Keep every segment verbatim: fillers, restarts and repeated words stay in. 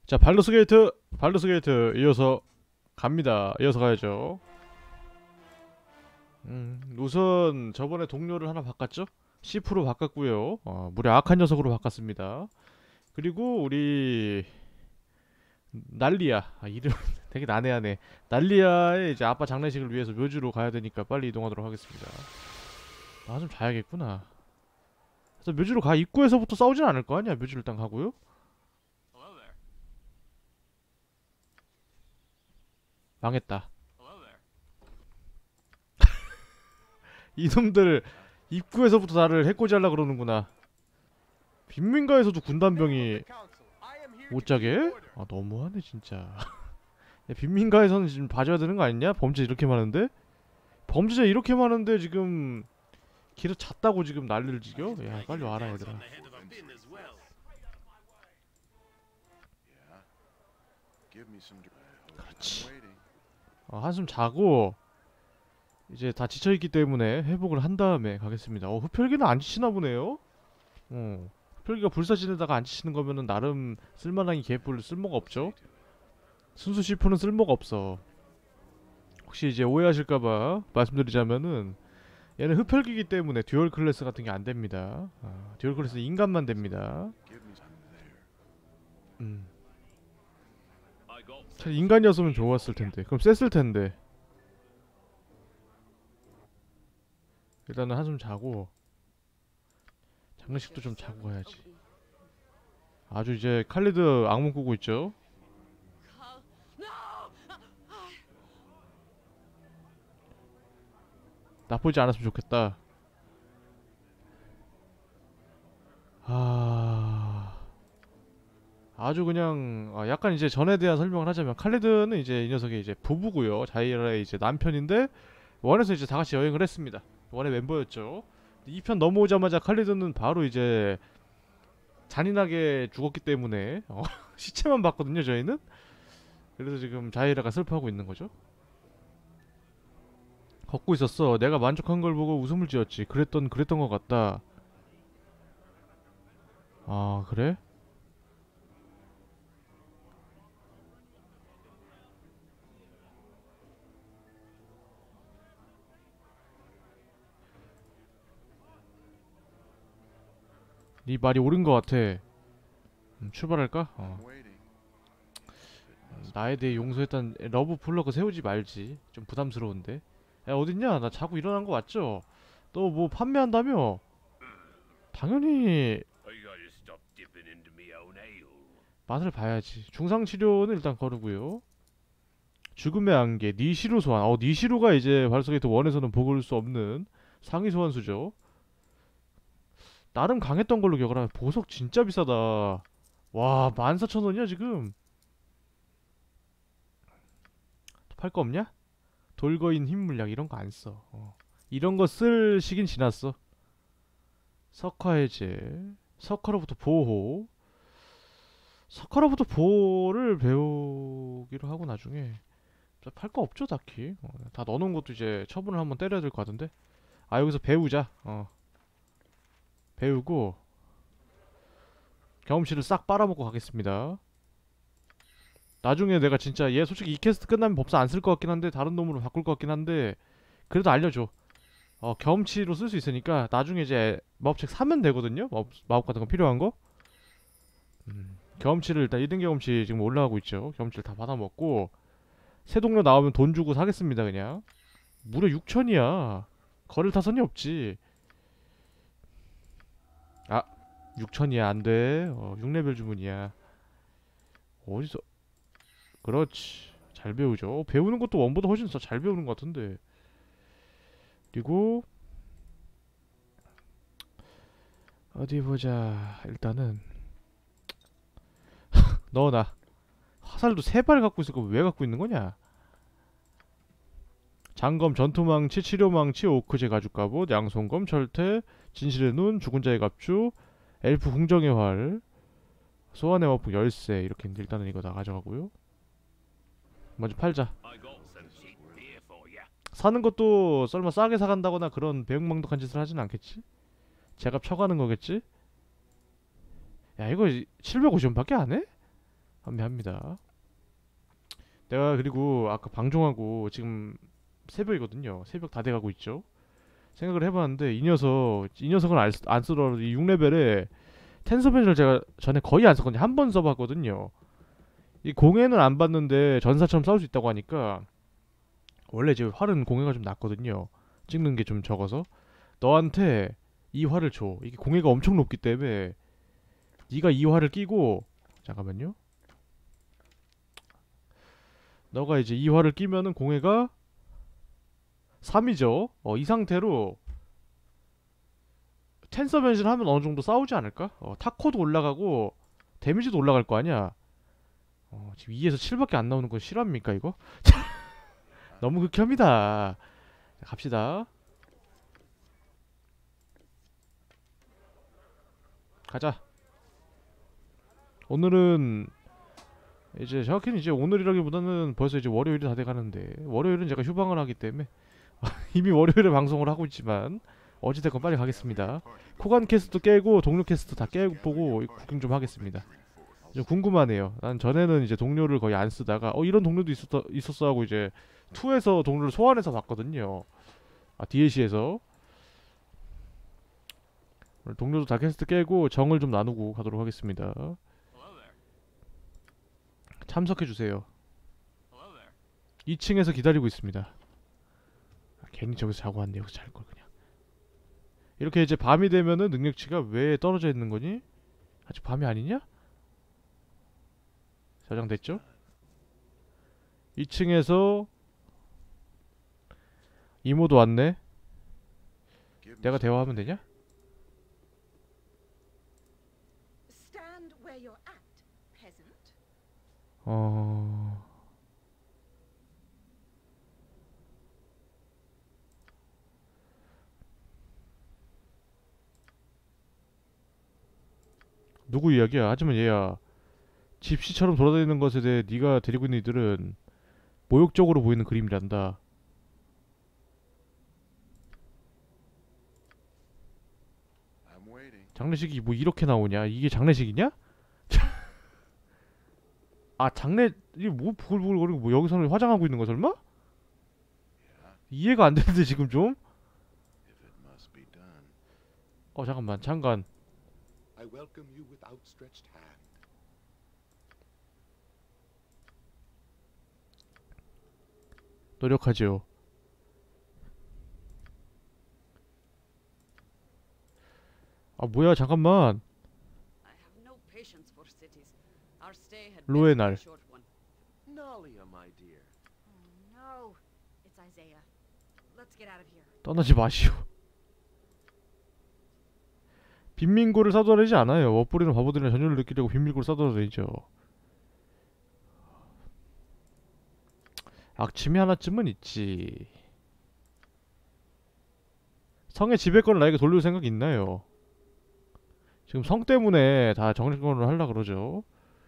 자, 발로스 게이트, 발로스 게이트 이어서 갑니다. 이어서 가야죠. 음, 우선 저번에 동료를 하나 바꿨죠? 시프로 바꿨고요. 어, 무려 악한 녀석으로 바꿨습니다. 그리고 우리 날리아, 아, 이름 되게 난해하네. 날리아의 이제 아빠 장례식을 위해서 묘지로 가야 되니까 빨리 이동하도록 하겠습니다. 아, 좀 자야겠구나. 그래서 묘지로 가. 입구에서부터 싸우진 않을 거 아니야. 묘지로 일단 가고요. Hello there. 망했다. Hello there. 이놈들 입구에서부터 나를 해코지 하려 그러는구나. 빈민가에서도 군단병이 못 자게 해? 아, 너무하네 진짜. 야, 빈민가에서는 지금 봐줘야 되는 거 아니냐? 범죄 이렇게 많은데? 범죄자 이렇게 많은데 지금 길에 잤다고 지금 난리를 지겨? 야, 빨리 와라 얘들아. On the head of a bin as well. 그렇지. 어, 한숨 자고 이제 다 지쳐있기 때문에 회복을 한 다음에 가겠습니다. 어, 흡혈귀는 안 지치나 보네요? 어, 흡혈귀가 불사지내다가 안 지치는 거면은 나름 쓸만한 개뿔 쓸모가 없죠? 순수 시프는 쓸모가 없어. 혹시 이제 오해하실까봐 말씀드리자면은 얘는 흡혈귀이기 때문에 듀얼 클래스 같은 게 안 됩니다. 아, 듀얼 클래스 인간만 됩니다. 음. I got 차라리 인간이었으면 좋았을 텐데. 그럼 셌을 텐데. 일단은 한숨 자고 장례식도 좀 자고 가야지. 아주 이제 칼리드 악몽 꾸고 있죠. 나쁘지 않았으면 좋겠다. 아, 아주 그냥 아, 약간 이제 전에 대한 설명을 하자면 칼리드는 이제 이 녀석의 이제 부부고요. 자이라의 이제 남편인데 원에서 이제 다 같이 여행을 했습니다. 원의 멤버였죠. 이 편 넘어오자마자 칼리드는 바로 이제 잔인하게 죽었기 때문에 어, 시체만 봤거든요. 저희는. 그래서 지금 자이라가 슬퍼하고 있는 거죠. 걷고 있었어. 내가 만족한 걸 보고 웃음을 지었지. 그랬던 그랬던 것 같다. 아, 그래? 네 말이 옳은 것 같아. 음, 출발할까? 어. 나에 대해 용서했던 러브 플러그 세우지 말지. 좀 부담스러운데. 야, 어딨냐? 나 자고 일어난 거 맞죠? 너 뭐 판매한다며? 당연히 I gotta stop dipping into me own ale. 맛을 봐야지. 중상 치료는 일단 거르고요. 죽음의 안개, 니시루 소환. 어, 니시루가 이제 발소게이트 원에서는 보을 수 없는 상위 소환수죠. 나름 강했던 걸로 기억을 하면 보석 진짜 비싸다. 와, 만 사천 원이야 지금. 팔 거 없냐? 돌거인 힘물약 이런 거 안 써. 어. 이런 거 쓸 시긴 지났어. 석화 해제, 석화로부터 보호. 석화로부터 보호를 배우기로 하고 나중에 팔 거 없죠 딱히. 어, 다 넣어놓은 것도 이제 처분을 한번 때려야 될 것 같은데. 아, 여기서 배우자. 어, 배우고 경험치를 싹 빨아먹고 가겠습니다. 나중에 내가 진짜 얘 솔직히 이 캐스트 끝나면 법사 안 쓸 것 같긴 한데 다른 놈으로 바꿀 것 같긴 한데 그래도 알려줘. 어, 경험치로 쓸 수 있으니까 나중에 이제 마법책 사면 되거든요. 마법, 마법 같은 거 필요한 거. 음, 경험치를 일단 일 등 경험치 지금 올라가고 있죠. 경험치를 다 받아먹고 새 동료 나오면 돈 주고 사겠습니다 그냥. 무려 육천이야. 거릴 타선이 없지. 아, 육천이야 안돼. 어, 육 레벨 주문이야. 어디서. 그렇지. 잘 배우죠. 어, 배우는 것도 원보다 훨씬 더 잘 배우는 것 같은데. 그리고 어디 보자. 일단은 너나 화살도 세 발 갖고 있을 거 왜 갖고 있는 거냐? 장검, 전투망치, 치료망치, 오크제 가죽갑옷, 양손검, 철퇴, 진실의 눈, 죽은 자의 갑주, 엘프 궁정의 활, 소환의 마법 열쇠. 이렇게 일단은 이거 다 가져가고요. 먼저 팔자. I got some cheap beer for ya. 사는 것도 설마 싸게 사간다거나 그런 배은망덕한 짓을 하진 않겠지? 제값 쳐가는 거겠지? 야, 이거 칠백오십 원밖에 안 해? 판매합니다. 내가 그리고 아까 방종하고 지금 새벽이거든요. 새벽 다 돼가고 있죠. 생각을 해봤는데 이 녀석 이 녀석은 안, 쓰- 안 쓰더라도 이 육 레벨에 텐서벤을 제가 전에 거의 안 썼거든요. 한 번 써봤거든요. 이 공해는 안 봤는데 전사처럼 싸울 수 있다고 하니까 원래 이제 활은 공해가 좀 낮거든요. 찍는 게 좀 적어서 너한테 이 활을 줘. 이게 공해가 엄청 높기 때문에 네가 이 활을 끼고 잠깐만요. 너가 이제 이 활을 끼면은 공해가 삼이죠. 어, 이 상태로 텐서 변신을 하면 어느 정도 싸우지 않을까? 어, 타코도 올라가고 데미지도 올라갈 거 아니야. 어, 지금 이에서 칠밖에 안 나오는 건 실화입니까 이거? 너무 극혐이다. 자, 갑시다. 가자. 오늘은 이제 정확히는 이제 오늘이라기보다는 벌써 이제 월요일이 다 돼가는데 월요일은 제가 휴방을 하기 때문에 이미 월요일에 방송을 하고 있지만 어찌됐건 빨리 가겠습니다. 코간 캐스트 깨고 동료 캐스트 다 깨보고 구경 좀 하겠습니다. 좀 궁금하네요. 난 전에는 이제 동료를 거의 안 쓰다가 어 이런 동료도 있었다, 있었어 하고 이제 이에서 동료를 소환해서 봤거든요. 아 디엘씨에서 동료도 다 캐스트 깨고 정을 좀 나누고 가도록 하겠습니다. Hello there. 참석해주세요. Hello there. 이 층에서 기다리고 있습니다. 아, 괜히 저기서 자고 왔네. 여기서 잘걸 그냥. 이렇게 이제 밤이 되면은 능력치가 왜 떨어져 있는 거니? 아직 밤이 아니냐? 저장됐죠? 이 층에서 이모도 왔네. 내가 대화하면 되냐? Stand where you're at, peasant. 어... 누구 이야기야? 하지만 얘야 집시처럼 돌아다니는 것에 대해 네가 데리고 있는 이들은 모욕적으로 보이는 그림이란다. 장례식이 뭐 이렇게 나오냐? 이게 장례식이냐? 아 장례 이게 뭐 부글부글거리고 뭐 여기서는 화장하고 있는 거 설마? 이해가 안 되는데 지금 좀? 어 잠깐만 잠깐 I welcome you with outstretched hand. 노력하죠. 아 뭐야 잠깐만 I have no patience for cities. Our stay had 로의 best be a 날. short one. Nalia, my dear. Oh no, it's Isaiah. Let's get out of here. 떠나지 마시오. 빈민고를 싸돌아다니지 않아요. 멋부리는 바보들이나 전율을 느끼려고 빈민고를 싸돌아다니죠. 악취미 하나쯤은 있지. 성의 지배권을 나에게 돌릴 생각 있나요? 지금 성 때문에 다 정리권을 하려 그러죠.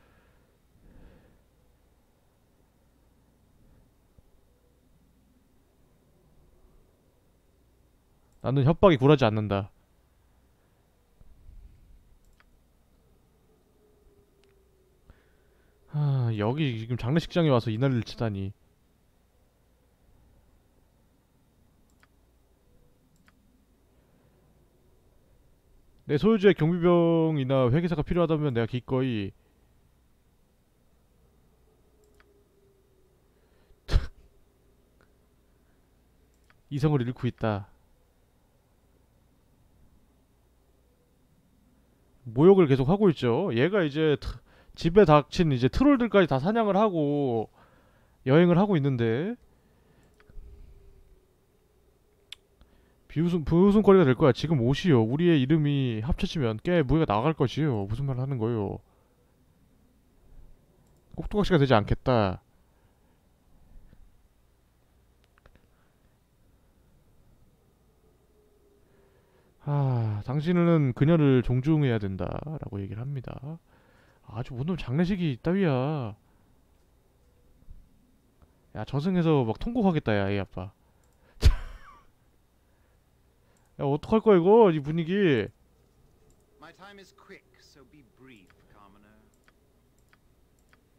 나는 협박이 굴하지 않는다. 하, 여기 지금 장례식장에 와서 이 난리를 치다니. 내 소유주의 경비병이나 회계사가 필요하다면 내가 기꺼이 이성을 잃고 있다. 모욕을 계속 하고 있죠. 얘가 이제 트, 집에 닥친 이제 트롤들까지 다 사냥을 하고 여행을 하고 있는데 비웃음 비웃음거리가 될 거야. 지금 옷이요. 우리의 이름이 합쳐지면 꽤 무게가 나갈 것이요. 무슨 말 하는 거요? 꼭두각시가 되지 않겠다. 아, 당신은 그녀를 존중해야 된다라고 얘기를 합니다. 아주 무슨 장례식이 있다위야. 야, 저승에서 막 통곡하겠다, 야, 이 아빠. 야, 어떡할 거야, 이거? 이 분위기. My time is quick, so be brief, commoner.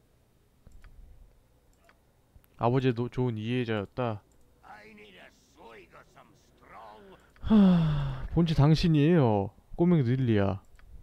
아버지의 노, 좋은 이해자였다. I need a swig of some strong. 하... 본체 당신이에요. 꼬맹이 릴리야.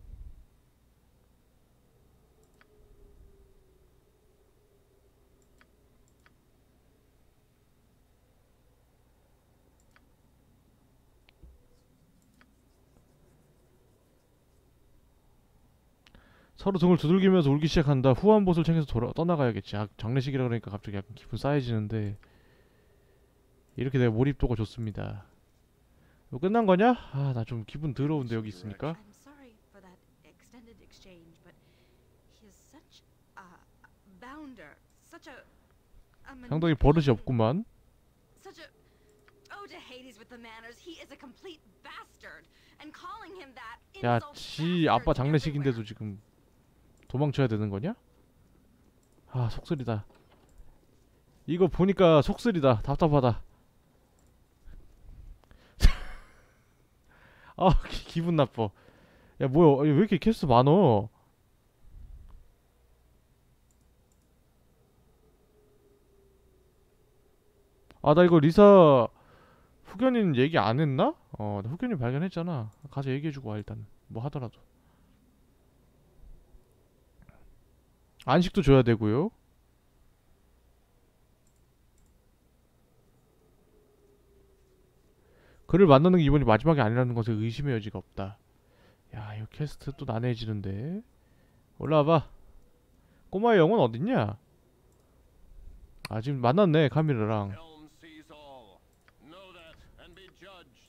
서로 등을 두들기면서 울기 시작한다. 후한봇을 챙겨서 돌아 떠나가야겠지. 아, 장례식이라 그러니까 갑자기 약간 기분 싸해지는데 이렇게 내가 몰입도가 좋습니다. 이거 끝난 거냐? 아, 나 좀 기분 더러운데 여기 있으니까. I'm sorry for that extended exchange, but he is such a bounder, such a, a 상당히 버릇이 manipulative- 없구만. Such a oh to Hades with the manners. He is a complete bastard, and calling him that 야, insults 지 아빠 bastards 장례식인데도 everywhere. 지금 도망쳐야 되는 거냐? 아, 속쓰리다. 이거 보니까 속쓰리다. 답답하다. 아, 기, 기분 나빠. 야, 뭐야? 왜 이렇게 캐스트 많어? 아, 나 이거 리사 후견인 얘기 안 했나? 어, 나 후견인 발견했잖아. 가서 얘기해주고 와, 일단. 뭐 하더라도. 안식도 줘야 되고요. 그를 만나는 게 이번이 마지막이 아니라는 것에 의심의 여지가 없다. 야, 이거 퀘스트 또 난해해지는데. 올라와봐. 꼬마의 영혼 어딨냐? 아, 지금 만났네, 카미르랑. Helm sees all. Know that and be judged.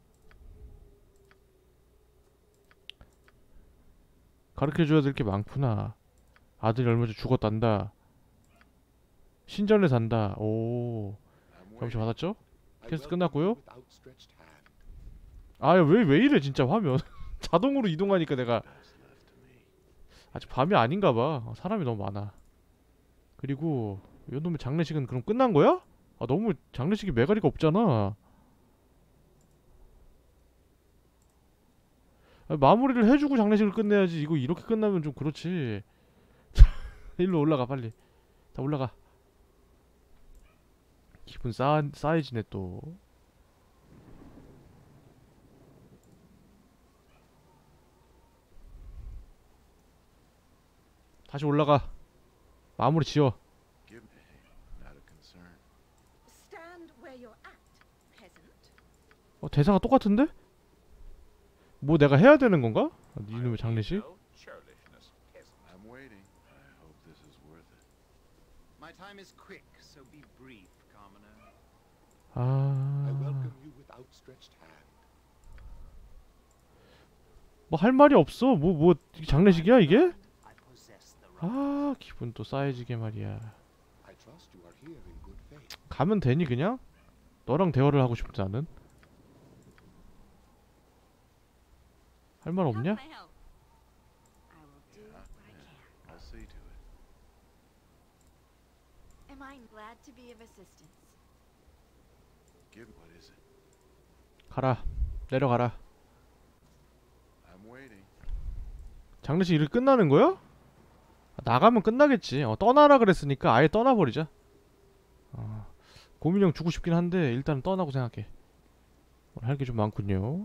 가르쳐줘야 될 게 많구나. 아들이 얼마 전에 죽었단다. 신전에 산다. 오, I'm 경치 waiting. 받았죠? I 퀘스트 welcome 끝났고요. you with outstretched hand. 아, 왜, 왜 이래, 진짜 화면. 자동으로 이동하니까 내가. What's left to me? 아직 밤이 아닌가봐. 어, 사람이 너무 많아. 그리고 이놈의 장례식은 그럼 끝난 거야? 아, 너무 장례식이 매가리가 없잖아. 아, 마무리를 해주고 장례식을 끝내야지. 이거 이렇게 끝나면 좀 그렇지. 일로 올라가, 빨리. 다 올라가. 기분 싸, 싸해지네 또. 다시 올라가. 마무리 지어. Give me. Not a concern. Stand where you're at, peasant. 어, 대사가 똑같은데? 뭐 내가 해야 되는 건가? 아, 이놈의 장례식? Churlishness. I'm waiting. I hope this is worth it. My time is quick, so be brief, commoner. I 아, welcome you with outstretched hand. 뭐 할 말이 없어. 뭐 뭐 장례식이야 이게? I possess the right. 아, 기분 또 싸해지게 말이야. I trust you are here in good faith. 가면 되니 그냥? 너랑 대화를 하고 싶지 않은? 할 말 How 없냐? can I help? I will do Yeah, what I can. I'll see to it. Am I glad to be of assistance? Give. What is it? 가라. 내려가라. I'm waiting. 장례식 이렇게 끝나는 거야? 아, 나가면 끝나겠지. 어, 떠나라 그랬으니까 아예 떠나버리자. 어, 고민형 주고 싶긴 한데 일단은 떠나고 생각해. 할 게 좀 많군요.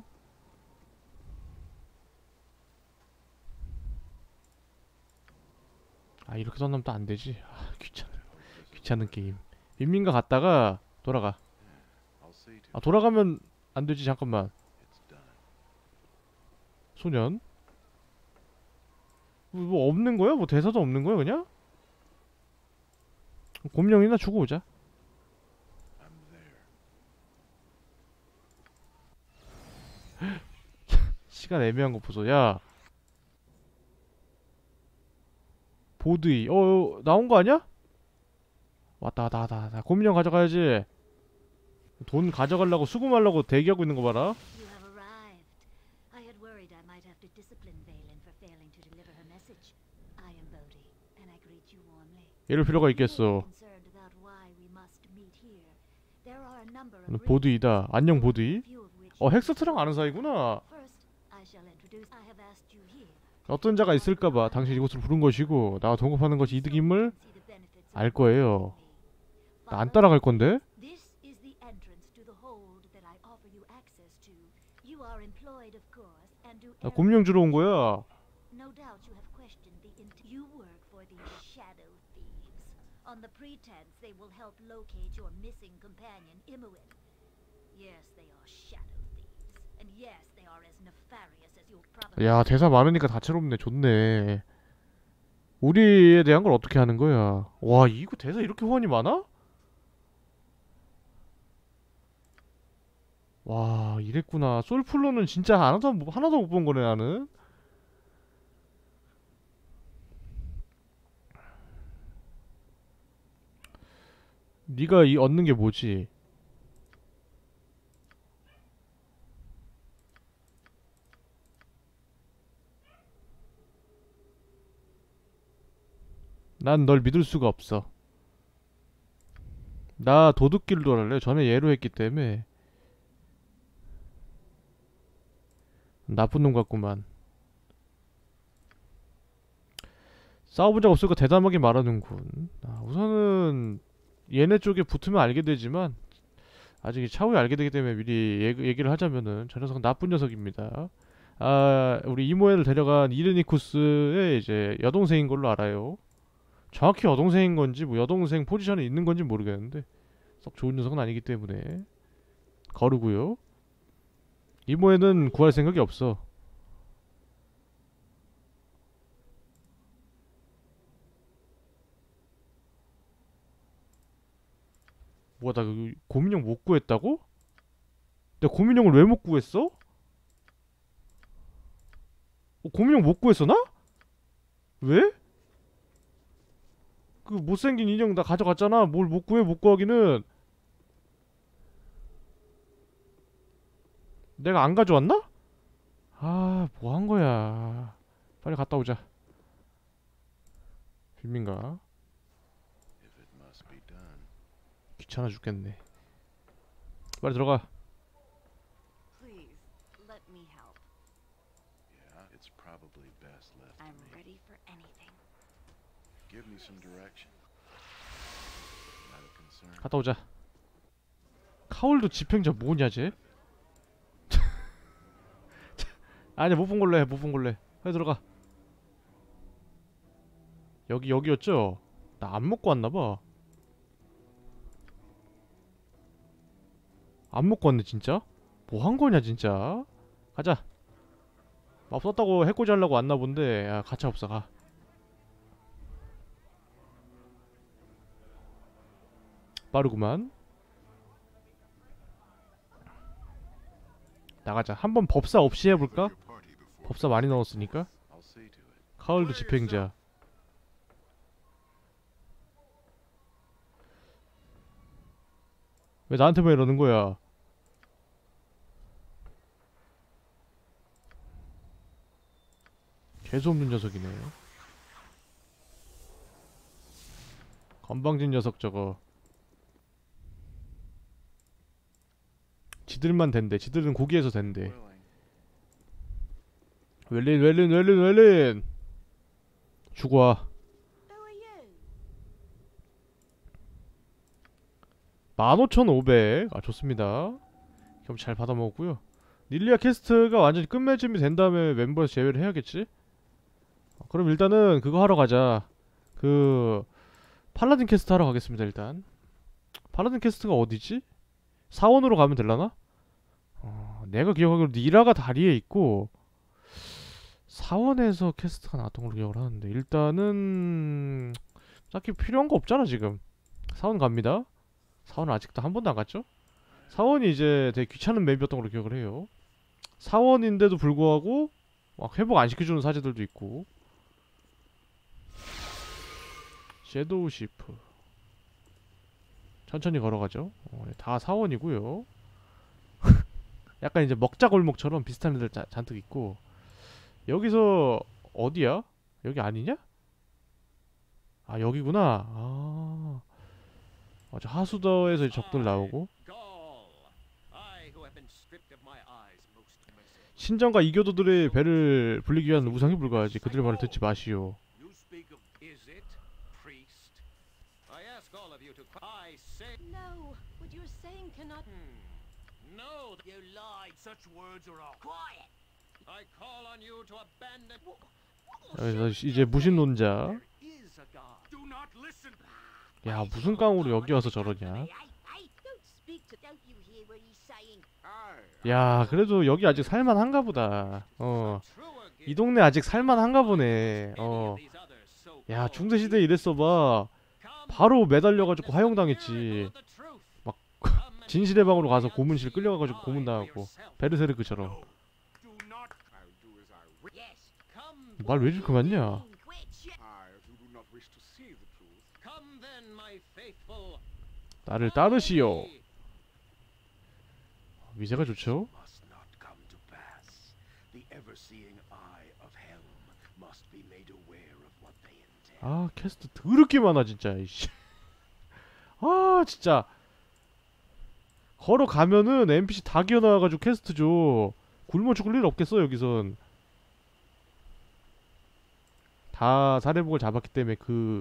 아, 이렇게 떠나면 또 안 되지. 아, 귀찮아. 귀찮은 게임. 빈민가 갔다가 돌아가. I'll see to 아, 돌아가면 안 되지. 잠깐만. it. It's done. 소년? 뭐, 뭐 없는 거야? 뭐 대사도 없는 거야 그냥? 곰령이나 주고 오자. I'm there. 시간 애매한 거 보소. 야, 보드이. 어, 어 나온 거 아니야? 왔다 왔다 왔다 왔다. 곰령 가져가야지. 돈 가져가려고 수금하려고 대기하고 있는 거 봐라. You have arrived. I had worried I might have to discipline Valen for failing to deliver her message. I am Bodhi, and I greet you warmly. 이럴 필요가 You may be 있겠어. concerned about why we must meet here. There are a number of 오늘 reasons, 보드이다. 안녕 보드이. few of which 어, you 헥스트랑 아는 사이구나. First, I shall introduce. I have asked you here. 어떤 자가 있을까봐 당신 이곳을 부른 것이고 나와 동업하는 것이 이득임을 See the benefits of 알 거예요. 나 안 따라갈 건데? This is the entrance to the hold that I offer you access to. You are employed, of course, and do 나 곰룡 주러 온 거야. No doubt you have questioned the int- You work for the Shadow Thieves, on the pretense they will help locate your missing companion, Imoen. Yes, they are Shadow Thieves, and yes, they are as nefarious as you'll probably. 야, 대사 많으니까 다채롭네. 좋네. 우리에 대한 걸 어떻게 하는 거야? 와, 이거 대사 이렇게 호환이 많아? 와, 이랬구나. 솔플로는 진짜 하나도 못- 하나도 못 본 거네, 나는. 네가 이 얻는 게 뭐지? 난 널 믿을 수가 없어. 나 도둑길을 돌아래. 전에 얘로 했기 때문에 나쁜 놈 같구만. 싸워본 적 없으니까 대담하게 말하는군. 아, 우선은 얘네 쪽에 붙으면 알게 되지만 아직 차후에 알게 되기 때문에 미리 얘, 얘기를 하자면은 저 녀석은 나쁜 녀석입니다. 아, 우리 이모애를 데려간 이르니쿠스의 이제 여동생인 걸로 알아요. 정확히 여동생인 건지 뭐 여동생 포지션에 있는 건지 모르겠는데 썩 좋은 녀석은 아니기 때문에 거르고요. 이모애는 구할 생각이 없어. 뭐야, 나 그 고민형 못 구했다고? 내가 고민형을 왜 못 구했어? 어, 고민형 못 구했어 나? 왜? 그 못생긴 인형 나 가져갔잖아. 뭘 못 구해. 못 구하기는. 내가 안 가져왔나? 아, 뭐 한 거야. 빨리 갔다 오자. 빈민가. If it must be done. 귀찮아 죽겠네. 빨리 들어가. Please, let me help. Yeah, it's probably best left to I'm me. ready for anything. Give me some direction. Not a concern. 갔다 오자. 카울도 집행자 뭐냐 쟤? 아니야, 못 본 걸로 해. 못 본 걸로 해. 빨리 들어가. 여기 여기였죠? 나 안 먹고 왔나봐. 안 먹고 왔네 진짜? 뭐 한 거냐 진짜? 가자. 없었다고 해코지 하려고 왔나 본데. 야, 가차 없어. 가. 빠르구만. 나가자. 한번 법사 없이 해볼까? 법사 많이 넣었으니까. I'll see to it. 카울도 집행자. 왜 나한테만 이러는 거야? 개소없는 녀석이네. 건방진 녀석 저거. 지들만 된대. 지들은 고기에서 된대. Willing. 웰린 웰린 웰린 웰린. 죽어와. Who are you? 만 오천오백. 아, 좋습니다. 그럼 잘 받아먹었고요. 닐리아 캐스트가 완전히 끝맺음이 된 다음에 멤버에서 제외를 해야겠지? 어, 그럼 일단은 그거 하러 가자. 그 팔라딘 캐스트 하러 가겠습니다. 일단 팔라딘 캐스트가 어디지? 사원으로 가면 될라나? 어, 내가 기억하기로 니라가 다리에 있고 사원에서 캐스트가 나왔던 걸로 기억을 하는데 일단은 딱히 필요한 거 없잖아 지금. 사원 갑니다. 사원은 아직도 한 번도 안 갔죠? 사원이 이제 되게 귀찮은 맵이었던 걸로 기억을 해요. 사원인데도 불구하고 막 회복 안 시켜주는 사제들도 있고. 섀도우 시프 천천히 걸어가죠. 어, 네, 다 사원이고요. 약간 이제 먹자골목처럼 비슷한 애들 자, 잔뜩 있고. 여기서 어디야? 여기 아니냐? 아, 여기구나. 아, 맞아. 하수더에서 적들 나오고. 신정과 이교도들의 배를 불리기 위한 우상이 불과하지. 그들의 말을 듣지 마시오. You speak of Izzet, priest. I ask all of you to. qu- I say. No, what you're saying cannot. Hmm. No, you lied. Such words are all. Quiet. I call on you to abandon. 여기서 이제 무신론자. There is a God. Do not listen. 야 무슨 깡으로 여기 와서 저러냐. Hey, hey, don't speak to. Don't you hear what he's saying? Aye. 야 그래도 여기 아직 살만한가 보다. 어. 이 동네 아직 살만한가 보네. 어. 야 중세시대에 이랬어봐. 바로 매달려가지고 화형당했지. 막 진실의 방으로 가서 고문실 끌려가가지고 고문당하고 베르세르크처럼. Do not. I'll do as I wish. Yes. 말 왜 이렇게 많냐. Quit. I who do not wish to see the truth. Come then, my faithful. 나를 따르시오. 위세가 좋죠? Must not come to pass. The ever-seeing eye of Helm must be made aware of what they intend. 아 캐스트 더럽게 많아 진짜. 이씨. 아 진짜 걸어가면은 엔피씨 다 기어나와가지고 캐스트 줘. 굶어 죽을 일 없겠어 여기선. 다 사례복을 잡았기 때문에 그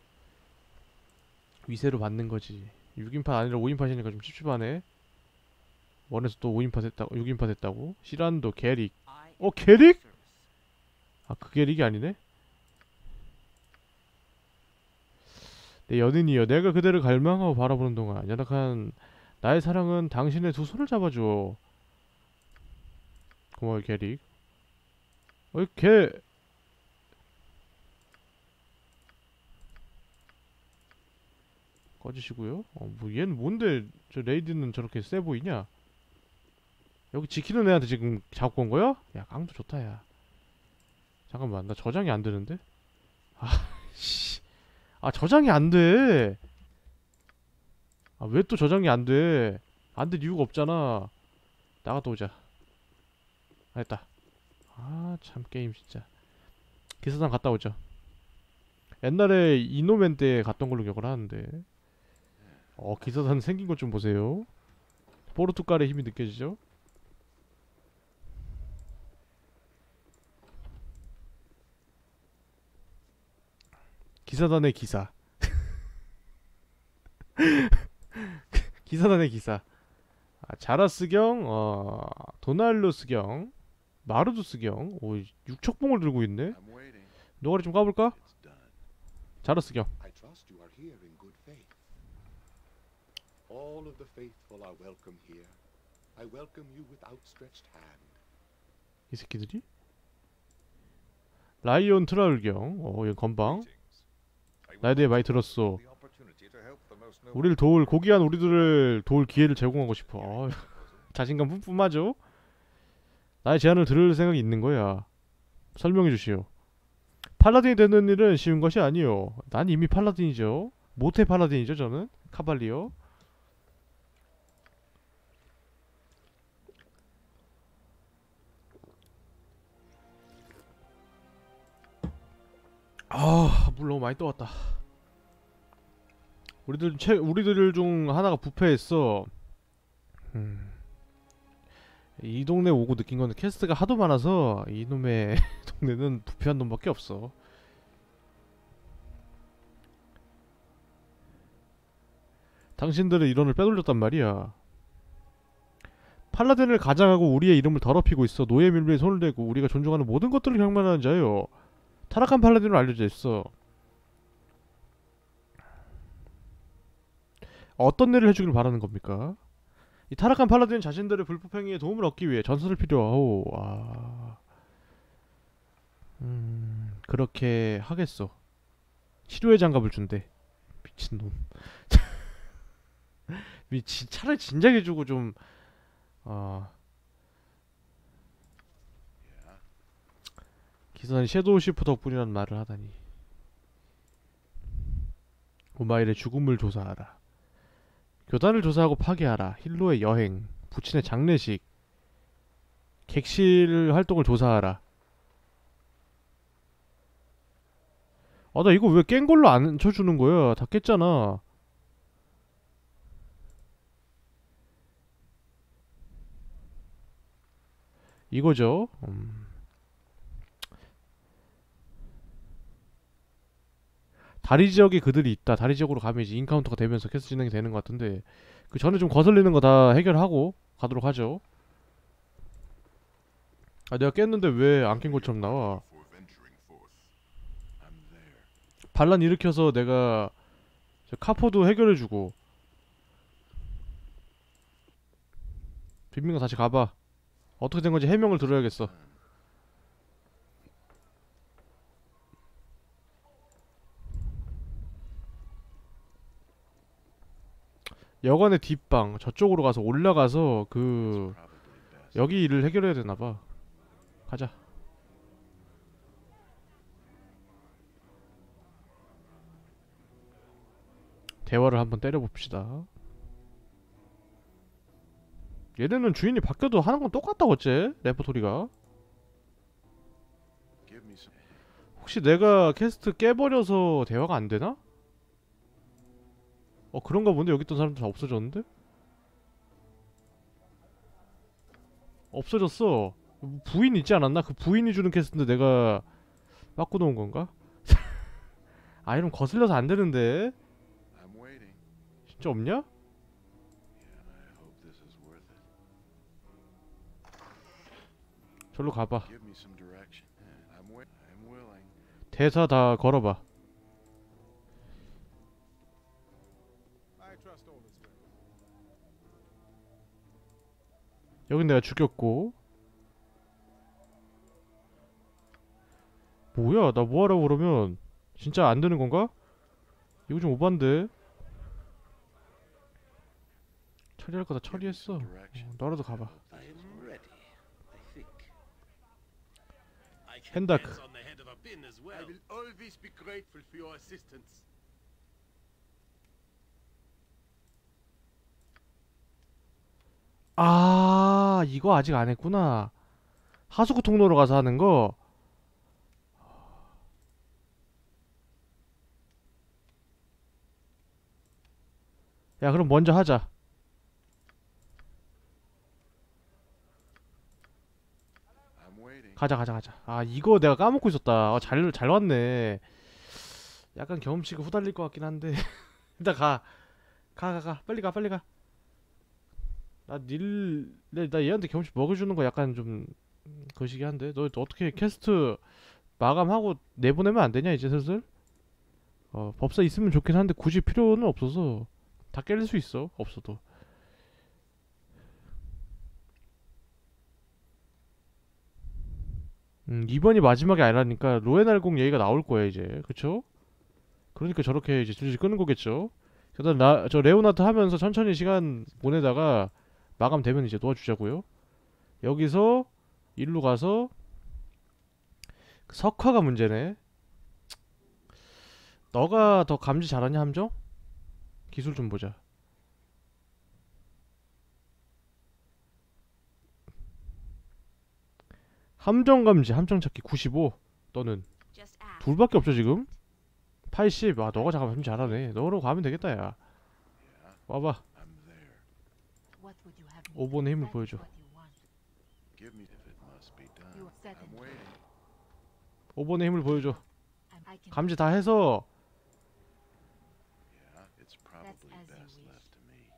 위세로 받는 거지. 육 인팟 아니라 오 인팟이니까 좀 찝찝하네. 원에서 또 오 인팟 했다고, 육 인팟 했다고? 시란도, 게릭. 어, 게릭? 아, 그 게릭이 아니네? 내 연인이여, 내가 그대를 갈망하고 바라보는 동안 연약한 나의 사랑은 당신의 두 손을 잡아줘. 고마워, 게릭. 어이, 개. 꺼지시고요. 어, 뭐 얘는 뭔데 저 레이드는 저렇게 세 보이냐? 여기 지키는 애한테 지금 잡고 온 거야? 야 깡도 좋다 야. 잠깐만 나 저장이 안 되는데? 아 씨. 아 저장이 안 돼. 아 왜 또 저장이 안 돼? 안 될 이유가 없잖아. 나갔다 오자. 아 됐다. 아 참 게임 진짜. 기사단 갔다 오죠. 옛날에 이노맨 때 갔던 걸로 기억을 하는데. 어 기사단 생긴 것 좀 보세요. 포르투갈의 힘이 느껴지죠? 기사단의 기사. 기사단의 기사. 아, 자라스경, 어, 도날루스경, 마르두스경. 오, 육척봉을 들고 있네. I'm waiting. 노가리 좀 까볼까? It's done. 자라스경. I trust you are here in good faith. All of the faithful are welcome here. I welcome you with outstretched hand. 이 새끼들이? 라이온 트라울경. 어, 얘 건방. 나에 대해 많이 들었어. 우리를 도울 고귀한 우리들을 도울 기회를 제공하고 싶어. 어, 자신감 뿜뿜하죠? 나의 제안을 들을 생각이 있는 거야. 설명해 주시오. 팔라딘이 되는 일은 쉬운 것이 아니오. 난 이미 팔라딘이죠. 모태 팔라딘이죠 저는. 카발리오. 아, 물 너무 많이 떠왔다. 우리들 최 우리들 중 하나가 부패했어. 음. 이 동네 오고 느낀 건 캐스트가 하도 많아서 이놈의 동네는 부패한 놈밖에 없어. 당신들의 일원을 빼돌렸단 말이야. 팔라딘을 가장하고 우리의 이름을 더럽히고 있어. 노예 밀매에 손을 대고 우리가 존중하는 모든 것들을 경멸하는 자요. 타락한 팔라딘으로 알려져 있어. 어떤 일을 해주길 바라는 겁니까? 이 타락한 팔라딘 자신들의 불법 행위에 도움을 얻기 위해 전설을 필요하오. 아... 음... 그렇게 하겠어. 치료의 장갑을 준대. 미친놈. 미친. 차라리 진작에 주고 좀... 아... 기사는 섀도우 시프 덕분이라는 말을 하다니. 오마일의 죽음을 조사하라. 교단을 조사하고 파괴하라. 힐로의 여행, 부친의 장례식, 객실 활동을 조사하라. 아, 나 이거 왜 깬 걸로 안 쳐주는 거야? 다 깼잖아. 이거죠. 음. 다리 지역에 그들이 있다. 다리 지역으로 가면 이제 인카운터가 되면서 퀘스트 진행이 되는 것 같은데 그 전에 좀 거슬리는 거 다 해결하고 가도록 하죠. 아 내가 깼는데 왜 안 깬 것처럼 나와? For venturing forth. I'm there. 반란 일으켜서 내가 저 카포도 해결해주고 빈민가 다시 가봐. 어떻게 된 건지 해명을 들어야겠어. 여관의 뒷방 저쪽으로 가서 올라가서 그 Probably best. 여기 일을 해결해야 되나봐. 가자. 대화를 한번 때려봅시다. 얘네는 주인이 바뀌어도 하는 건 똑같다 어째? 레퍼토리가. Give me some. 혹시 내가 캐스트 깨버려서 대화가 안 되나? 어 그런가 본데 여기 있던 사람들 다 없어졌는데? 없어졌어. 부인 있지 않았나? 그 부인이 주는 캐스트인데 내가 바꿔놓은 건가? 아 이러면 거슬려서 안 되는데. I'm waiting. 진짜 없냐? Yeah, I hope this is worth it. 절로 가봐. Give me some direction. Yeah, I'm wait. I'm willing. 대사 다 걸어봐. I trust all is well. 여긴 내가 죽였고. 뭐야 나 뭐하라고 그러면 진짜 안 되는 건가? 이거 좀 오반데. 처리할 거 다 처리했어. 어, 너라도 가봐. I am ready, I think. I can Hendak. dance on the head of a pin as well. I will always be grateful for your assistance. 아 이거 아직 안 했구나. 하수구 통로로 가서 하는 거. 야 그럼 먼저 하자. I'm waiting. 가자 가자 가자. 아 이거 내가 까먹고 있었다. 어, 잘, 잘 왔네. 약간 경험치가 후달릴 것 같긴 한데 일단 가. 가 가 가 빨리 가 빨리 가. 나 닐... 내- 나 얘한테 경험치 먹여주는 거 약간 좀 거시기 한데 너 어떻게 캐스트 마감하고 내보내면 안 되냐 이제 슬슬? 어 법사 있으면 좋긴 한데 굳이 필요는 없어서 다 깰 수 있어 없어도. 음 이번이 마지막이 아니라니까 로에날공 얘기가 나올 거야 이제 그쵸? 그러니까 저렇게 이제 줄줄 끄는 거겠죠. 그다음 나 저 레오나트 하면서 천천히 시간 보내다가 마감되면 이제 도와주자고요. 여기서 일로 가서 석화가 문제네. 너가 더 감지 잘하냐 함정? 기술 좀 보자. 함정 감지, 함정 찾기 구십오. 너는 Just ask. 둘밖에 없죠 지금? 팔십. 아 너가 잠깐 감지 잘하네. 너로 가면 되겠다 야. Yeah, 와봐. I'm there. What would you have me 오 번의 do? 힘을 That is 보여줘. what you want. Give me if it must be done. You said I'm it. waiting. 오 번의 힘을 보여줘. And I can 감지 다 해서 Yeah, it's probably as you best wish. left to me.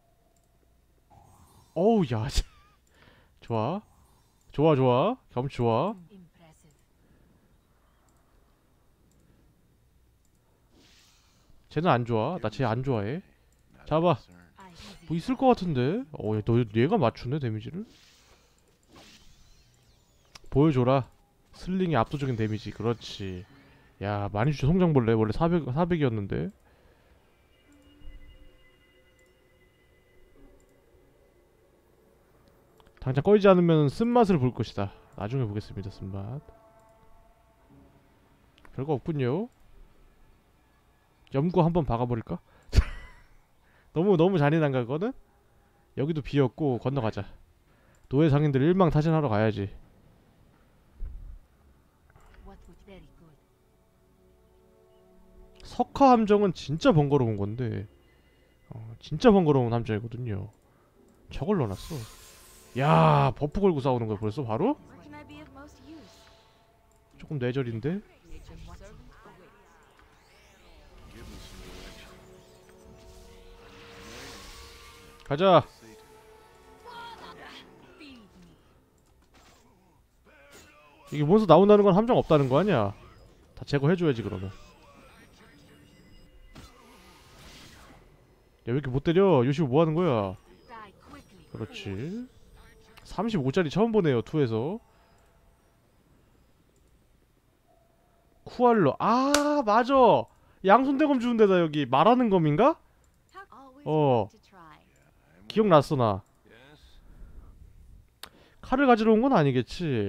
어우 야 좋아 좋아 좋아 경험치 좋아. impressive. 쟤는 안 좋아. 나 쟤 안 좋아해. Not 잡아. concerned. I easy. 뭐 있을 것 같은데. 어, 얘, 너 얘가 맞추네 데미지를. 보여줘라. 슬링의 압도적인 데미지. 그렇지. 야 많이 주죠 송장벌레. 원래 사백 사백이었는데. 당장 꺼이지 않으면 쓴맛을 볼 것이다. 나중에 보겠습니다. 쓴맛. 별거 없군요. 염구 한번 박아버릴까? 너무 너무 잔인한가 그거는? 여기도 비었고 건너가자. 노예 상인들 일망타진하러 가야지. What would very good. 석화 함정은 진짜 번거로운 건데 어, 진짜 번거로운 함정이거든요. 저걸 넣어놨어. 야 버프 걸고 싸우는 거야 벌써 바로? Where can I be of most use? 조금 뇌절인데? Nature's servant awaits. 가자. See to it. Feed me. 이게 몬스터 나온다는 건 함정 없다는 거 아니야? 다 제거해줘야지 그러면. 야, 왜 이렇게 못 때려? 요시오 뭐 하는 거야? Die quickly. 그렇지. 삼십오짜리 처음 보네요, 투에서. 쿠알로. 아, 맞아. 양손대검 주는 데다 여기 말하는 검인가? 어. 기억났어, 나. Yes. 칼을 가지러 온 건 아니겠지.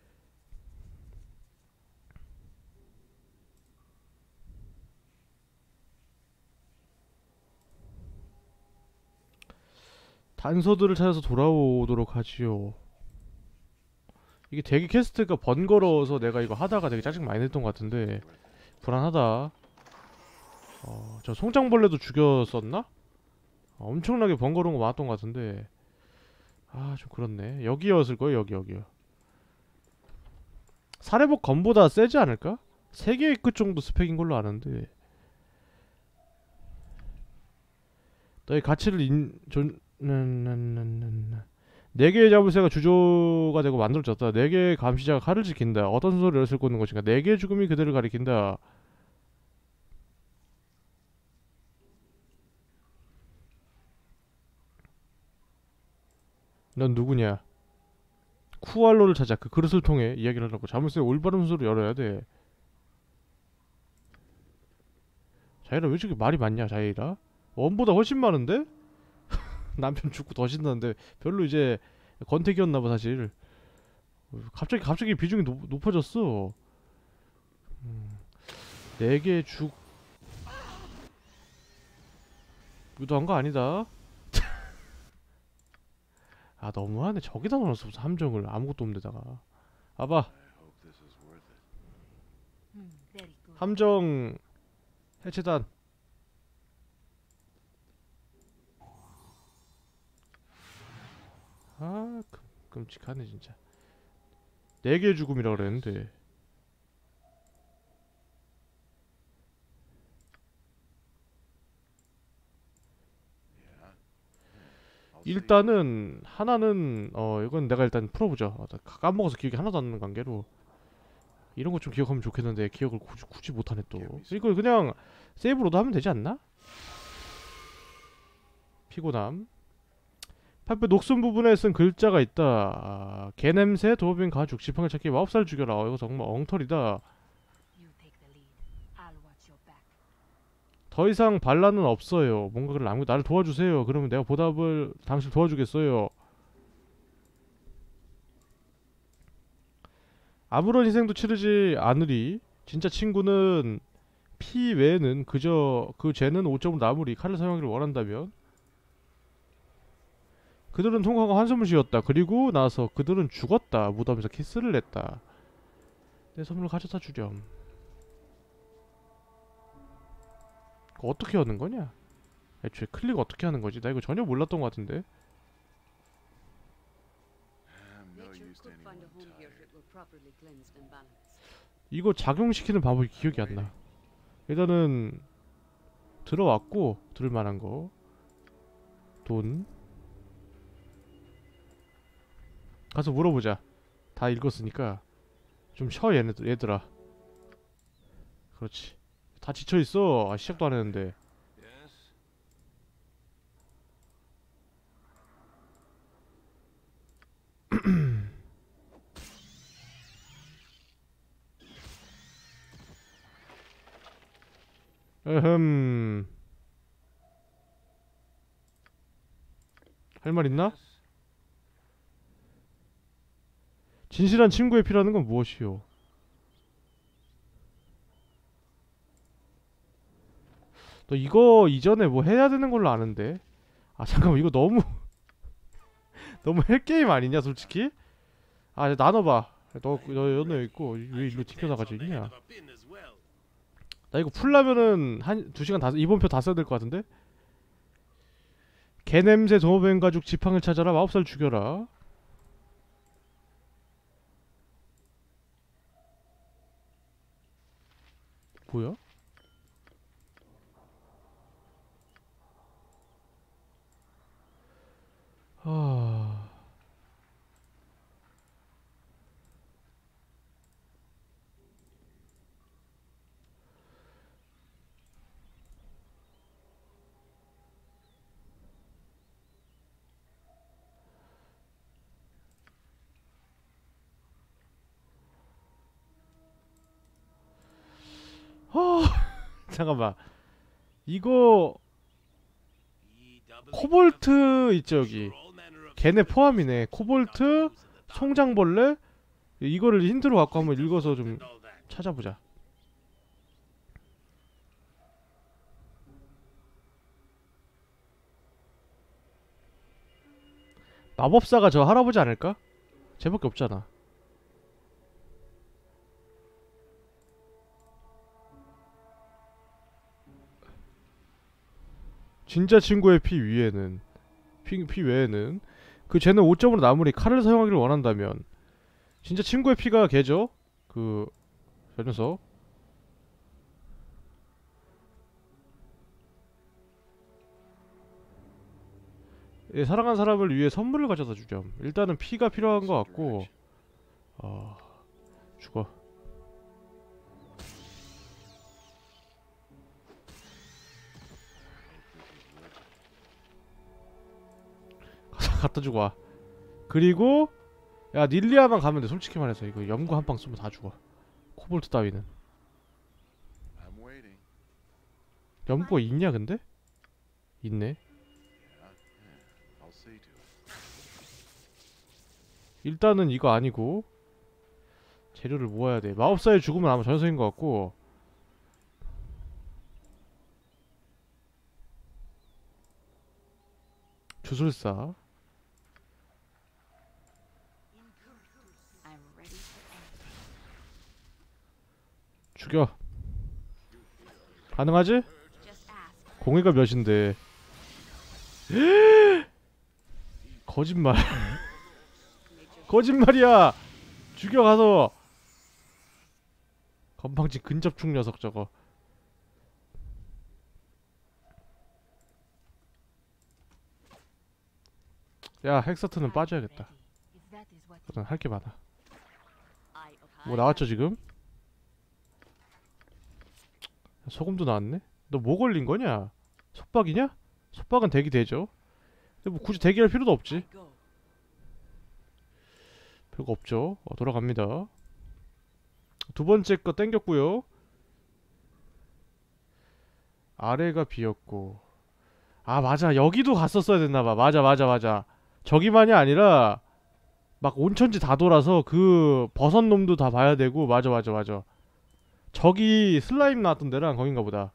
단서들을 찾아서 돌아오도록 하지요. 이게 되게 퀘스트가 번거로워서 내가 이거 하다가 되게 짜증 많이 냈던 것 같은데 불안하다. 어, 저 송장벌레도 죽였었나? 어, 엄청나게 번거로운 거 많았던 것 같은데 아, 좀 그렇네. 여기였을 거예요. 여기 여기요. 사례복 검보다 세지 않을까? 세 개의 끝 정도 스펙인 걸로 아는데 너의 가치를 인... 존... 네 개의 자물쇠가 주조가 되고 만들어졌다. 네 개의 감시자가 칼을 지킨다. 어떤 순서를 열쇠를 꽂는 것인가? 네 개의 죽음이 그대를 가리킨다. 넌 누구냐? 쿠알로를 찾아 그 그릇을 통해 이야기를 하라고. 자물쇠의 올바른 순서로 열어야 돼. 자이라 왜 저렇게 말이 많냐, 자이라? 원보다 훨씬 많은데? 남편 죽고 더 신나는데 별로 이제 권태기였나봐 사실. 갑자기 갑자기 비중이 높, 높아졌어. 음, 네 개 죽 의도한 거 아니다. 아, 너무하네. 저기다 넣었어 무슨 함정을. 아무것도 없는 데다가. 봐봐. I hope this is worth it. Hmm, very good. 함정 해체단. 아, 끔, 끔찍하네 진짜. 네 개의 죽음이라 그랬는데. Yeah. I'll see. 일단은 하나는 어 이건 내가 일단 풀어보자. 아, 나 까- 까먹어서 기억이 하나도 안 나는 관계로 이런 거 좀 기억하면 좋겠는데 기억을 굳이, 굳이 못하네 또. 이거 그냥 세이브로도 하면 되지 않나? 피곤함. 팔배 녹슨 부분에 쓴 글자가 있다. 아, 개냄새, 도어빈 가죽, 지팡이 찾기, 마법사를 죽여라. 어, 이거 정말 엉터리다. You take the lead. I'll watch your back. 더 이상 반란은 없어요. 뭔가를 남고 나를 도와주세요. 그러면 내가 보답을 당신 도와주겠어요. 아무런 희생도 치르지 않으리. 진짜 친구는 피 외에는 그저 그 죄는 오점으로 남으리. 칼을 사용하기를 원한다면. 그들은 통과하고 한숨을 쉬었다. 그리고 나서 그들은 죽었다. 무덤에서 키스를 냈다. 내 선물을 가져다 주렴. 그거 어떻게 하는 거냐? 애초에 클릭 어떻게 하는 거지? 나 이거 전혀 몰랐던 것 같은데. I'm no Nature use to could find a anyone home here if tired. it were properly cleansed and balanced. 이거 작용시키는 방법이 기억이 안 나. 일단은 들어왔고 들을 만한 거. 돈. 가서 물어보자. 다 읽었으니까 좀 쉬어 얘네들 얘들아. 그렇지. 다 지쳐 있어. 아, 시작도 안 했는데. Yes. 에흠. 할 말 있나? Yes. 진실한 친구에 필요한 건 무엇이오? 너 이거 이전에 뭐 해야 되는 걸로 아는데. 아, 잠깐만, 이거 너무 너무 헬게임 아니냐 솔직히? 아, 이제 나눠봐. 너, 너 연애 있고 왜 일로 튕겨나가지 있냐? 나 이거 풀려면은 한 두 시간 다 이번 표 다 써야 될 것 같은데? 개냄새 도어벤 가죽 지팡이를 찾아라. 마법사를 죽여라. 뭐야? 하... 하... 잠깐만. 이거 코볼트 있죠 여기. 걔네 포함이네. 코볼트, 송장벌레. 이거를 힌트로 갖고 한번 읽어서 좀 찾아보자. 마법사가 저 할아버지 아닐까? 쟤밖에 없잖아. 진짜 친구의 피 위에는 피, 피 외에는 그 쟤는 오 점으로 아무리 칼을 사용하기를 원한다면 진짜 친구의 피가 걔죠? 그... 저 녀석 예, 사랑하는 사람을 위해 선물을 가져다 주렴. 일단은 피가 필요한 것 같고 어... 죽어. 갖다 주고 와. 그리고 야 닐리아만 가면 돼. 솔직히 말해서 이거 염구 한 방 쏘면 다 죽어. 코볼트 따위는. I'm waiting. 염구가 있냐 근데? 있네. Yeah, yeah. I'll see to it. 일단은 이거 아니고 재료를 모아야 돼. 마법사의 죽음은 아마 저 녀석인 것 같고 주술사 I'm ready for anything. 죽여. 가능하지? Just ask. 공의가 몇인데. 거짓말. 거짓말이야. 죽여 가서. 건방진 근접충 녀석 저거. 야 헥서트는 빠져야겠다. If that is what 일단 할게 많아. Eye of 뭐 High 나왔죠 지금? 소금도 나왔네? 너 뭐 걸린 거냐? 속박이냐? 속박은 대기되죠. 근데 뭐 굳이 대기할 필요도 없지. Go. 별거 없죠. 어, 돌아갑니다. 두 번째 거 땡겼고요. 아래가 비었고. 아 맞아 여기도 갔었어야 됐나봐. 맞아 맞아 맞아. 저기만이 아니라 막 온천지 다 돌아서 그 버섯 놈도 다 봐야 되고. 맞아 맞아 맞아. 저기 슬라임 나왔던 데랑 거긴가 보다.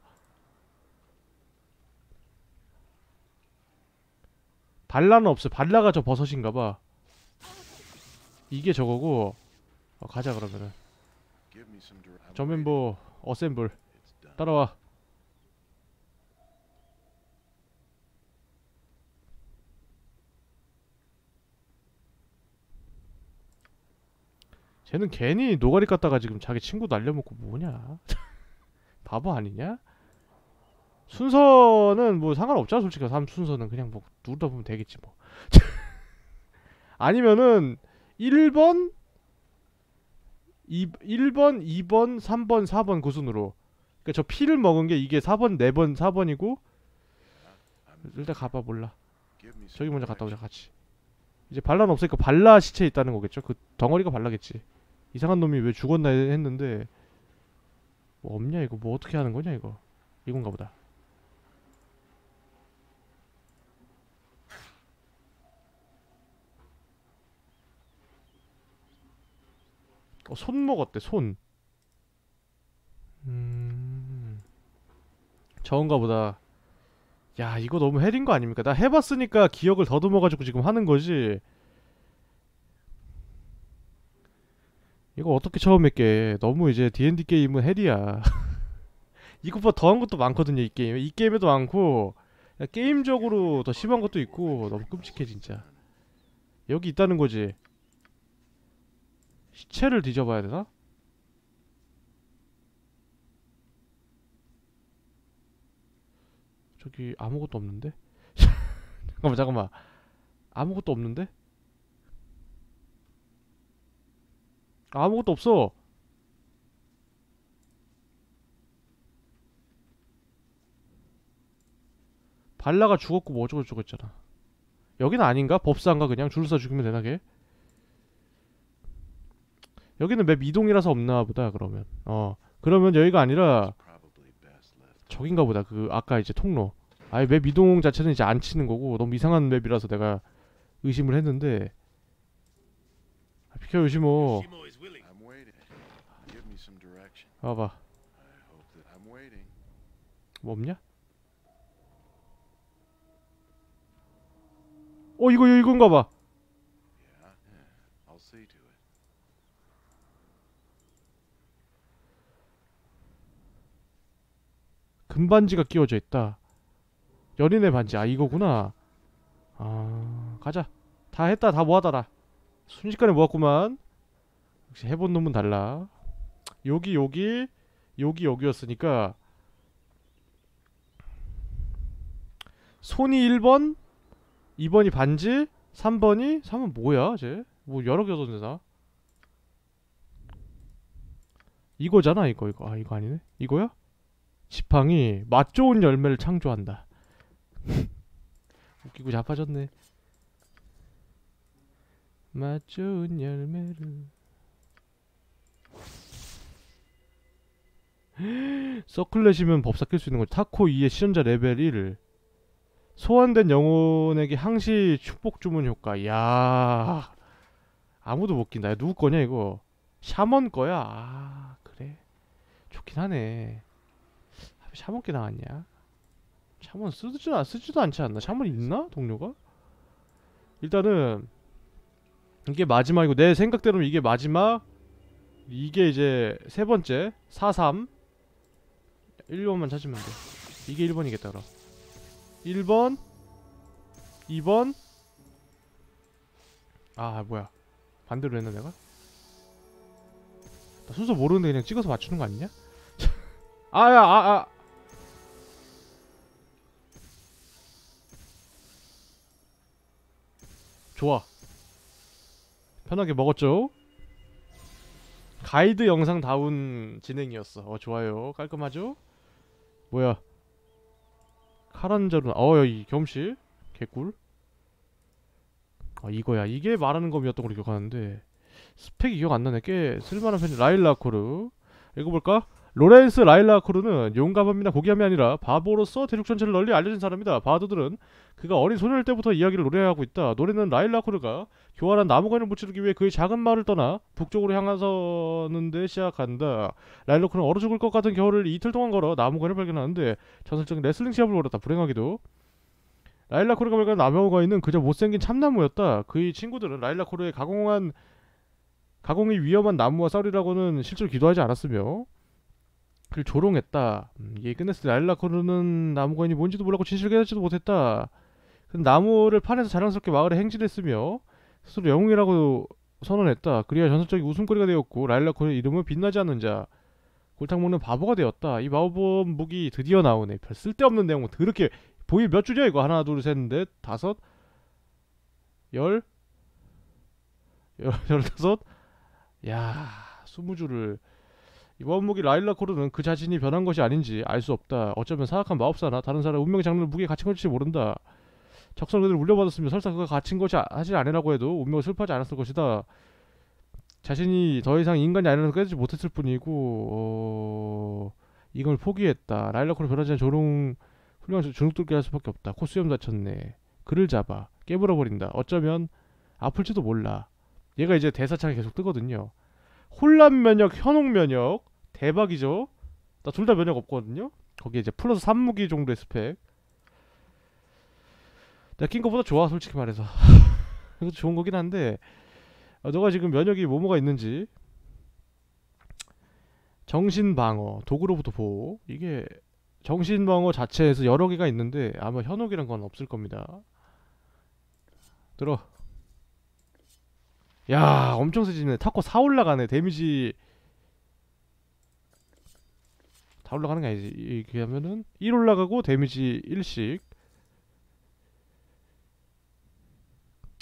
발라는 없어. 발라가 저 버섯인가봐. 이게 저거고. 어, 가자 그러면은. Give me some dir- I'm 저 waiting. 멤버 어셈블 It's done. 따라와. 쟤는 괜히 노가리 깠다가 지금 자기 친구 날려먹고 뭐냐? 바보 아니냐? 순서는 뭐 상관없잖아 솔직히. 삼 순서는 그냥 뭐 누르다 보면 되겠지 뭐. 아니면은 일 번 이, 일 번, 이 번, 삼 번, 사 번 그 순으로. 그니까 저 피를 먹은 게 이게 사 번, 네 번, 사 번이고. I'm 일단 가봐 몰라. give me some 저기 먼저 갔다 direction. 오자 같이. 이제 발라는 없으니까 발라 시체에 있다는 거겠죠? 그 덩어리가 발라겠지. 이상한 놈이 왜 죽었나 했는데 뭐 없냐 이거. 뭐 어떻게 하는 거냐 이거. 이건가 보다. 어, 손 먹었대 손. 음... 저건가 보다. 야 이거 너무 헬인 거 아닙니까? 나 해봤으니까 기억을 더듬어가지고 지금 하는 거지. 이거 어떻게 처음 했게. 너무 이제 디앤디 게임은 헬이야. 이것보다 더한 것도 많거든요 이 게임에. 이 게임에도 많고 야, 게임적으로 더 심한 것도 있고. 너무 끔찍해 진짜. 여기 있다는 거지. 시체를 뒤져봐야 되나? 저기 아무것도 없는데? 잠깐만 잠깐만. 아무것도 없는데? 아무것도 없어. 발라가 죽었고 뭐 어쩌고저쩌고 했잖아. 여기는 아닌가? 법사인가? 그냥 줄 서 죽이면 되나게? 여기는 맵 이동이라서 없나보다. 그러면 어 그러면 여기가 아니라 Probably best left. 저긴가 보다. 그 아까 이제 통로. 아예 맵 이동 자체는 이제 안 치는 거고 너무 이상한 맵이라서 내가 의심을 했는데. 아, 비켜 요시모. Yoshimo is willing. I'm waiting. Give me some direction. 와봐. I hope that I'm waiting. 뭐 없냐? 어 이거 이건가 봐. Yeah, yeah. I'll see to it. 금반지가 끼워져 있다. 연인의 반지. 아 이거구나. 아 가자. 다 했다. 다 모아다라. 순식간에 모았구만. 역시 해본 놈은 달라. 여기 여기 여기 여기였으니까 손이 일 번, 이 번이 반지, 삼 번이 삼 번 뭐야 쟤? 뭐 여러 개 얻었나? 이거잖아 이거 이거. 아 이거 아니네. 이거야? 지팡이 맛 좋은 열매를 창조한다. 웃기고 자빠졌네. 맛 좋은 열매를. 서클렛이면 법사 낄 수 있는 거지. 타코 이의 시전자 레벨 일. 소환된 영혼에게 항시 축복 주문 효과. 야 아무도 못 낀다. 야, 누구 거냐 이거? 샤먼 거야. 아 그래 좋긴 하네. 샤먼 게 나왔냐? 샤먼 쓰지도, 쓰지도 않지 않나? 샤먼 있나? 동료가? 일단은 이게 마지막이고 내 생각대로는 이게 마지막. 이게 이제 세 번째 사 삼 일 번만 찾으면 돼. 이게 일 번이겠다 그럼. 일 번 이 번. 아 뭐야 반대로 했나 내가? 나 순서 모르는데 그냥 찍어서 맞추는 거 아니냐? 아야 아 아. 좋아. 편하게 먹었죠? 가이드 영상다운 진행이었어. 어 좋아요. 깔끔하죠? 뭐야 카란자룬. 어 여기 경험치 개꿀. 아 이거야. 이게 말하는 검이었던 걸로 기억하는데 스펙이 기억 안 나네. 꽤 쓸만한 편이. 라일라코르 읽어볼까? 로렌스 라일라코르는 용감함이나 고귀함이 아니라 바보로서 대륙 전체를 널리 알려진 사람이다. 바도들은 그가 어린 소년일 때부터 이야기를 노래하고 있다. 노래는 라일라코르가 교활한 나무관을 무찌르기 위해 그의 작은 마을을 떠나 북쪽으로 향하서는데 시작한다. 라일라코르는 얼어 죽을 것 같은 겨울을 이틀 동안 걸어 나무관을 발견하는데 전설적인 레슬링 시합을 벌였다. 불행하게도 라일라코르가 발견한 나무관은 그저 못생긴 참나무였다. 그의 친구들은 라일라코르의 가공한 가공이 위험한 나무와 싸우리라고는 실제로 기도하지 않았으며 그를 조롱했다. 음, 이게 끝냈을 때 라일라코르는 나무관이 뭔지도 몰랐고 진실을 깨닫지도 못했다. 그 나무를 파내서 자랑스럽게 마을에 행진했으며 스스로 영웅이라고 선언했다. 그리야 전설적인 웃음거리가 되었고 라일라코르의 이름은 빛나지 않는 자, 골탕 먹는 바보가 되었다. 이 마법 무기 드디어 나오네. 별 쓸데없는 내용. 더럽게 보이 몇 줄이야 이거? 하나 둘 셋 넷 다섯 열 열 열다섯. 야 스무 줄을. 이 마법무기 라일라코르는 그 자신이 변한 것이 아닌지 알 수 없다. 어쩌면 사악한 마법사나 다른 사람의 운명의 장르를 무기에 갇힌 것일지 모른다. 적성 그들을 물려받았으며 설사 그가 갇힌 것이 하지 아니라고 해도 운명을 슬퍼하지 않았을 것이다. 자신이 더 이상 인간이 아니라는 걸 깨닫지 못했을 뿐이고 어... 이걸 포기했다. 라일라코르 변하지 않은 조롱 훌륭한 주눅들게 할 수밖에 없다. 코 수염 다쳤네. 그를 잡아 깨물어버린다. 어쩌면 아플지도 몰라. 얘가 이제 대사창에 계속 뜨거든요. 혼란 면역, 현혹 면역 대박이죠. 나 둘 다 면역 없거든요. 거기에 이제 플러스 삼 무기 정도의 스펙. 내가 낀 거보다 좋아 솔직히 말해서. 이것도 좋은 거긴 한데 어, 너가 지금 면역이 뭐뭐가 있는지. 정신방어, 도구로부터 보호. 이게 정신방어 자체에서 여러 개가 있는데 아마 현혹이란 건 없을 겁니다. 들어. 야 엄청 세지네. 타코 사 올라가네. 데미지 다 올라가는 게 아니지. 이렇게 하면은 일 올라가고 데미지 일씩.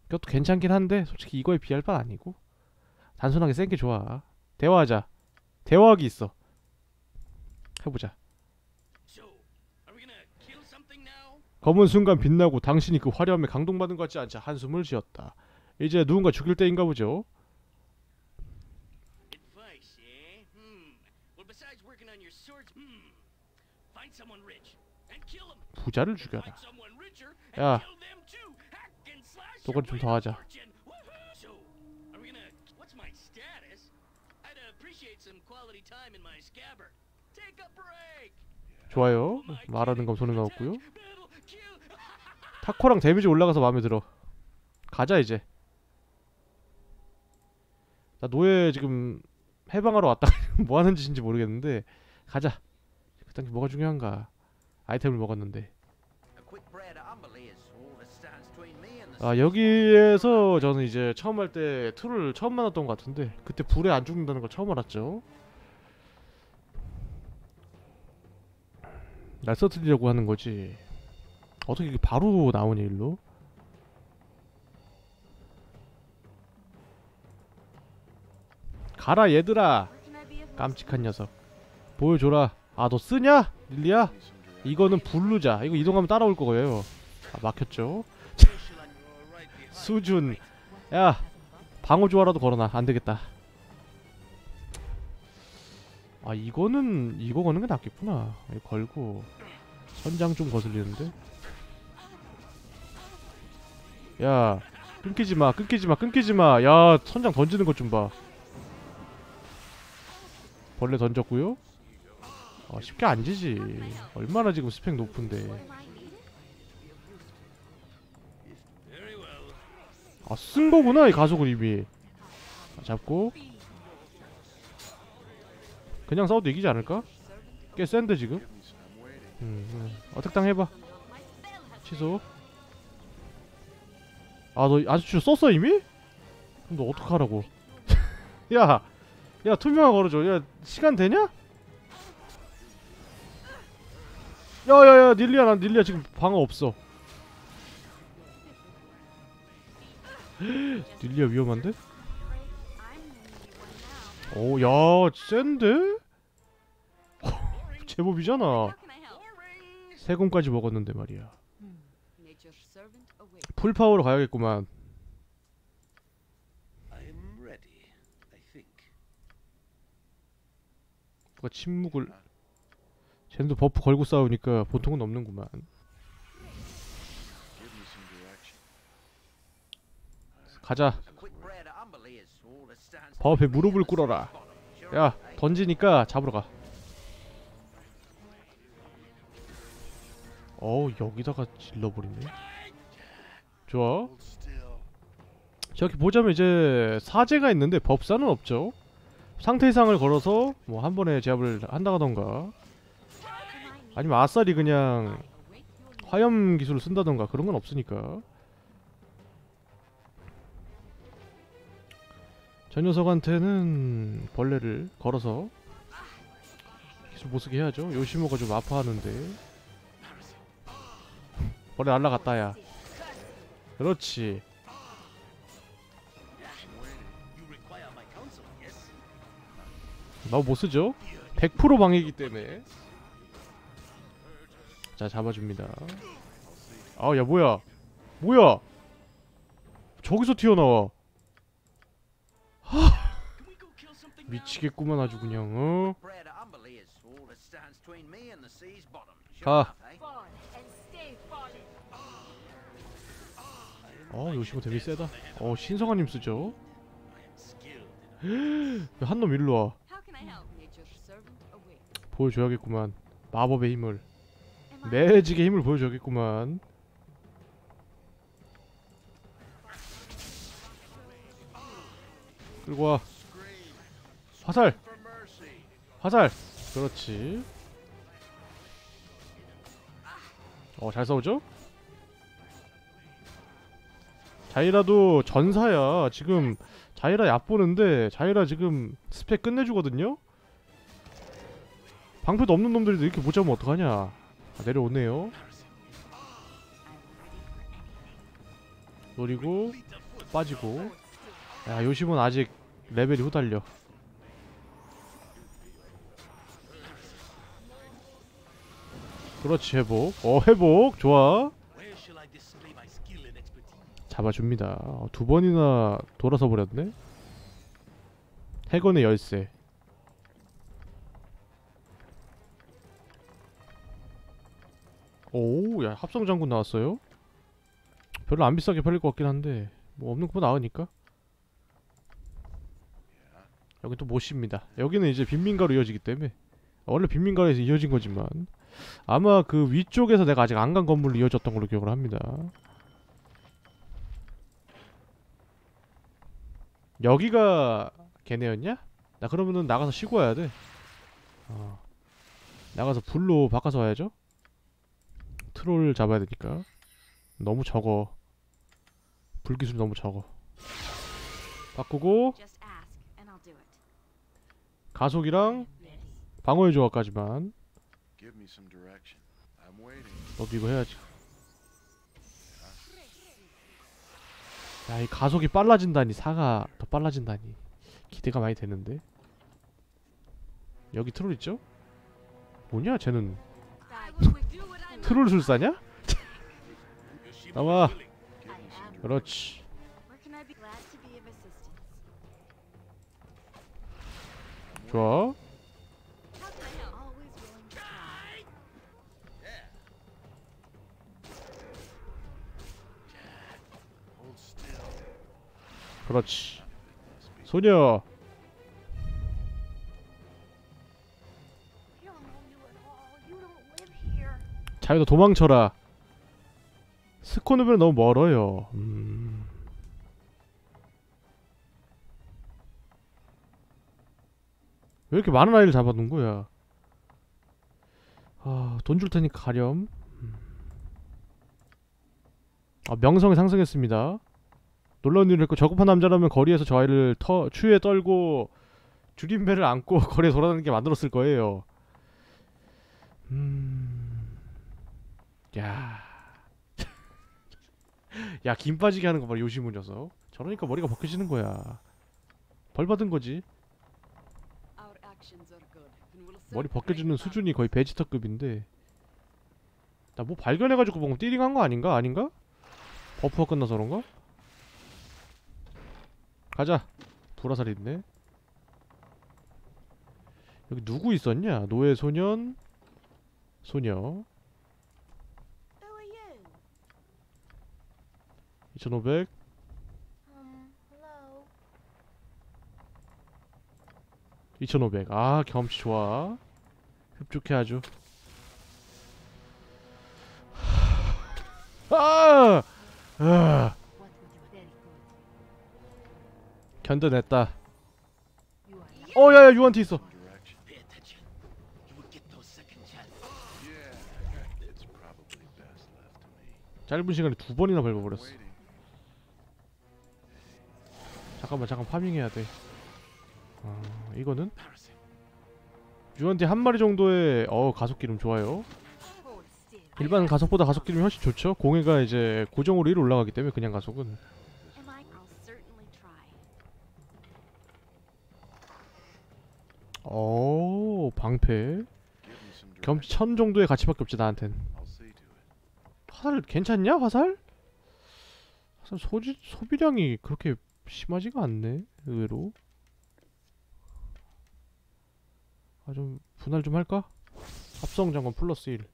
그것도 괜찮긴 한데 솔직히 이거에 비할 바는 아니고 단순하게 센 게 좋아. 대화하자. 대화하기 있어. 해보자. So, are we gonna kill something now? 검은 순간 빛나고 당신이 그 화려함에 감동받은 것 같지 않자 한숨을 쉬었다. 이제 누군가 죽일 때인가 보죠. Advice, eh? Hmm. Well, besides working on your swords, hmm. Find someone rich and kill him. 부자를 죽여라. Find someone richer 야, and kill them too. Hack and slash 또건 your 좀 way 더 to 하자. fortune. Woohoo! So, are we gonna? What's my status? I'd appreciate some quality time in my scabbard. Take a break. 좋아요. 말하는 건 소리가 없고요. 타코랑 데미지 올라가서 마음에 들어. 가자 이제. 나 노예 지금 해방하러 왔다. 뭐 하는 짓인지 모르겠는데 가자. 그딴 게 뭐가 중요한가. 아이템을 먹었는데. 아 여기에서 저는 이제 처음 할 때 트롤을 처음 만났던 것 같은데 그때 불에 안 죽는다는 걸 처음 알았죠. 날 써드리려고 하는 거지. 어떻게 이게 바로 나오냐 일로? 가라 얘들아. 깜찍한 녀석. 보여줘라. 아 너 쓰냐? 릴리야? 이거는 블루자. 이거 이동하면 따라올 거예요. 아 막혔죠. 수준. 야 방어조화라도 걸어놔. 안되겠다. 아 이거는 이거 거는 게 낫겠구나. 이거 걸고 선장 좀 거슬리는데. 야 끊기지마 끊기지마 끊기지마. 야 선장 던지는 것 좀 봐. 벌레 던졌고요. 아 쉽게 안 지지. 얼마나 지금 스펙 높은데. 아 쓴거구나 이 가속을 이미. 아, 잡고 그냥 싸워도 이기지 않을까? 꽤 센데 지금. 음, 음. 어택당 해봐. 취소. 아 너 아주 썼어 이미? 그럼 너 어떡하라고. 야! 야 투명화 걸어줘. 야 시간 되냐? 야야야 닐리야 난 닐리야 지금 방어 없어. 닐리야 위험한데? 오 야 센데? 제법이잖아. 세금까지 먹었는데 말이야. Nature's servant away. 풀파워로 가야겠구만. I'm ready, I think. 누가 침묵을. 쟤도 버프 걸고 싸우니까 보통은 없는구만. Give me some direction. 가자. 버 앞에 무릎을 꿇어라. 야 던지니까 잡으러 가. 어우 여기다가 질러버리네. 좋아. Hold still. 저기 보자면 이제 사제가 있는데 법사는 없죠. 상태 이상을 걸어서 뭐 한 번에 제압을 한다던가 아니면 아싸리 그냥 화염 기술을 쓴다던가 그런 건 없으니까. 저 녀석한테는 벌레를 걸어서 기술 못쓰게 해야죠. 요시모가 좀 아파하는데. 벌레 날라갔다 야. 그렇지. 나 못쓰죠? 백 퍼센트 방해이기 때문에. 자 잡아줍니다. 아 야 뭐야 뭐야 저기서 튀어나와. 하 미치겠구만 아주 그냥. 어? 가. 어 요시모 되게 세다. 어 신성한님 쓰죠. 한 놈 일로 와. How can I help? Nature's servant away. 보여줘야겠구만. 마법의 힘을. 매직의 힘을 보여줘야겠구만. 끌고 와. 화살. 화살. 그렇지. 어 잘 싸우죠? 자이라도 전사야. 지금 자이라 얕보는데 자이라 지금 스펙 끝내주거든요? 방패도 없는 놈들이 이렇게 못 잡으면 어떡하냐. 아, 내려오네요. 노리고 빠지고. 야, 요시몬 아직 레벨이 후달려. 그렇지, 회복. 어, 회복 좋아. Where shall I display my skill and expertise? 잡아줍니다. 어, 두 번이나 돌아서 버렸네. 해건의 열쇠. 오, 야, 합성 장군 나왔어요. 별로 안 비싸게 팔릴 것 같긴 한데 뭐 없는 것보다 나으니까. 여기 또 못입니다. 여기는 이제 빈민가로 이어지기 때문에 원래 빈민가에서 이어진 거지만 아마 그 위쪽에서 내가 아직 안 간 건물로 이어졌던 걸로 기억을 합니다. 여기가 걔네였냐? 나 그러면은 나가서 쉬고 와야 돼. 어. 나가서 불로 바꿔서 와야죠. 트롤 잡아야 되니까. 너무 적어. 불기술 너무 적어. 바꾸고 Just ask, and I'll do it. 가속이랑 Yes. 방어의 조합까지만. Give me some direction. I'm waiting. 너도 이거 해야지. 야, 이 가속이 빨라진다니, 사가 더 빨라진다니 기대가 많이 되는데. 여기 트롤 있죠? 뭐냐 쟤는. I will do what I 트롤 술사냐? 나와. Give me some direction. 그렇지. Where can I be? Glad to be of assistance. 좋아. How can I help? Always willing to try. Hold still. 그렇지. 소녀. We don't know you at all. You don't live here. 자기도 도망쳐라. 스코누벨은 너무 멀어요. 음. 왜 이렇게 많은 아이를 잡아둔 거야? 아, 돈 줄 테니까 가렴. 음. 아, 명성이 상승했습니다. 놀라운 일을 했고 저급한 남자라면 거리에서 저 아이를 터, 추위에 떨고 줄임배를 안고 거리에 돌아다니게 만들었을 거예요. 음. 야. 야, 김 빠지게 하는 거 봐, 요시문 녀석. 저러니까 머리가 벗겨지는 거야. 벌 받은 거지. Our actions are good, and we'll 머리 serve 벗겨지는 great 수준이 거의 베지터급인데. 나 뭐 발견해가지고 뭔가 띠링한 거 아닌가? 아닌가? 버프가 끝나서 그런가? 가자. 보라살이 있네. 여기 누구 있었냐? 노예 소년, 소녀. Who are you? 이천오백. Um, hello. 이천오백. 아, 경험치 좋아. 흡족해 아주. 아! 아! What would you very good? 견뎌냈다. You are 어, 야야, 유한티 있어. Direction. Pay attention. You will get those second chances. Yeah. It's probably best left to me. 짧은 시간에 두 번이나 I'm 밟아버렸어. waiting. 잠깐만, 잠깐 파밍해야 돼. 어, 이거는 Embarrassing. 유한티 한 마리 정도의 어 가속 기름 좋아요. hold still. 일반 가속보다 가속 기름이 훨씬 좋죠. 공해가 이제 고정으로 위로 올라가기 때문에 그냥 가속은. Am I? I'll certainly try. 오, 방패. Give me some 경험치 direction. 천 정도의 가치밖에 없지 나한텐. I'll see to it. 화살 괜찮냐? 화살? 화살 소지 소비량이 그렇게 심하지가 않네. 의외로. 아, 좀 분할 좀 할까? 합성 장관 플러스 일.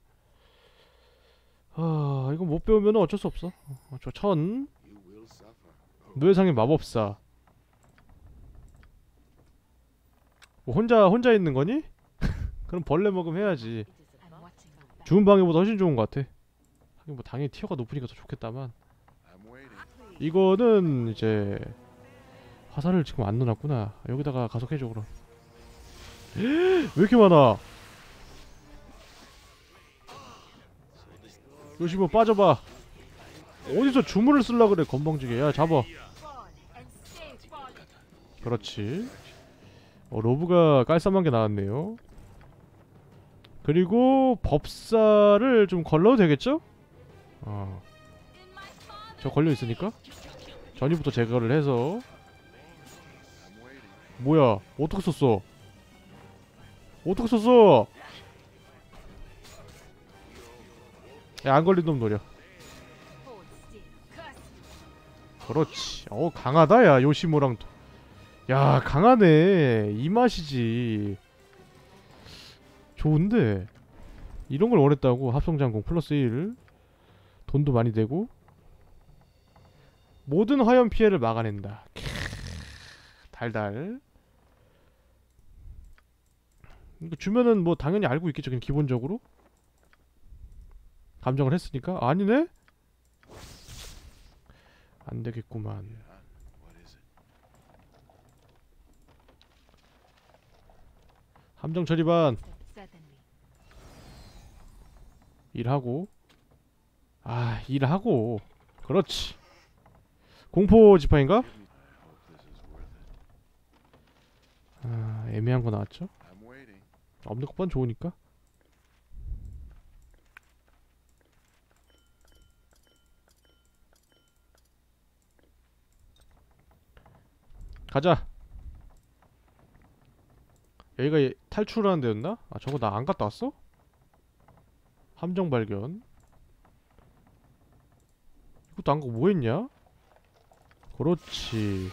아, 이거 못 배우면 어쩔 수 없어. 어, 저 천. You will suffer. 노예상의 마법사. 뭐 혼자 혼자 있는 거니? 그럼 벌레 먹으면 해야지. It is a I'm bug. watching my back. 주운 방해보다 훨씬 좋은 것 같아. 하긴 뭐 당연히 티어가 높으니까 더 좋겠다만. I'm waiting. 이거는 이제 화살을 지금 안 넣어놨구나. 여기다가 가속해줘 그럼. 왜 이렇게 많아? 요시모 빠져봐. 어디서 주문을 쓸라 그래 건방지게. 야, 잡아. 그렇지. 어, 로브가 깔쌈한 게 나왔네요. 그리고 법사를 좀 걸러도 되겠죠? 어. In my father's 저 걸려있으니까 전이부터 제거를 해서. I'm waiting. 뭐야 어떻게 썼어? 어떻게 썼어? 야 안 걸린 놈 노려. Hold still. Curse. 그렇지. 어 강하다 야 요시모랑. 도- 야 강하네. 이 맛이지. 좋은데 이런 걸 원했다고. 합성장공 플러스 일. 돈도 많이 되고 모든 화염 피해를 막아낸다. 캬, 달달. 이거 주면은 뭐 당연히 알고 있겠죠. 그냥 기본적으로 감정을 했으니까. 아니네? 안 되겠구만. What is it? 함정 처리반 Certainly. 일하고. 아 일하고. 그렇지. 공포 지파인가? Give me. I hope this is worth it. 아 애매한 거 나왔죠? I'm waiting. 없는 것보단 좋으니까. 가자. 여기가 예- 탈출하는 데였나? 아 저거 나 안 갔다 왔어? 함정 발견. 이것도 안 가고 뭐 했냐? 그렇지.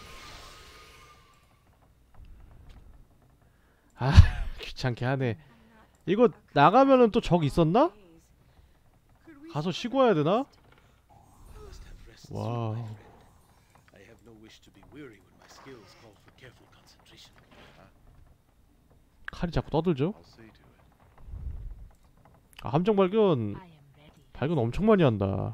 아 귀찮게 하네. 이거 나가면은 또 적 있었나? 가서 쉬고 와야 되나? I must have rested Wow. through my friend. I have no wish to be weary when my skills call for careful concentration. 칼이 자꾸 떠들죠? I'll see to it. 아 함정 발견. I am ready. 발견 엄청 많이 한다.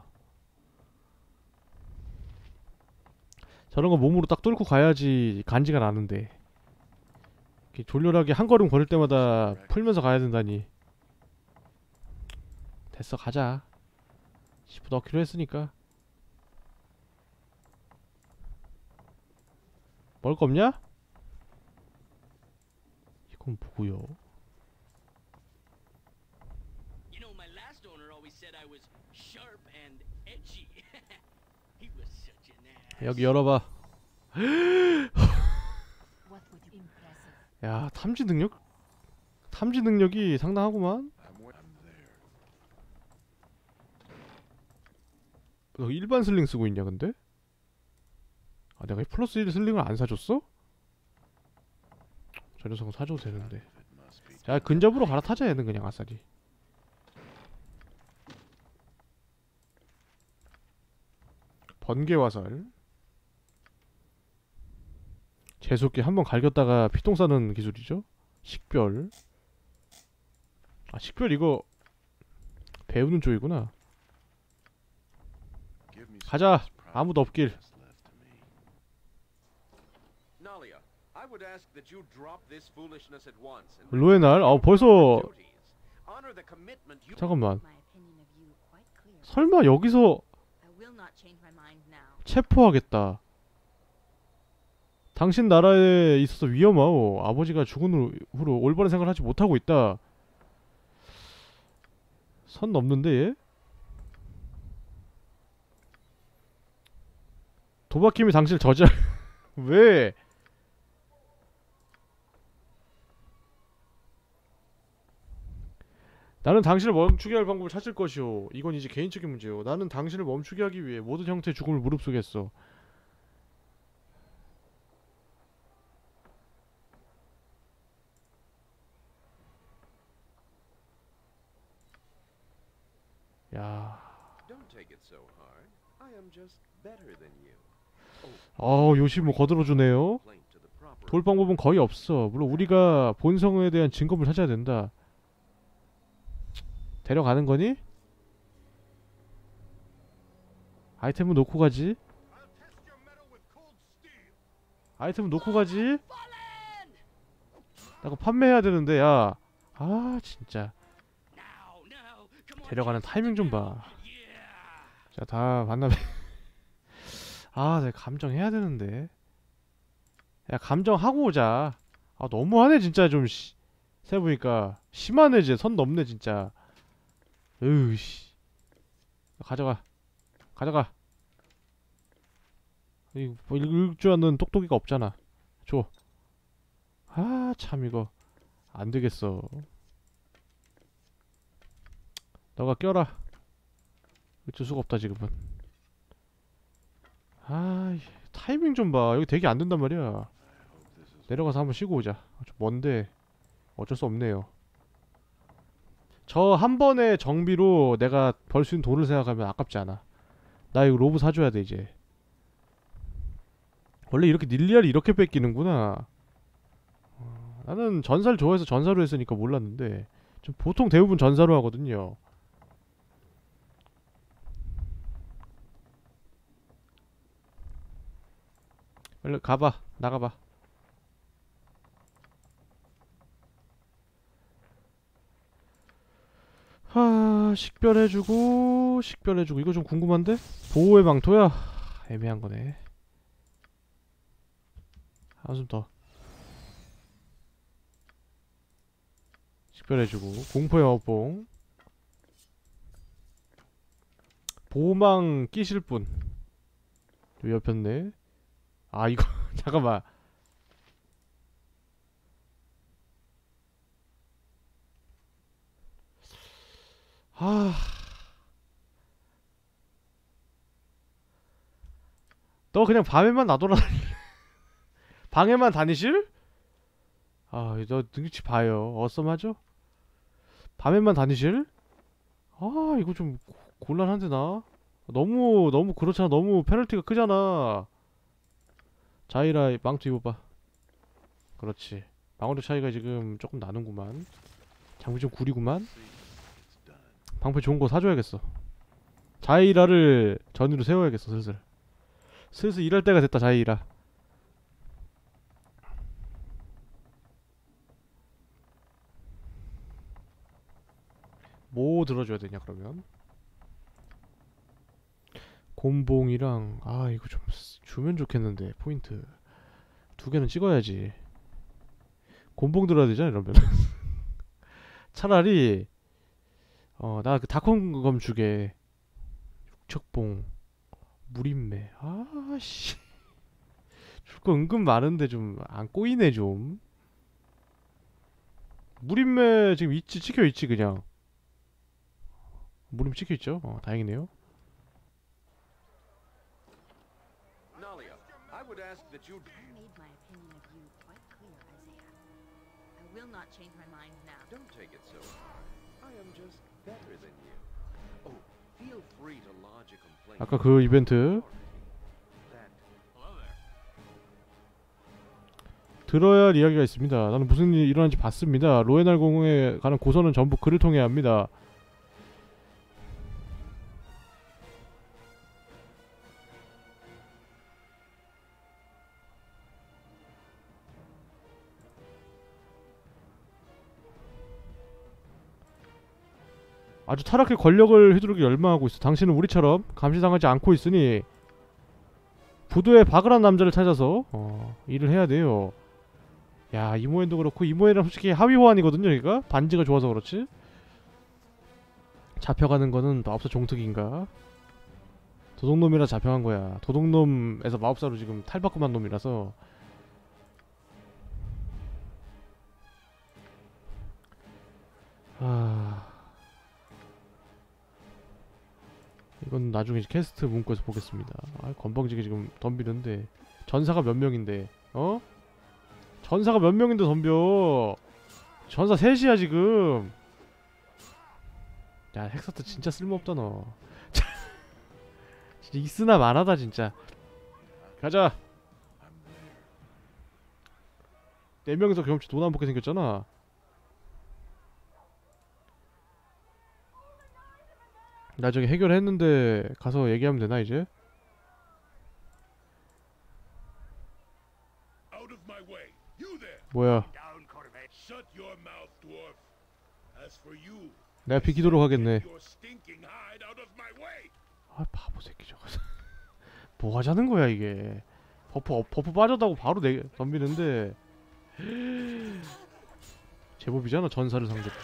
저런 거 몸으로 딱 뚫고 가야지 간지가 나는데. 이렇게 졸렬하게 한 걸음 걸을 때마다 풀면서 가야 된다니. 됐어 가자. 십 분 넣기로 했으니까. 먹을 거 없냐? 이건 뭐고요? You know, my last owner always said I was sharp and edgy. He was such an ass. 여기 열어봐. What would you impressive? 야 탐지 능력? 탐지 능력이 상당하구만. I'm wait. I'm there. 너 일반 슬링 쓰고 있냐 근데? 아 내가 이 플러스 일 슬링을 안 사줬어? 저 녀석은 사줘도 되는데. It must be. 야 근접으로 갈아타자 얘는 그냥 아싸리. 번개 화살. 제속기 한번 갈겼다가 피똥 싸는 기술이죠. 식별. 아 식별 이거 배우는 쪽이구나. Give me 가자. some of this 아무도 없길. progress left to me. Nalia, I would ask that you drop this foolishness at once and 로에날. 아 벌써. duties. Honor the commitment you 잠깐만. My opinion of you quite clear. 설마 여기서 I will not change my mind now. 체포하겠다. 당신 나라에 있어서 위험하오. 아버지가 죽은 후로 올바른 생각을 하지 못하고 있다. 선 넘는데 얘? 도박힘이 당신을 저지할 왜? 나는 당신을 멈추게 할 방법을 찾을 것이오. 이건 이제 개인적인 문제요. 나는 당신을 멈추게 하기 위해 모든 형태의 죽음을 무릅쓰겠어. 야, don't take it so hard. I am just better than you. 어 요시 뭐 거들어주네요. Complaint to the proper 돌 방법은 거의 없어. 물론 우리가 본성에 대한 증거를 찾아야 된다. 데려가는 거니? 아이템은 놓고 가지. 아이템은 놓고 가지. 나 그거 판매해야 되는데 야. 아 진짜. Now, now, come on, 데려가는 get 타이밍 좀 something 봐. now. Yeah. 자, 다 만나면 아, 내가 감정해야 되는데. 야, 감정하고 오자. 아, 너무하네 진짜 좀 씨. 세보니까 심하네 이제 선 넘네 진짜. 으이씨. 가져가. 가져가. 이 뭐 읽을 줄 아는 똑똑이가 없잖아. 줘. 아, 참 이거 안 되겠어. 너가 껴라. 어쩔 수가 없다 지금은. 아, 타이밍 좀 봐. 여기 되게 안 된단 말이야. 내려가서 한번 쉬고 오자. 좀 먼데 어쩔 수 없네요. 저 한 번의 정비로 내가 벌 수 있는 돈을 생각하면 아깝지 않아. 나 이거 로브 사줘야 돼 이제. 원래 이렇게 닐리알이 이렇게 뺏기는구나. 어, 나는 전사를 좋아해서 전사로 했으니까 몰랐는데 좀 보통 대부분 전사로 하거든요. 빨리 가봐. 나가봐. 하, 식별해주고 식별해주고 이거 좀 궁금한데? 보호의 망토야? 애매한 거네. 한숨 더. 식별해주고 공포의 마법봉. 보호망 끼실 분. 여기 옆였네. 아 이거 잠깐만. 아, 너 그냥 밤에만 나돌아다니. 방에만 다니실? 아, 너 능치 봐요. 어썸하죠? 밤에만 다니실? 아, 이거 좀 고- 곤란한데 나. 너무 너무 그렇잖아. 너무 페널티가 크잖아. 자이라 망토 입어봐. 그렇지. 방어력 차이가 지금 조금 나는구만. 장비 좀 구리구만. 방패 좋은 거 사줘야겠어. 자이라를 전위로 세워야겠어. 슬슬 슬슬 일할 때가 됐다. 자이라. 뭐 들어줘야 되냐 그러면. 곰봉이랑 아 이거 좀 주면 좋겠는데. 포인트 두 개는 찍어야지. 곰봉 들어야 되잖아 이러면. 차라리 어 나 그 다콘검 주게. 육척봉 물인매. 아씨 줄 거 은근 많은데 좀 안 꼬이네 좀. 물인매 지금 있지. 찍혀있지 그냥. 물인매 찍혀있죠. 어 다행이네요. Nalia, I would ask that you I made my opinion of you quite clear, Isaiah. I will not change my mind now. don't take it so hard. I am just better than you. Oh, feel free to lodge a complaint. 아까 그 이벤트 That Hello there. 들어야 할 이야기가 있습니다. 나는 무슨 일이 일어난지 봤습니다. 로에날 공에 가는 고서는 전부 그를 통해야 합니다. 아주 타락의 권력을 휘두르기 열망하고 있어. 당신은 우리처럼 감시당하지 않고 있으니 부두에 바그란 남자를 찾아서 어, 일을 해야 돼요. 야, 이모엔도 그렇고 이모엔은 솔직히 하위 호환이거든요. 여기가 반지가 좋아서 그렇지. 잡혀가는 거는 마법사 종특인가? 도둑놈이라 잡혀간 거야. 도둑놈에서 마법사로 지금 탈바꿈한 놈이라서. 아, 이건 나중에 캐스트 문구에서 보겠습니다. 아, 건방지게 지금 덤비는데 전사가 몇 명인데 어? 전사가 몇 명인데 덤벼. 전사 셋이야 지금. 야, 헥서트 진짜 쓸모없다 너. 진짜 있으나 마나다 진짜. 가자. 네 명이서 경험치 돈 안 받게 생겼잖아. 나중에 해결했는데 가서 얘기하면 되나 이제? Out of my way. You there. 뭐야? Down, Corvette. Shut your mouth, dwarf. As for you, 내가 비키도록 하겠네. get your stinking hide out of my way. 아, 바보 새끼 저거. 뭐 하자는 거야 이게. 버프 어, 버프 빠졌다고 바로 내 덤비는데. 제법이잖아 전사를 상대로.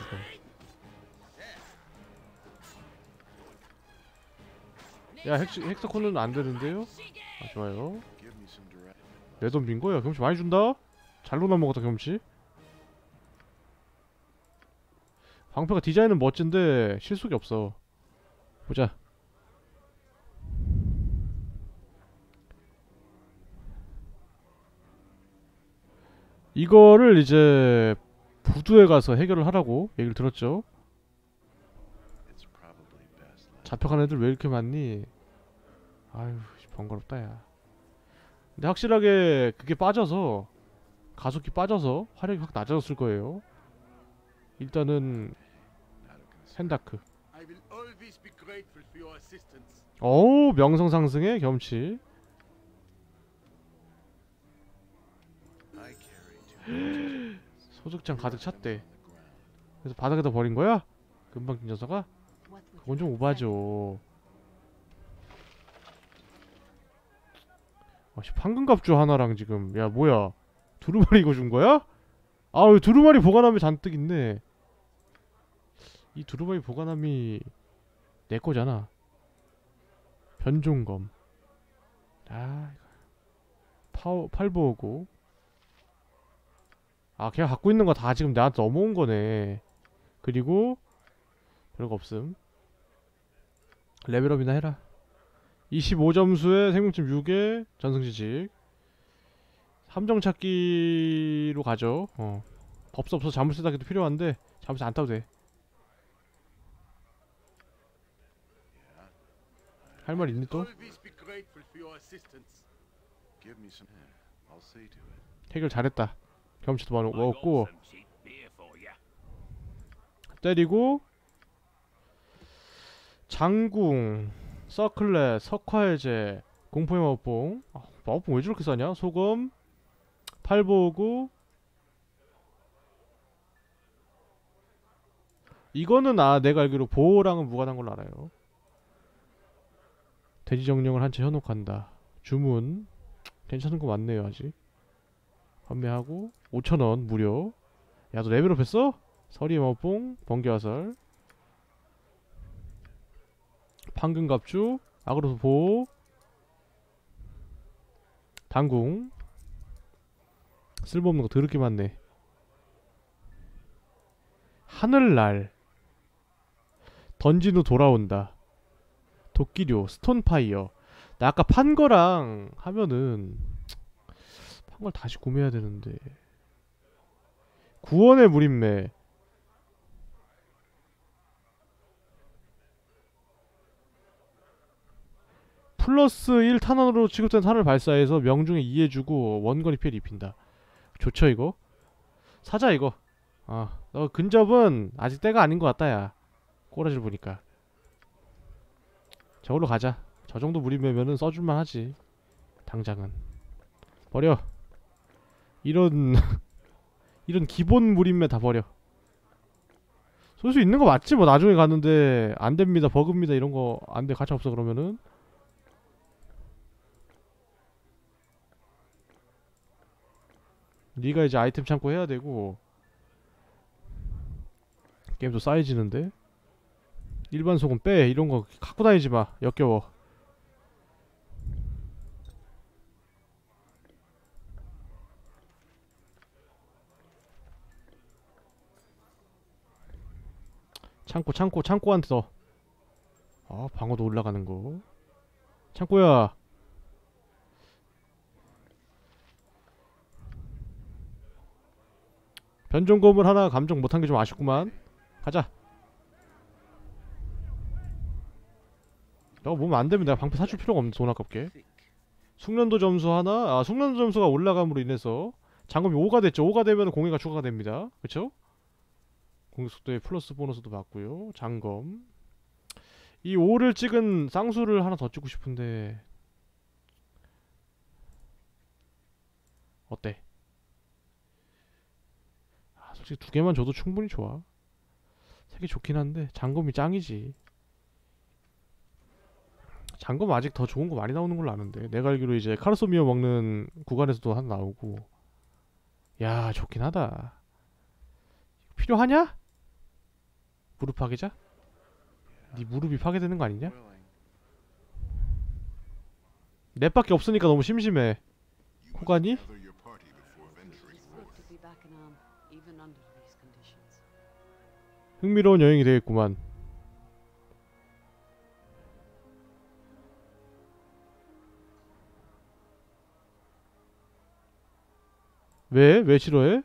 야, 헥 헥서콘은 안 되는데요? She gay! 아, 좋아요. Give me some direct. 내 돈 빈 거야. 경치 많이 준다. 잘로 넘어갔다 경치. 방패가 디자인은 멋진데 실속이 없어. 보자. 이거를 이제 부두에 가서 해결을 하라고 얘기를 들었죠. It's probably best. Let 잡혀간 애들 왜 이렇게 많니? 아유 번거롭다 야. 근데 확실하게 그게 빠져서 가속기 빠져서 화력이 확 낮아졌을 거예요. 일단은 not a concern. 샌다크. I will always be grateful for your assistance. 어우 명성상승의 겸치. I carry too much. 소죽장 가득 찼대. on the ground. 그래서 바닥에다 버린 거야? 금방 뛴 녀석아? What would 그건 좀 you 오바죠. 아, 씨, 황금갑주 하나랑 지금 야 뭐야 두루마리 이거 준 거야? 아왜 두루마리 보관함에 잔뜩 있네. 이 두루마리 보관함이 내 거잖아. 변종검. 아 이거 파워 팔보고. 아 걔가 갖고 있는 거 다 지금 나한테 넘어온 거네. 그리고 별거 없음. 레벨업이나 해라. 이십오 점수에 생명점 육에 전승지직. 함정 찾기로 가죠. 어. 법사 없어서 자물쇠 타기도 필요한데 자물쇠 안 타도 돼. 할 말 있니 또? Always be grateful for your assistance. Give me some. Yeah, I'll see to it. 해결 잘했다. 경치도 많이 먹었고 때리고 장궁, 서클렛, 석화해제, 공포의 마법봉. 아, 마법봉 왜 저렇게 싸냐? 소금, 팔보구. 이거는 아 내가 알기로 보호랑은 무관한 걸로 알아요. 돼지 정령을 한 채 현혹한다. 주문 괜찮은 거 많네요 아직. 판매하고 오천 원 무료. 야 너 레벨업 했어? 서리의 마법봉, 번개화살, 판금갑주, 아그로스 보호, 당궁. 쓸모없는 거 더럽게 많네. 하늘날, 던진 후 돌아온다, 도끼료, 스톤파이어. 나 아까 판 거랑 하면은 판 걸 다시 구매해야 되는데. 구원의 무림매. 플러스 일 탄환으로 취급된 탄을 발사해서 명중에 이 해주고 원거리 피해를 입힌다. 좋죠 이거? 사자 이거. 아, 너 근접은 아직 때가 아닌 것 같다 야. 꼬라지를 보니까. 저걸로 가자. 저 정도 무림매면은 써줄만 하지. 당장은. 버려. 이런 이런 기본 무림매 다 버려. 쏠 수 있는 거 맞지? 뭐 나중에 가는데 안됩니다 버그입니다 이런 거 안돼 가차 없어 그러면은. 니가 이제 아이템 창고 해야 되고. 게임도 쌓여지는데. 일반 소금 빼. 이런 거 갖고 다니지 마. 역겨워. 창고 창고 창고한테 더. 아 방어도 올라가는 거. 창고야. 변종검을 하나 감정 못한 게 좀 아쉽구만. 가자. 너 몸 안되면 내가 방패 사줄 필요가 없는데 돈 아깝게. 숙련도 점수 하나. 아 숙련도 점수가 올라감으로 인해서 장검이 오가 됐죠. 오가 되면 공회가 추가가 됩니다. 그쵸? 공격속도에 플러스 보너스도 받고요. 장검. 이 오를 찍은 쌍수를 하나 더 찍고 싶은데 어때? 아, 솔직히 두 개만 줘도 충분히 좋아. 세 개 좋긴 한데 장검이 짱이지. 장검 아직 더 좋은 거 많이 나오는 걸로 아는데 내가 알기로 이제 카르소미어 먹는 구간에서도 하나 나오고. 야 좋긴 하다. 필요하냐? 무릎 파괴자? 네 무릎이 파괴되는 거 아니냐? Willing. 넷밖에 없으니까 너무 심심해. 호간이? It is good to be back in Am, even under these conditions. 흥미로운 여행이 되겠구만. 왜? 왜 싫어해?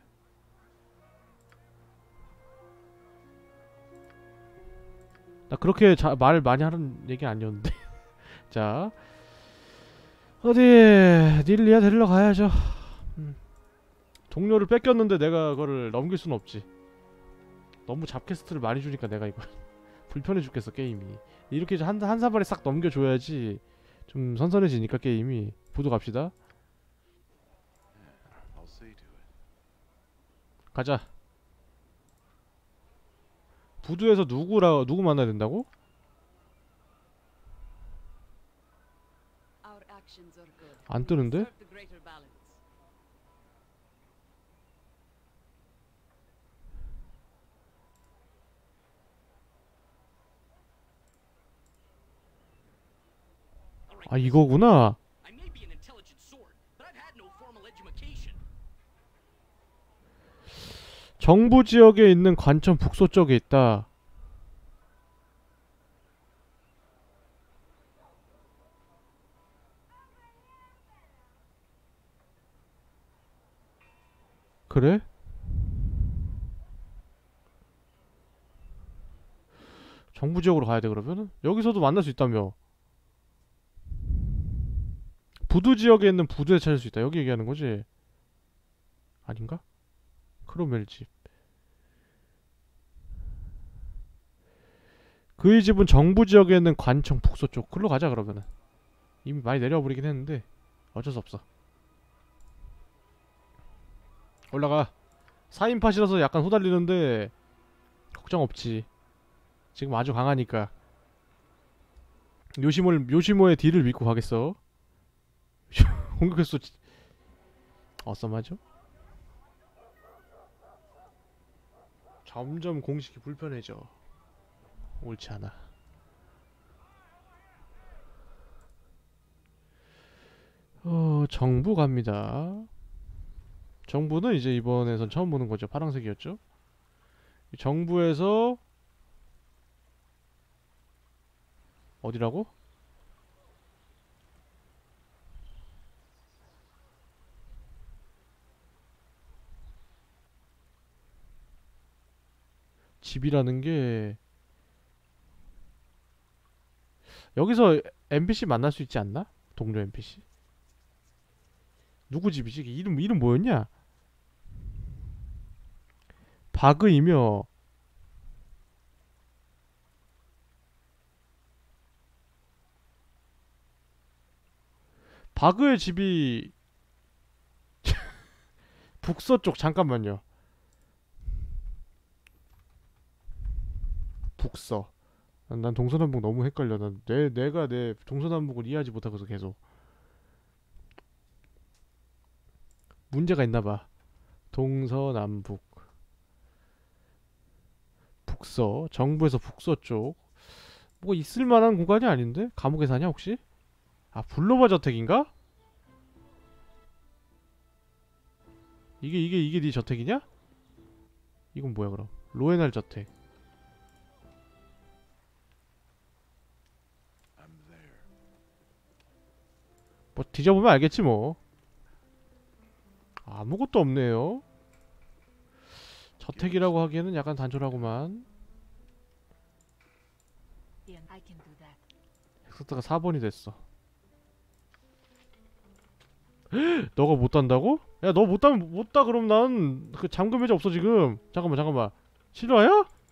나 그렇게 자, 말 많이 하는 얘기 아니었는데. 자, 어디 닐리아 데리러 가야죠. 음. 동료를 뺏겼는데 내가 그거를 넘길 순 없지. 너무 잡캐스트를 많이 주니까 내가 이거 불편해 죽겠어 게임이. 이렇게 한, 한 사발에 싹 넘겨줘야지 좀 선선해지니까 게임이. 부두 갑시다. I'll see to it. 가자. 부두에서 누구라 누구 만나야 된다고? Our actions are good. 안 뜨는데? Serve the greater balance. All right, 아 이거구나. I may be an intelligent sword, but I've had no formal education. 정부 지역에 있는 관청 북서쪽에 있다. 그래? 정부 지역으로 가야 돼 그러면은? 여기서도 만날 수 있다며. 부두 지역에 있는 부두에 찾을 수 있다. 여기 얘기하는 거지? 아닌가? 크로멜 집. 그의 집은 정부 지역에 있는 관청 북서쪽. 글로 가자 그러면은. 이미 많이 내려와 버리긴 했는데 어쩔 수 없어. 올라가. 사인팟이라서 약간 후달리는데 걱정 없지. 지금 아주 강하니까. 요시모를, 요시모의 딜을 믿고 가겠어. 공격했어. 어썸하죠? 점점 공식이 불편해져. 옳지 않아. 어, 정부 갑니다. 정부는 이제 이번에선 처음 보는 거죠. 파란색이었죠. 정부에서 어디라고? 집이라는 게 여기서 엔피씨 만날 수 있지 않나? 동료 엔피씨? 누구 집이지? 이름 이름 뭐였냐? 바그이며 바그의 집이 북서쪽. 잠깐만요. 북서. 난, 난 동서남북 너무 헷갈려. 난 내, 내가 내 동서남북을 이해하지 못하고서 계속 문제가 있나봐. 동서남북 북서. 정부에서 북서쪽. 뭐가 있을만한 공간이 아닌데? 감옥에 사냐 혹시? 아 블로버 저택인가? 이게 이게 이게 네 저택이냐? 이건 뭐야 그럼? 로에날 저택. I'm there. 뭐 뒤져보면 알겠지 뭐. 아무것도 없네요. 저택이라고 하기에는 약간 단촐하구만. I can do that. 엑스트가 사 번이 됐어. 너가 못 단다고? 야 너 못 따면 못 따. 그럼 난 그 잠금 해제 없어 지금. 잠깐만 잠깐만. 실화야?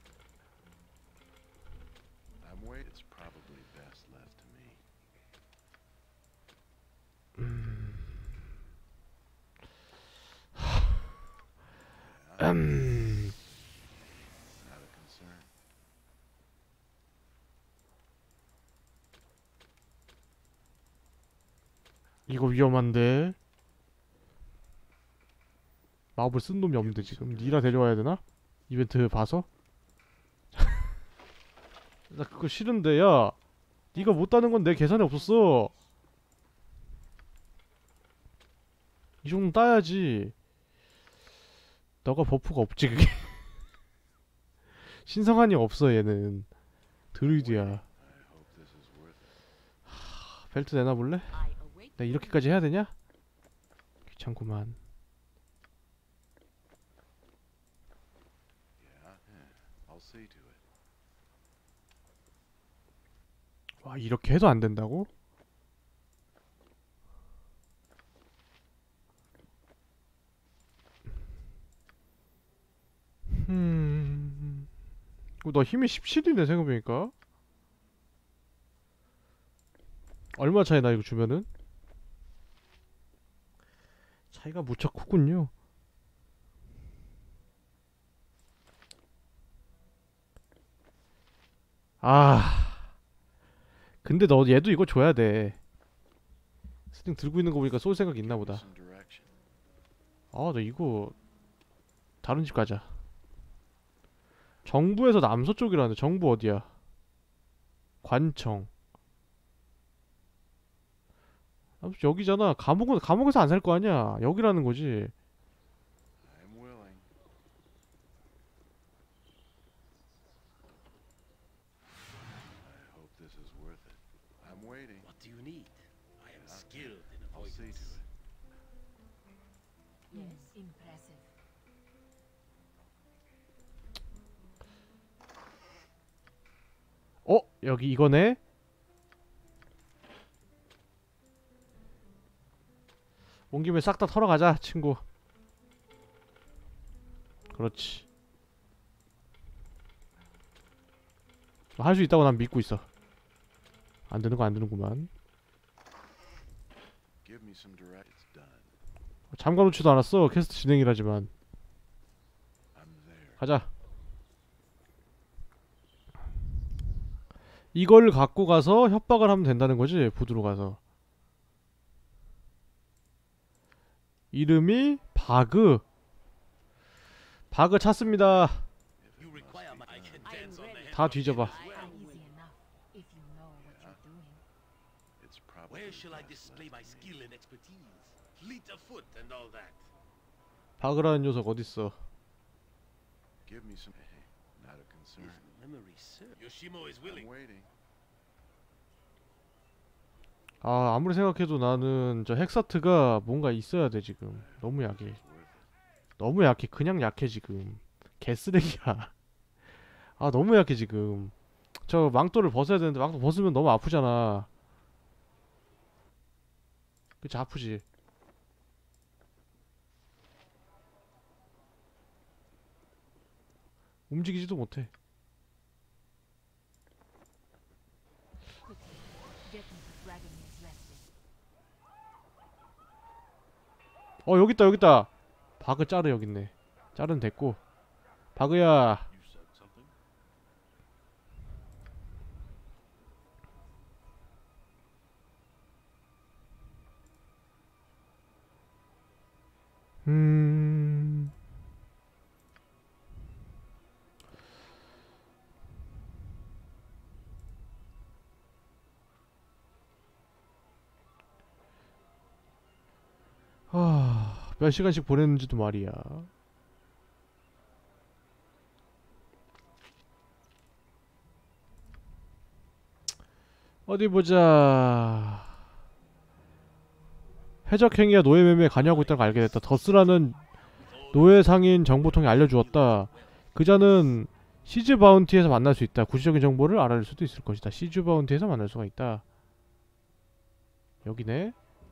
I'm waiting. It's probably best left to me. 음... Not a concern. 이거 위험한데. 마법을 쓴 놈이 없는데 지금. 니라 데려와야 되나? 이벤트 봐서? 나 그거 싫은데. 야 니가 못 따는 건 내 계산에 없었어. 이 정도 따야지. 너가 버프가 없지 그게. 신성한이 없어 얘는. 드루이드야. I hope this is worth it. 벨트 내놔볼래? I await 나 이렇게까지 해야 되냐? 귀찮구만. Yeah, yeah. I'll see to it. 와 이렇게 해도 안 된다고? 음... 어, 너 힘이 십칠이네 생각해보니까. 얼마 차이 나 이거 주면은? 차이가 무척 크군요. 아 근데 너 얘도 이거 줘야 돼. 스팅 들고 있는 거 보니까 쏠 생각 있나 보다. Some direction. 아 너 이거 다른 집 가자. 정부에서 남서쪽이라는데 정부 어디야? 관청. 아, 여기잖아. 감옥은 감옥에서 안 살 거 아니야. 여기라는 거지. I'm willing. I hope this is worth it. I'm waiting. What do you need? I am Yeah, skilled in I'll see to avoidance. it. Yes, impressive. 어? 여기 이거네? 온 김에 싹 다 털어가자 친구. 그렇지. 할 수 있다고 난 믿고 있어. 안 되는 거 안 되는구만. Give me some direct. It's done. 잠가 놓지도 않았어. 퀘스트 진행이라지만. I'm there. 가자. 이걸 갖고 가서 협박을 하면 된다는 거지. 부두로 가서. 이름이 바그. 바그 찾습니다. You require my I can dance on the head. 다 뒤져봐. Easy enough if you know what you're doing. It's probably Where shall I best display left my me skill and expertise? Fleet of foot and all that. 바그라는 녀석 어딨어? Give me some. Hey, not a concern. If memory serves, Yoshimo is willing. I'm waiting. 아 아무리 생각해도 나는 저 헥사트가 뭔가 있어야 돼 지금. 너무 약해. It's worth it. 너무 약해. 그냥 약해 지금. 개쓰레기야. 아 너무 약해 지금. 저 망토를 벗어야 되는데 망토 벗으면 너무 아프잖아. 그치 아프지. 움직이지도 못해. Get me to Dragon's resting. 어 여깄다 여깄다. 바그 짜르 여깄네. 짜르는 됐고. 바그야. You said something? 음. 아, 몇 시간씩 보냈는지도 말이야. 어디 보자. 해적 행위와 노예 매매에 관여하고 있다는 걸 알게 됐다. 더스라는 노예 상인 정보통에 알려주었다. 그자는 시즈 바운티에서 만날 수 있다. 구체적인 정보를 알아낼 수도 있을 것이다. 시즈 바운티에서 만날 수가 있다. 여기네.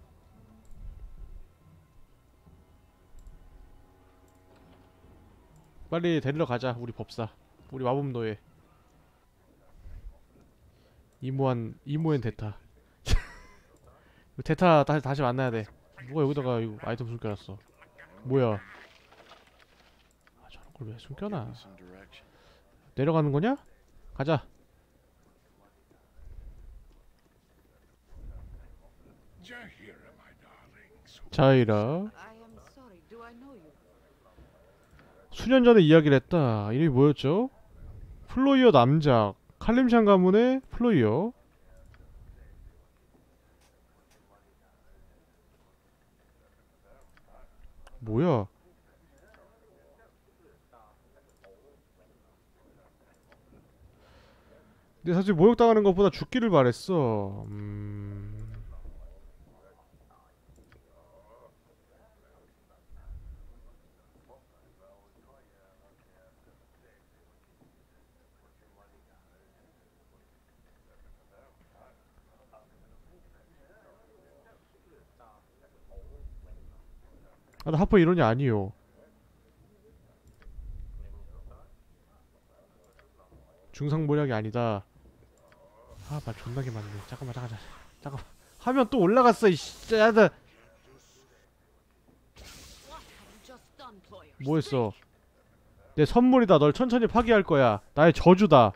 빨리 데리러 가자. 우리 법사. 우리 마법 노예. 이모한 이모엔 데타. 데타 다시 다시 만나야 돼. 누가 여기다가 이거 아이템 숨겨놨어. 뭐야? 아, 저런 걸 왜 Give 숨겨놔? me some direction. 내려가는 거냐? 가자. Jahira, my darling. So 자이라. I am sorry. Do I know you? 수년 전에 이야기를 했다. 이름이 뭐였죠? 플로이어 남작. 칼림샨 가문의 플로이어. 뭐야? 근데 사실 모욕당하는 것보다 죽기를 바랬어. 음... 아, 나 하퍼 이론이 아니요. 중상모략이 아니다. 아, 말 존나게 많네. 잠깐만, 잠깐만, 잠깐만. 화면 또 올라갔어, 이씨. 야, 나. What have you just done, Ployer? 뭐 했어? 내 선물이다. 널 천천히 파괴할 거야. 나의 저주다.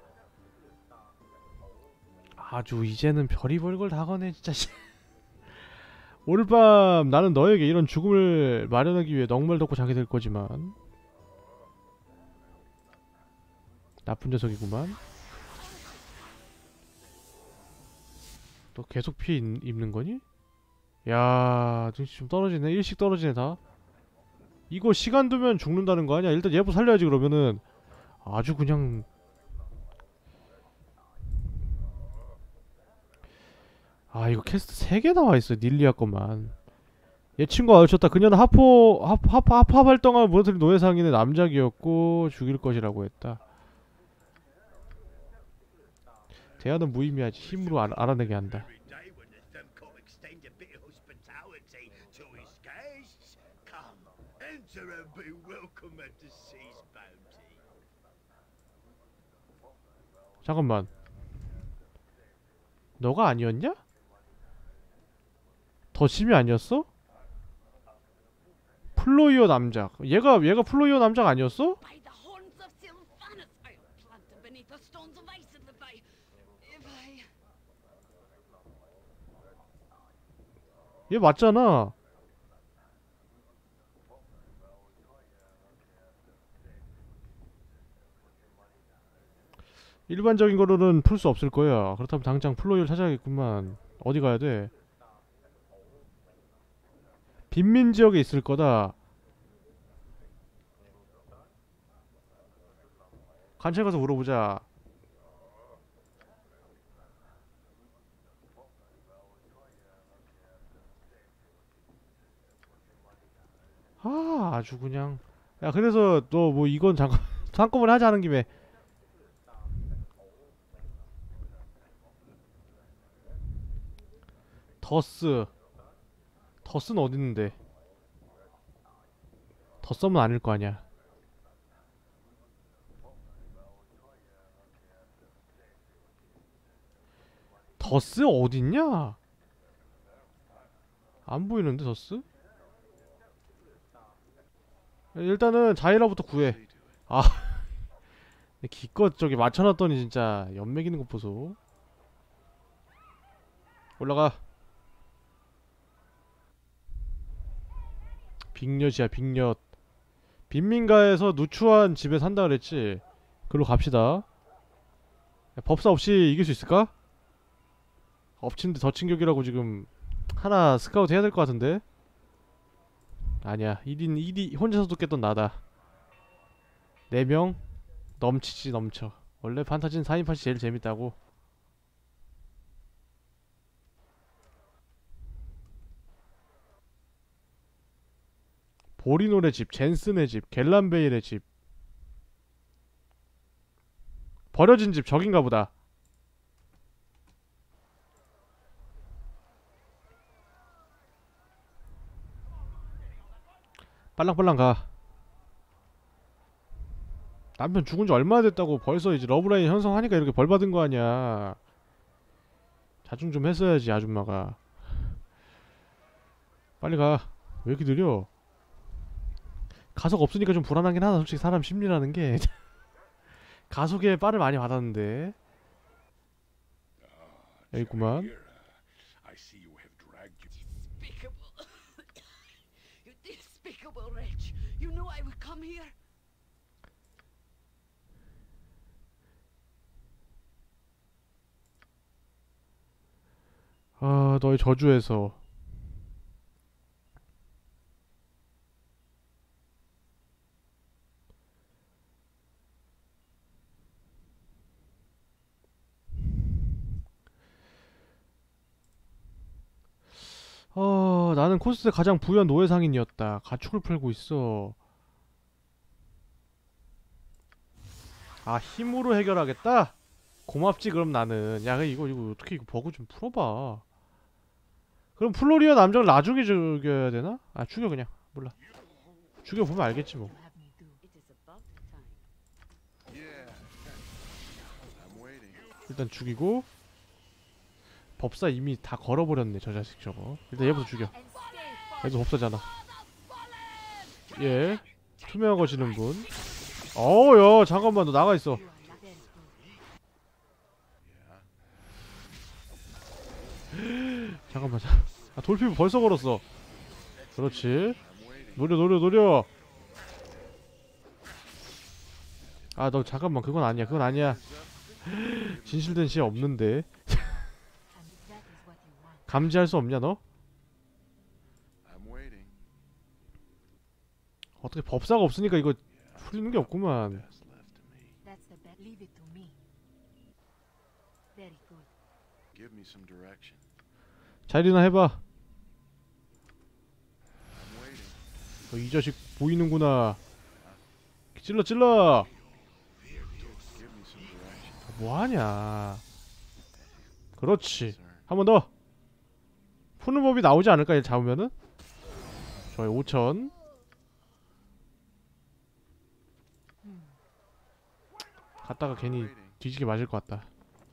아주 이제는 별이 볼 걸 다 거네, 진짜. 오늘 밤 나는 너에게 이런 죽음을 마련하기 위해 넋을 덮고 자게 될 거지만 나쁜 녀석이구만. 너 계속 피해 입- 입는 거니? 야, 좀 떨어지네. 일씩 떨어지네 다. 이거 시간 두면 죽는다는 거 아니야? 일단 얘부터 살려야지. 그러면은 아주 그냥 아, 이거 캐스트 세 개 나와있어. 닐리아 것만. 얘 친구가 알려줬다. 그녀는 하포 하포 하포 하포 활동을 무너뜨린 노예상인의 남작이었고 죽일 것이라고 했다. 대화는 무의미하지. 힘으로 알, 알아내게 한다. Every day when the them could extend a bit of hospitality to his guests. Come, enter and be welcome at the sea's bounty. 잠깐만. 너가 아니었냐? 더 심이 아니었어? 플로이어 남작. 얘가 얘가 플로이어 남작 아니었어? By the horns of Sylvanas, I'll plant them beneath the stones of ice in the bay. If I... 얘 맞잖아. 일반적인 거로는 풀 수 없을 거야. 그렇다면 당장 플로이어를 찾아야겠구만. 어디 가야 돼? 빈민 지역에 있을 거다. 관찰 가서 물어보자. 아, 아주 그냥. 야, 그래서 너 뭐 이건 잠깐 한꺼번에 하자 하는 김에 더스. 더스는 어디 있는데? 더썸은 아닐 거 아니야. 더스 어딨냐? 안 보이는데 더스? 일단은 자이라부터 구해. 아, 기껏 저기 맞춰놨더니 진짜 연맥이는 것 보소. 올라가. 빅엿이야, 빅엿. 빈민가에서 누추한 집에 산다 그랬지. 글로 갑시다. 야, 법사 없이 이길 수 있을까? 엎친데 저친격이라고 지금 하나 스카우트 해야 될 것 같은데. 아니야. 일 인 일 위 혼자서도 깼던 나다. 네 명 넘치지 넘쳐. 원래 판타지는 사 인 팟이 제일 재밌다고. 보리노의 집, 젠슨의 집, 갤란베일의 집. 버려진 집 저긴가 보다. 빨랑빨랑 가. 남편 죽은 지 얼마나 됐다고 벌써 이제 러브라인 형성하니까 이렇게 벌 받은 거 아니야. 자중 좀 했어야지 아줌마가. 빨리 가. 왜 이렇게 느려? 가속 없으니까 좀 불안하긴 하다. 솔직히 사람 심리라는 게. 가속에 빠를 많이 받았는데. 여기 있구만. I see you have dragged you. Despicable. You despicable wretch. You knew I would come here. 아, 너의 저주에서 나는 코스트의 가장 부유한 노예 상인이었다. 가축을 팔고 있어. 아, 힘으로 해결하겠다? 고맙지 그럼 나는. 야, 이거 이거 어떻게 이거 버그 좀 풀어봐. 그럼 플로리아 남자를 나중에 죽여야 되나? 아, 죽여 그냥. 몰라. 죽여보면 알겠지 뭐. It is about time. Yeah. I'm waiting. 일단 죽이고. 법사 이미 다 걸어버렸네 저 자식 저거. 일단 얘부터 죽여. 얘도 법사잖아. 얘 투명한 거 지는 분. 어우야 잠깐만 너 나가있어. You are not very good. 잠깐만. 아 돌피부 벌써 걸었어. 그렇지. I'm waiting. 노려 노려 노려. 아 너 잠깐만 그건 아니야 그건 아니야. 진실된 시 없는데. And that is what you want. 감지할 수 없냐 너? I'm waiting. 어떻게 법사가 없으니까 이거 풀리는 게 없구만. Best left to me. That's the best. Leave it to me. Very good. Give me some direction. 자리나 해봐. I'm waiting. 너 이 자식 보이는구나. 찔러 찔러. Give me some direction. 뭐하냐. 그렇지. Sir. 한 번 더. 푸는 법이 나오지 않을까 얘 잡으면은? 좋아요 오천. 갔다가 괜히 Waiting. 뒤지게 맞을 것 같다.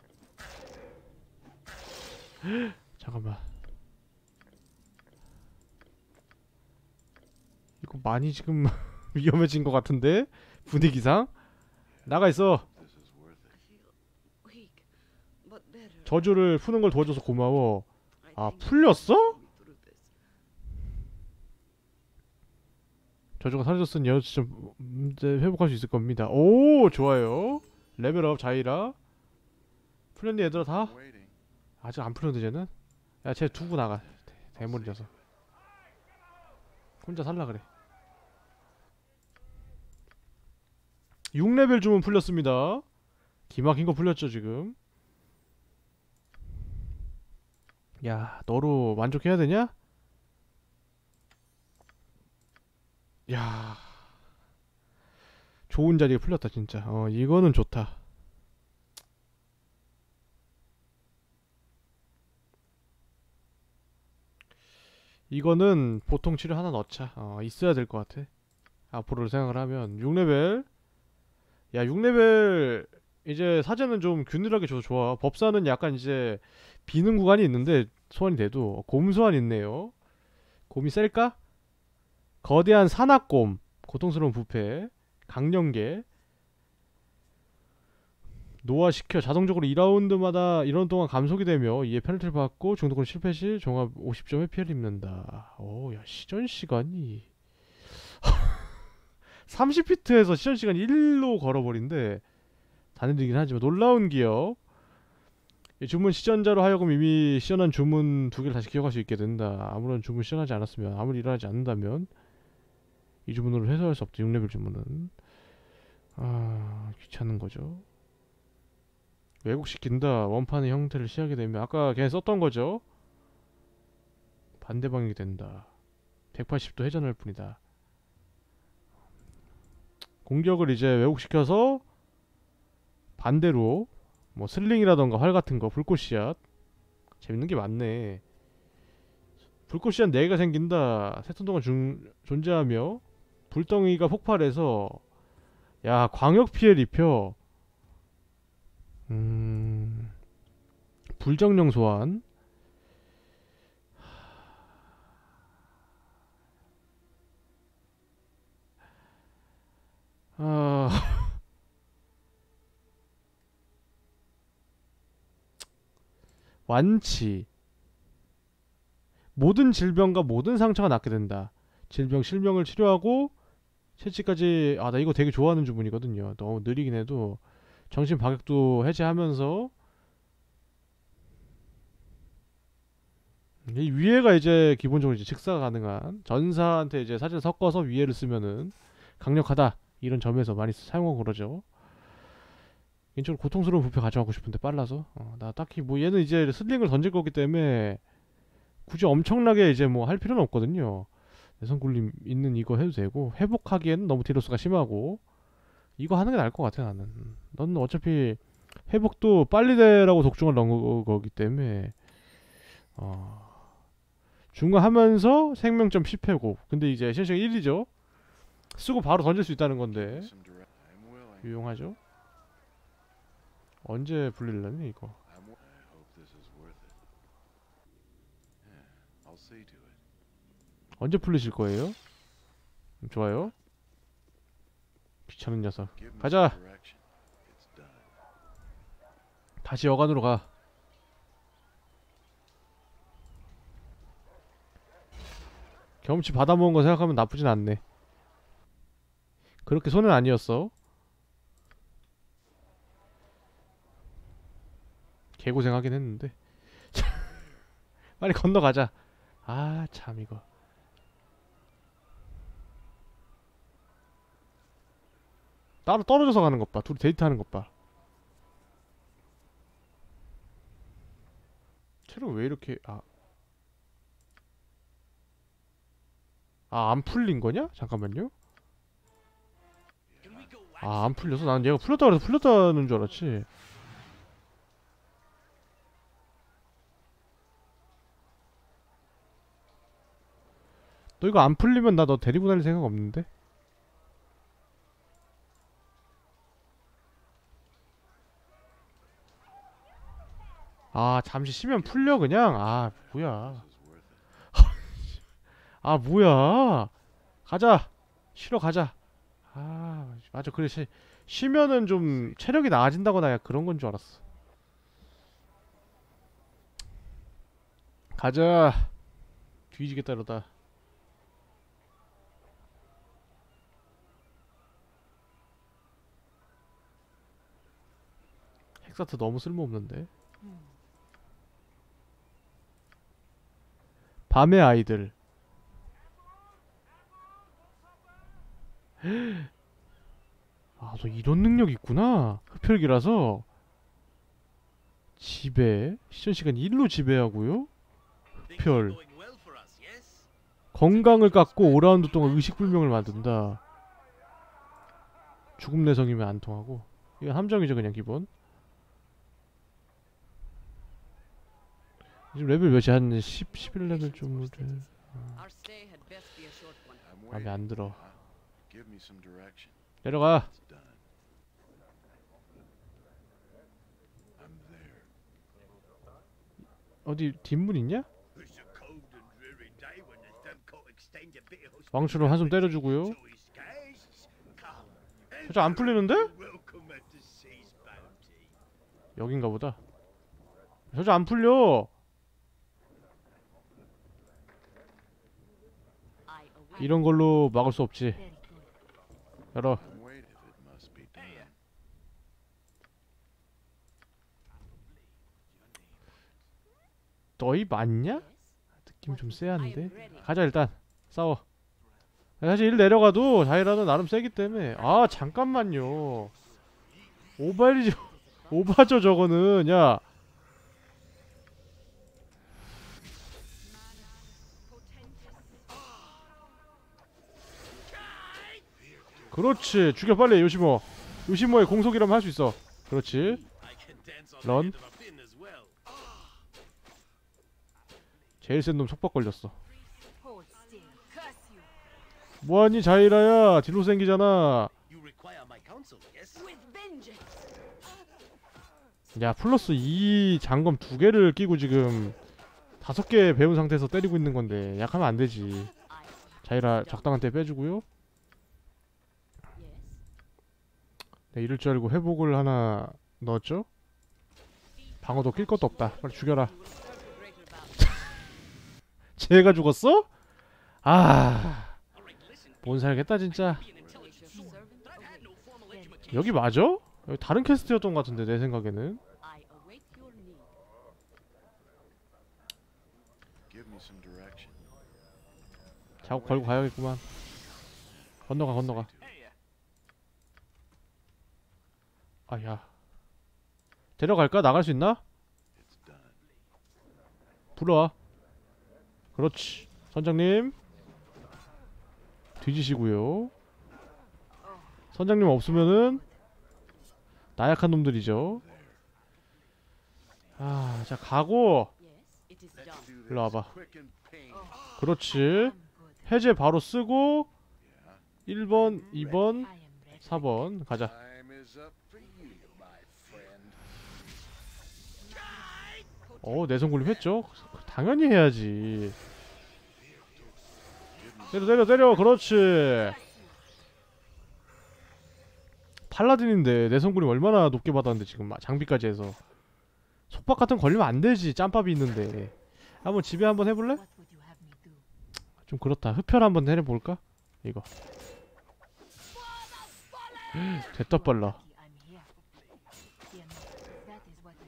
잠깐만. 이거 많이 지금 위험해진 것 같은데? 분위기상? 나가 있어. This is worth it. I feel weak, but better. 저주를 푸는 걸 도와줘서 고마워. I 아 think 풀렸어? I'll get through this. 저주가 사라졌으니 여섯 점 문제 회복할 수 있을 겁니다. 오 좋아요. 레벨업 자이라. 풀렸니 얘들아 다? I'm waiting. 아직 안 풀렸는데 쟤는? 야 쟤 두고 나가. 대- 대머리 녀석. 혼자 살라 그래. 육 레벨 주문 풀렸습니다. 기막힌 거 풀렸죠 지금. 야 너로 만족해야 되냐? 야 좋은 자리에 풀렸다 진짜. 어 이거는 좋다. 이거는 보통 치료 하나 넣자. 어 있어야 될 것 같아. 앞으로를 생각을 하면 육 레벨. 야 육 레벨 이제 사제는 좀 균일하게 줘서 좋아. 법사는 약간 이제 비는 구간이 있는데 소환이 돼도 곰 소환 있네요. 곰이 셀까? 거대한 산악곰, 고통스러운 부패, 강령계, 노화시켜 자동적으로 이 라운드마다 이 라운드 동안 감속이 되며 이에 페널티를 받고 중독권 실패 시 종합 오십 점의 피해를 입는다. 오, 야 시전 시간이 삼십 피트에서 시전 시간 일로 걸어버린데 단일이긴 하지만 놀라운 기억. 이 주문 시전자로 하여금 이미 시전한 주문 두 개를 다시 기억할 수 있게 된다. 아무런 주문 시전하지 않았으면 아무리 일어나지 않는다면 이 주문으로 해소할 수 없다. 육 레벨 주문은 아 귀찮은 거죠. 왜곡시킨다. 원판의 형태를 취하게 되면 아까 걔 썼던 거죠. 반대 방향이 된다. 백팔십 도 회전할 뿐이다. 공격을 이제 왜곡시켜서 반대로 뭐 슬링이라던가 활 같은 거 불꽃씨앗 재밌는 게 많네. 불꽃씨앗 네 개가 생긴다. 세 턴 동안 중, 존재하며 불덩이가 폭발해서 야 광역 피해를 입혀. 음 불정령 소환. 아 완치. 모든 질병과 모든 상처가 낫게 된다. 질병 실명을 치료하고 채취까지. 아 나 이거 되게 좋아하는 주문이거든요. 너무 느리긴 해도 정신 파격도 해제하면서 이 위에가 이제 기본적으로 이제 직사가 가능한 전사한테 이제 사진을 섞어서 위에를 쓰면은 강력하다 이런 점에서 많이 사용하고 그러죠. 개인적으로 고통스러운 부패 가져가고 싶은데 빨라서 어, 나 딱히 뭐 얘는 이제 슬링을 던질 거기 때문에 굳이 엄청나게 이제 뭐 할 필요는 없거든요. 내성 굴림 있는 이거 해도 되고, 회복하기에는 너무 딜로스가 심하고, 이거 하는 게 나을 것 같아 나는. 넌 어차피 회복도 빨리 되라고 독중을 넣은 거- 거기 때문에 어... 중화하면서 생명점 십 회고, 근데 이제 에센셜 일이죠. 쓰고 바로 던질 수 있다는 건데 Some direct. I'm willing. 유용하죠. 언제 불릴려니 이거. I'm wi- I hope this is worth it. Yeah, I'll see to it. 언제 풀리실 거예요? 음, 좋아요. 귀찮은 녀석. Give me 가자. some direction. It's done. 다시 여관으로 가. 경험치 받아먹은 거 생각하면 나쁘진 않네. 그렇게 손해는 아니었어. 개고생하긴 했는데. 빨리 건너가자. 아 참 이거. 따로 떨어져서 가는 것 봐. 둘이 데이트하는 것 봐. 체력 왜 이렇게 아 아, 안 풀린 거냐? 잠깐만요. Can we go wax? 아, 안 풀려서? 난 얘가 풀렸다 그래서 풀렸다는 줄 알았지. 너 이거 안 풀리면 나 너 데리고 다닐 생각 없는데? 아, 잠시 쉬면 풀려 그냥? 아, 뭐야. This is worth it. 아, 뭐야. 가자. 쉬러 가자. 아, 맞아. 그래. 쉬, 쉬면은 좀 체력이 나아진다거나 그런 건 줄 알았어. 가자. 뒤지겠다 이러다. 헥사트 너무 쓸모없는데. 밤의 아이들. 아, 너 이런 능력 있구나. 흡혈기라서 지배. 시전시간 일로 지배하고요. Things 흡혈. are going well for us, yes? 건강을 깎고 오 라운드 동안 의식불명을 만든다. 죽음 내성이면 안 통하고. 이건 함정이죠 그냥 기본. 지금 레벨 몇이야? 한 십, 십일 레벨 정도 돼. Our stay had best be a short one. I'm 마음에 waiting. 안 들어. Huh? Give me some direction. 내려가. It's done. I'm there. 어디 뒷문 있냐? It's a cold and dreary day when the Demcourt extend a bit of 왕추로 한숨 때려주고요. to his guests. Come, 저저 안 풀리는데? welcome at the sea's bounty. 여긴가 보다. 저저 안 풀려. I await. 이런 걸로 막을 수 없지. Very good. 열어. I'm waiting. If it must be done. 너희 맞냐? Yes? 느낌 좀 I 쎄한데. am ready. 가자 일단. 싸워. 사실 일 내려가도 자이라는 나름 세기 때문에. 아 잠깐만요. 오바이죠. 오바죠 저거는. 야. 그렇지. 죽여 빨리 요시모. 요시모의 공속이라면 할 수 있어. 그렇지. I can dance on Run. the end of a pin as well. 제일 센 놈 속박 걸렸어. Hold still. Curse you. 뭐하니 자이라야. 딜로 생기잖아. You require my counsel, yes? With vengeance. 야 플러스 이 장검 두 개를 끼고 지금 다섯 개 배운 상태에서 때리고 있는 건데 약하면 안 되지. I 자이라 적당한 때 빼주고요. yes. 네, 이럴 줄 알고 회복을 하나 넣었죠? 방어도 낄 것도 없다. 빨리 죽여라. You will serve the greater value. 쟤가 죽었어? 아, All right, listen. 못 살겠다 진짜. Be an intelligent Your sword, servant but I've had no formal education. 여기 맞아? 여기 다른 캐스트였던 것 같은데 내 생각에는. I await your need. Give me some direction. 자국 걸고 가야겠구만. 건너가 건너가. Hey, uh, 아야. 데려갈까? 나갈 수 있나? It's done. 불러와. 그렇지. 선장님 뒤지시고요. 선장님 없으면은 나약한 놈들이죠. 아, 자 가고 Yes, it is done. 일로 와봐. Quick and pain. 그렇지. I'm good. 해제 바로 쓰고 Yeah. 일 번, 이 번, I am ready. 사 번 가자. Time is up for you, my friend. 어, 내성굴림 했죠? 당연히 해야지. 때려 때려 때려. 그렇지. 팔라딘인데 내성굴림 얼마나 높게 받았는데 지금 장비까지 해서 속박 같은 거 걸리면 안 되지. 짬밥이 있는데. 한번 집에 한번 해볼래? What would you have me do? 좀 그렇다. 흡혈 한번 해볼까? 이거 됐다 빨라. I'm here. Fear not. That is what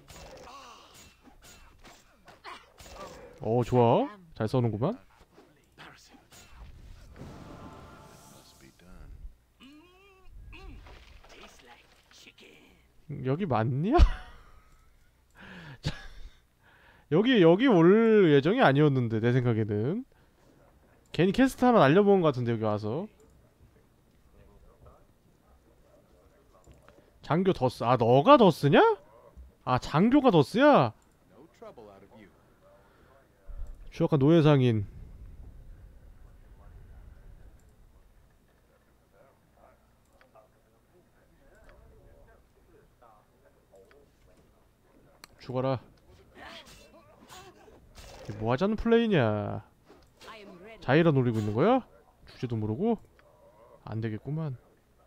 I want. 어, 좋아. 잘 써는구만. Must be done. Mm, tastes like chicken. 음, 여기 맞냐? 자, 여기 여기 올 예정이 아니었는데 내 생각에는 괜히 캐스트 하나 날려먹은 것 같은데 여기 와서. 장교 더스. 아, 너가 더스냐? 아, 장교가 더스야? No trouble out of you. 추악한 노예상인. 죽어라. 이게 뭐 하자는 플레이냐? I am ready. 자이라 노리고 있는 거야? 주제도 모르고? 안 되겠구만.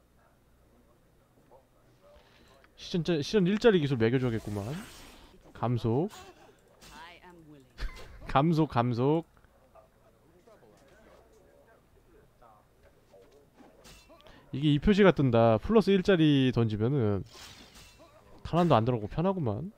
시전 시전 일자리 기술 매겨줘야겠구만. 감속, I am willing. 감속, 감속. 이게 이 표시가 뜬다. 플러스 일짜리 던지면은 탄환도 안 들어가고 편하구만.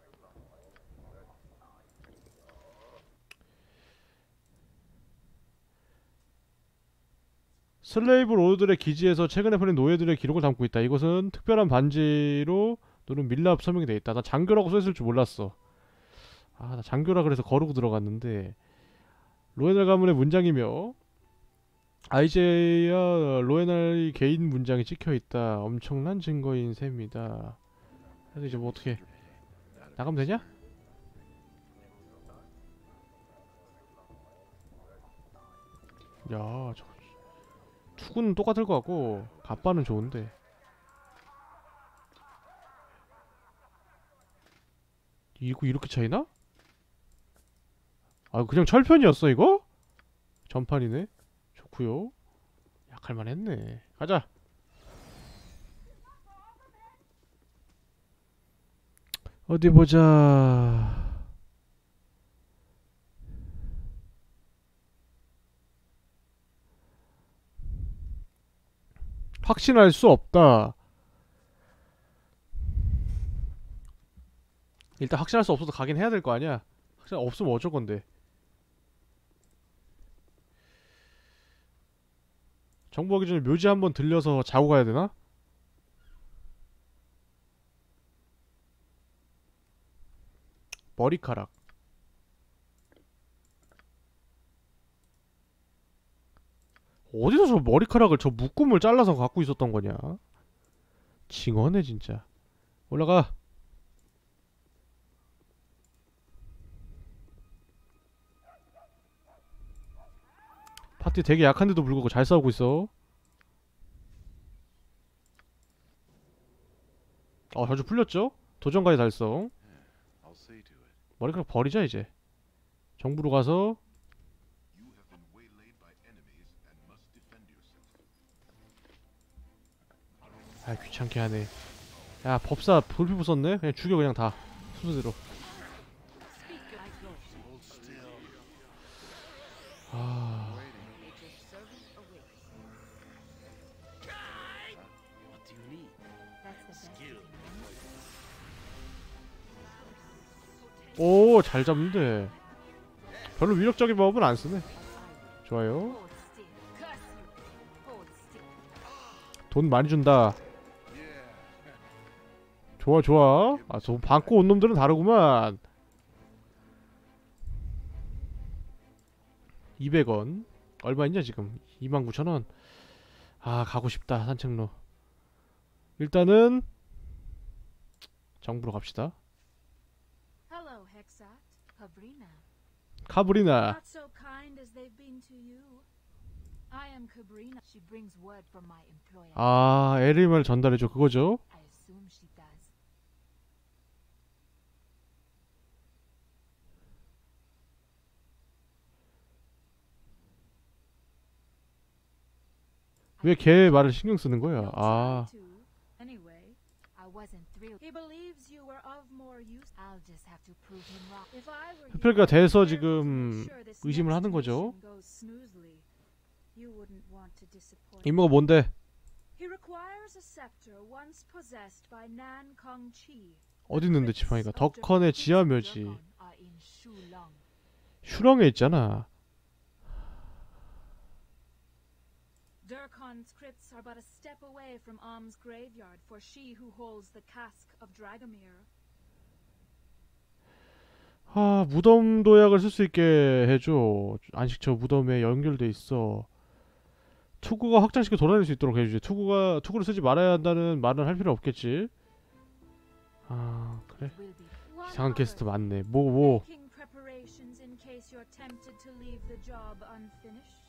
슬레이브 로드들의 기지에서 최근에 풀린 노예들의 기록을 담고 있다. 이것은 특별한 반지로 누른 밀랍 서명이 돼 있다. 나 장교라고 써있을 줄 몰랐어. 아, 나 장교라 그래서 거르고 들어갔는데 로에날 가문의 문장이며 아이제이와 로에날의 개인 문장이 찍혀있다. 엄청난 증거인 셈이다. 그래서 이제 뭐 어떻게 나가면 되냐? 야, 저 투구는 똑같을 것 같고 갑바는 좋은데. 이거 이렇게 차이나? 아, 그냥 철편이었어 이거? 전판이네. 좋구요. 약할만 했네. 가자. 어디 보자. 확신할 수 없다. 일단 확신할 수 없어서 가긴 해야 될 거 아니야. 확신 없으면 어쩔 건데. 정보하기 전에 묘지 한번 들려서 자고 가야 되나? 머리카락. 어디서 저 머리카락을 저 묶음을 잘라서 갖고 있었던 거냐? 징어네 진짜. 올라가. 파티 되게 약한데도 불구하고 잘 싸우고 있어. 어, 저주 풀렸죠? 도전가의 달성. I'll see to it. 머리카락 버리자 이제. 정부로 가서. You have been waylaid by enemies and must defend yourself. 아, 귀찮게 하네. 야, 법사 불피 부쉈네? 그냥 죽여 그냥 다 순서대로. Speak I go. Hold still. 아, Make your servant awake. What do you need? That's the best. Skill. 오, 잘 잡는데. 별로 위력적인 법은 안 쓰네. 좋아요. Hold still. Curse you. Hold still. 돈 많이 준다. 좋아 좋아. 아, 돈 받고 온 놈들은 다르구만. 이백 원. 얼마 있냐 지금? 이만 구천 원. 아, 가고 싶다. 산책로. 일단은 정부로 갑시다. Hello, Hexat. Cabrina. 카브리나. Not so kind as they've been to you. I am Cabrina. She brings word from my employer. 아, 엘엠을 전달해줘. 그거죠? I assume she does. 왜 걔 말을 신경 쓰는 거야? He'll 아, try to. Anyway, I wasn't thrilled. He believes you were of more use. I'll just have to prove him wrong. If I were 흡혈귀가 you, 돼서 I'd 지금 make sure this 의심을 next 하는 거죠. mission goes smoothly. You wouldn't want to disappoint 임무가 뭔데? He requires a scepter once possessed by Nan Kong Chi. 어디 있는데 지팡이가? 덕헌의 지하 묘지. are in Shulong. 슈렁에 있잖아. Durkon's crypts are but a step away from Om's graveyard for she who holds the cask of Dragomir. 아, 무덤 도약을 쓸 수 있게 해줘. 안식처 무덤에 연결돼 있어. 투구가 확장시켜 돌아다닐 수 있도록 해주지. 투구가 투구를 쓰지 말아야 한다는 말은 할 필요 없겠지. 아, 그래. Will be one 이상한 other. 퀘스트 많네. 뭐 뭐. Making preparations in case you're tempted to leave the job unfinished.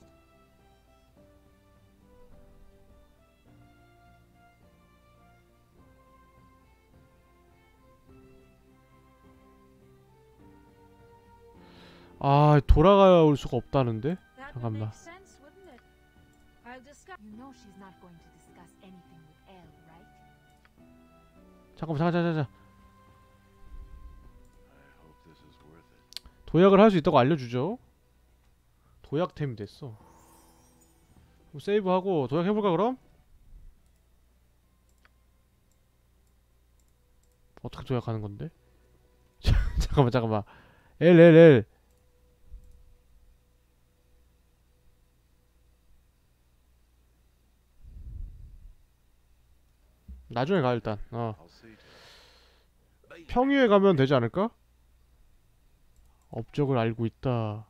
아, 돌아올 수가 없다는데? That would 잠깐만. make sense, wouldn't it? I'll discuss. You know she's not going to discuss anything with Elle, right? 잠깐만, 잠깐, 잠깐, 잠깐. I hope this is worth it. 도약을 할 수 있다고 알려주죠. 도약템이 됐어. 그럼 세이브하고 도약해볼까 그럼? 어떻게 도약하는 건데? 잠깐만, 잠깐만. L, L, L. 나중에 가 일단. 어. I'll see to it. 평유에 가면 되지 않을까? 업적을 알고 있다.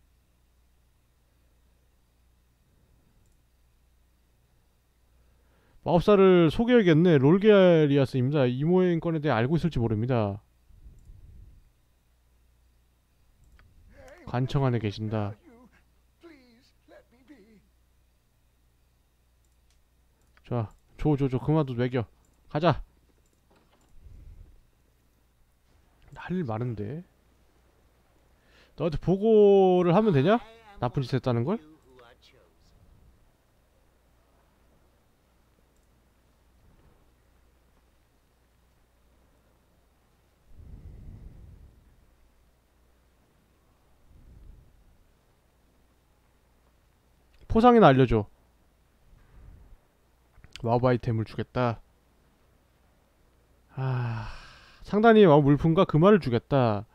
마법사를 소개해야겠네. 롤게리아스입니다. 이모의 건에 대해 알고 있을지 모릅니다. 관청 안에 계신다. 자, 줘, 줘, 줘. 그만둬, 먹여. 가자. 할 일 많은데. 너한테 보고를 하면 되냐? 나쁜 짓 했다는 걸? 포상이나 알려줘. 마법 아이템을 주겠다. 아, 상단이 마법 물품과 금화를 주겠다.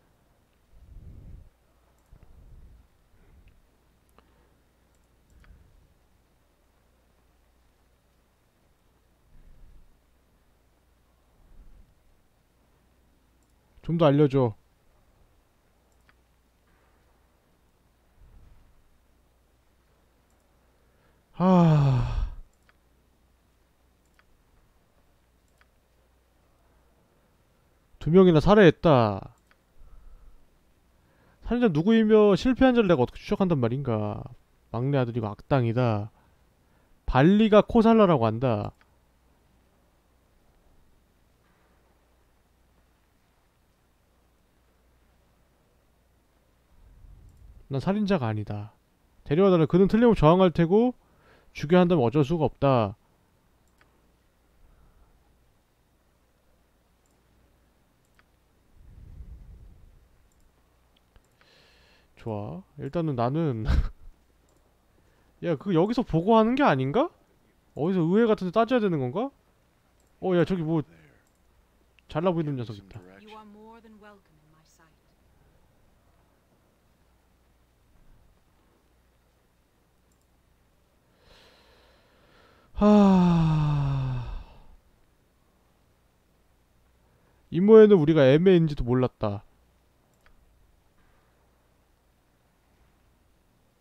좀 더 알려줘. 아, 두 명이나 살해했다. 살인자 누구이며 실패한 자를 내가 어떻게 추적한단 말인가. 막내 아들이고 악당이다. 발리가 코살라라고 한다. 난 살인자가 아니다. 데려와달라. 그는 틀림없이 저항할 테고 죽여야 한다면 어쩔 수가 없다. 좋아. 일단은 나는 야, 그 여기서 보고하는 게 아닌가? 어디서 의회 같은 데 따져야 되는 건가? 어, 야, 저기 뭐 There. 잘나 보이는 Give me 녀석 some 있다. You direction. are more than welcome in my sight. 하... 임무에는 우리가 애매인지도 몰랐다.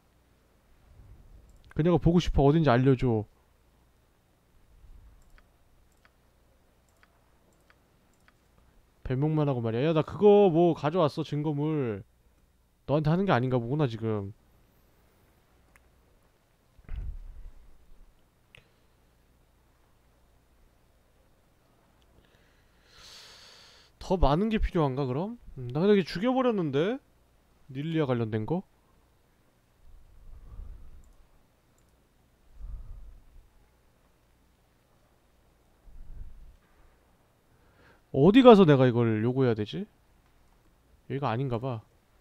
그녀가 보고 싶어. 어딘지 알려줘. 변명만 하고 말이야. 야, 나 그거 뭐 가져왔어, 증거물. 너한테 하는 게 아닌가 보구나 지금. 더 많은 게 필요한가 그럼? 음, 나 근데 죽여버렸는데? 닐리아 관련된 거? 어디 가서 내가 이걸 요구해야 되지? 여기가 아닌가 봐.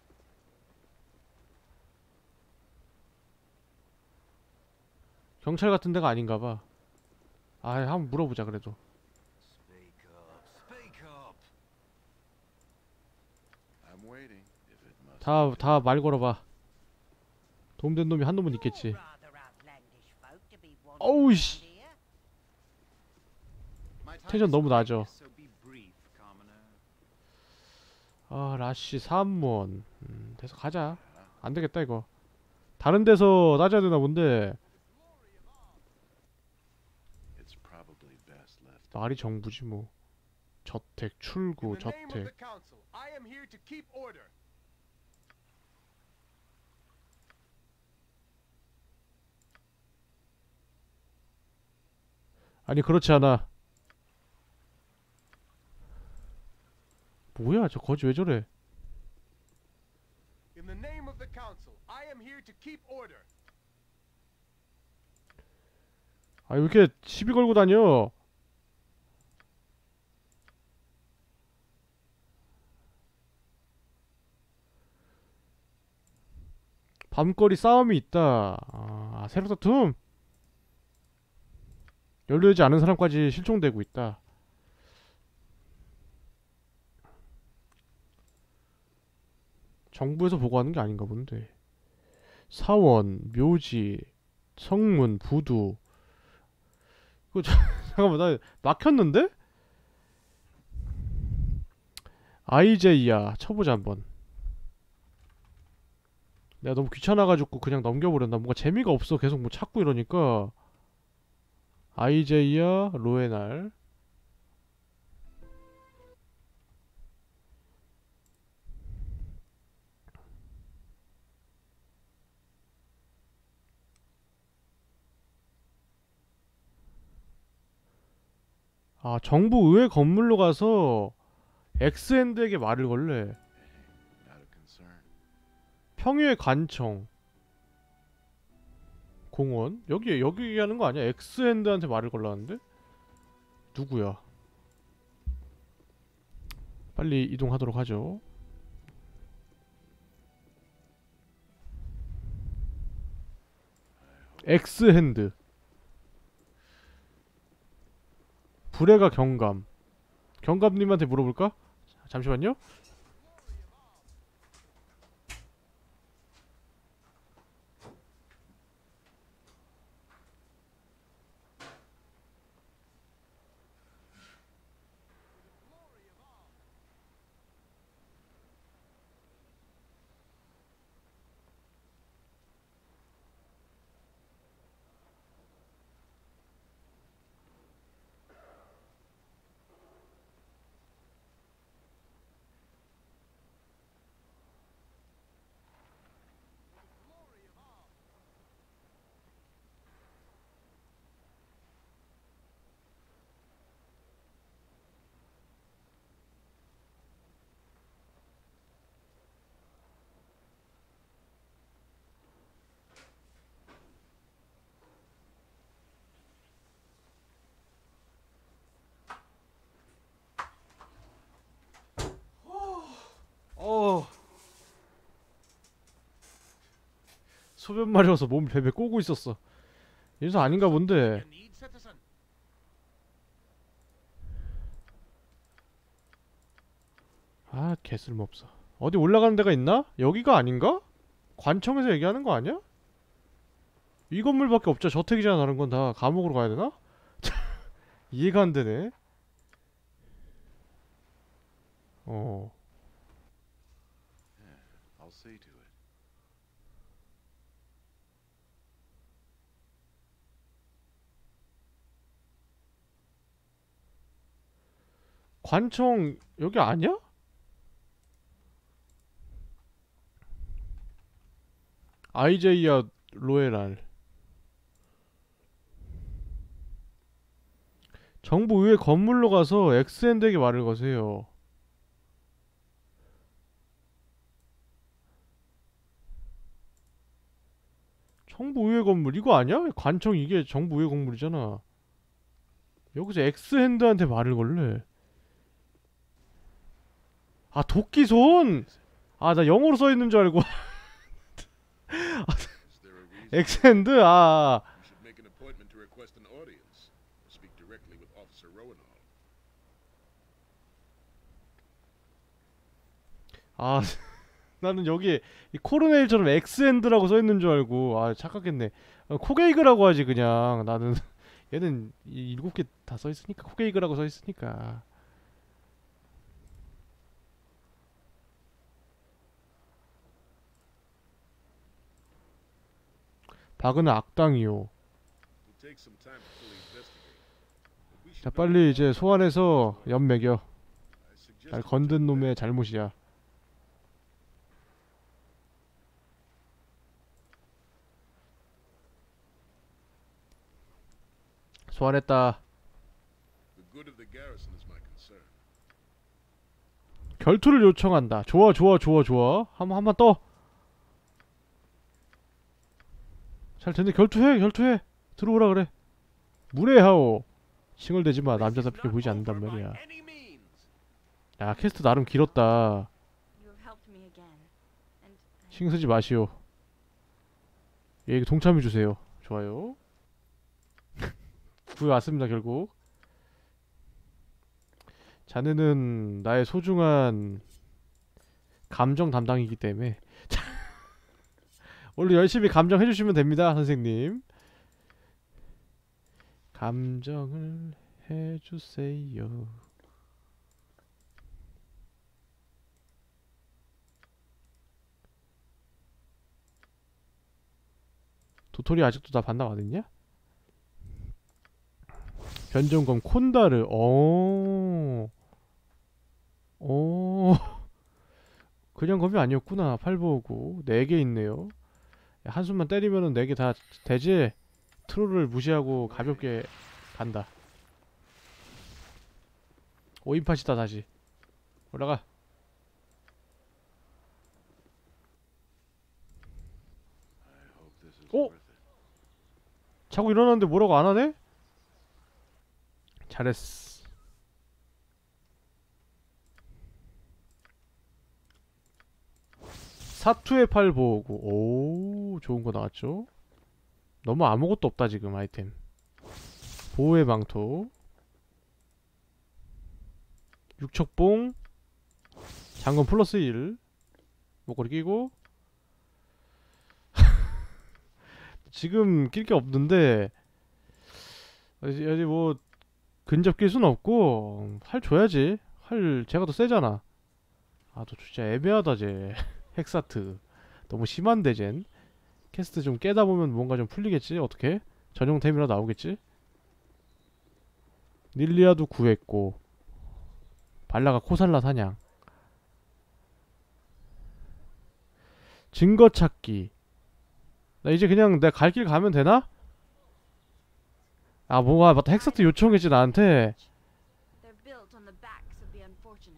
경찰 같은 데가 아닌가 봐. 아, 한번 물어보자 그래도. Speak up, speak up. I'm waiting. If it must 다, be. 다 말 걸어봐. 도움된 놈이 한 놈은 있겠지. Rather outlandish folk to be wanted 어우, around 씨. here. 텐션 너무 낮아. 아, 라쉬 삼원. 음, 돼서 가자. 안 되겠다 이거. 다른 데서 따져야 되나 본데. It's probably best left. 말이 정부지 뭐. 저택, 출구, In the name of the 저택. council, I am here to keep order. 아니 그렇지 않아. 뭐야 저 거지 왜 저래? In the name of the council, I am here to keep order. 아 왜 이렇게 시비 걸고 다녀? 밤거리 싸움이 있다. 아, 새로 다툼. 연루되지 않은 사람까지 실종되고 있다. 정부에서 보고하는 게 아닌가 본데. 사원, 묘지, 성문, 부두. 그거 자, 잠깐만 나 막혔는데? 아이제이야 쳐보자 한번. 내가 너무 귀찮아가지고 그냥 넘겨버렸나. 뭔가 재미가 없어. 계속 뭐 찾고 이러니까. 아이제이야 로에날. 아, 정부 의회 건물로 가서 엑스핸드에게 말을 걸래. Hey, not a concern. 평유의 관청. 공원? 여기 여기 얘기하는 거 아니야? 엑스핸드한테 말을 걸라는데? 누구야? 빨리 이동하도록 하죠. 엑스핸드. 불해가 경감. 경감님한테 물어볼까? 잠시만요. 어. 소변 마려워서 몸 베베 꼬고 있었어. 이래서 아닌가 본데. You need, citizen. 아, 개쓸모없어. 어디 올라가는 데가 있나? 여기가 아닌가? 관청에서 얘기하는 거 아니야? 이 건물밖에 없죠. 저택이잖아. 다른 건 다 감옥으로 가야 되나? 이해가 안 되네. 어. I'll see to it. 관청 여기 아니야? 아이제이아 로에랄. 정부 의회 건물로 가서 엑스핸드에게 말을 거세요. 정부 의회 건물 이거 아니야? 관청 이게 정부 의회 건물이잖아. 여기서 엑스핸드한테 말을 걸래. 아 도끼손! 아 나 영어로 써있는 줄 알고. Is there a reason 엑스핸드 아 you should make an appointment to request an audience or speak directly with Officer Rowanall? 아 나는 여기 이 코르네일처럼 엑스핸드라고 써있는 줄 알고 아 착각했네. 어, 코게이그라고 하지 그냥. 나는 얘는 이 일곱 개 다 써있으니까 코게이그라고 써있으니까. 박은 악당이요. It'll take some time to fully investigate. But we 자 should 빨리 이제 소환해서 연 매겨. I suggest 잘 you 건든 do 놈의 that. 잘못이야. 소환했다. The good of the garrison is my concern. 결투를 요청한다. 좋아 좋아 좋아 좋아. 한번 한번 떠. 잘 됐네. 결투해 결투해. 들어오라 그래. 무례하오. 칭얼대지마. 남자답게 보이지 않는단 말이야. Any means. 야 퀘스트 나름 길었다. You have helped me again. And I 신경 쓰지 마시오. 얘에게 동참해주세요. 좋아요. 구해왔습니다 결국. 자네는 나의 소중한 감정 담당이기 때문에 오늘 열심히 감정해주시면 됩니다 선생님. 감정을 해주세요. 도토리 아직도 다 반납 안했냐? 변종검 콘다르. 어. 어. 그냥 검이 아니었구나. 팔보오구 네 개 있네요. 야, 한숨만 때리면은 네 개 다 되지? 트롤을 무시하고 가볍게 간다. 오인팟이다 다시. 올라가. I hope this is Oh! worth it. 자고 일어났는데 뭐라고 안 하네? 잘했어. 사투의 팔 보호구. 오, 좋은 거 나왔죠? 너무 아무것도 없다 지금 아이템. 보호의 망토. 육척봉. 장검 플러스 일. 목걸이 끼고. 지금 낄 게 없는데 어디, 어디 뭐 근접 낄 수는 없고 활 줘야지. 활 제가 더 세잖아. 아 너 진짜 애매하다 쟤. 헥사트 너무 심한데 쟨. 캐스트 좀 깨다 보면 뭔가 좀 풀리겠지. 어떻게 전용템이라 나오겠지. 닐리아도 구했고 발라가 코살라 사냥. 증거 찾기. 나 이제 그냥 내가 갈 길 가면 되나? 아 뭐가 맞다. 헥사트 요청했지 나한테. They're built on the backs of the unfortunate.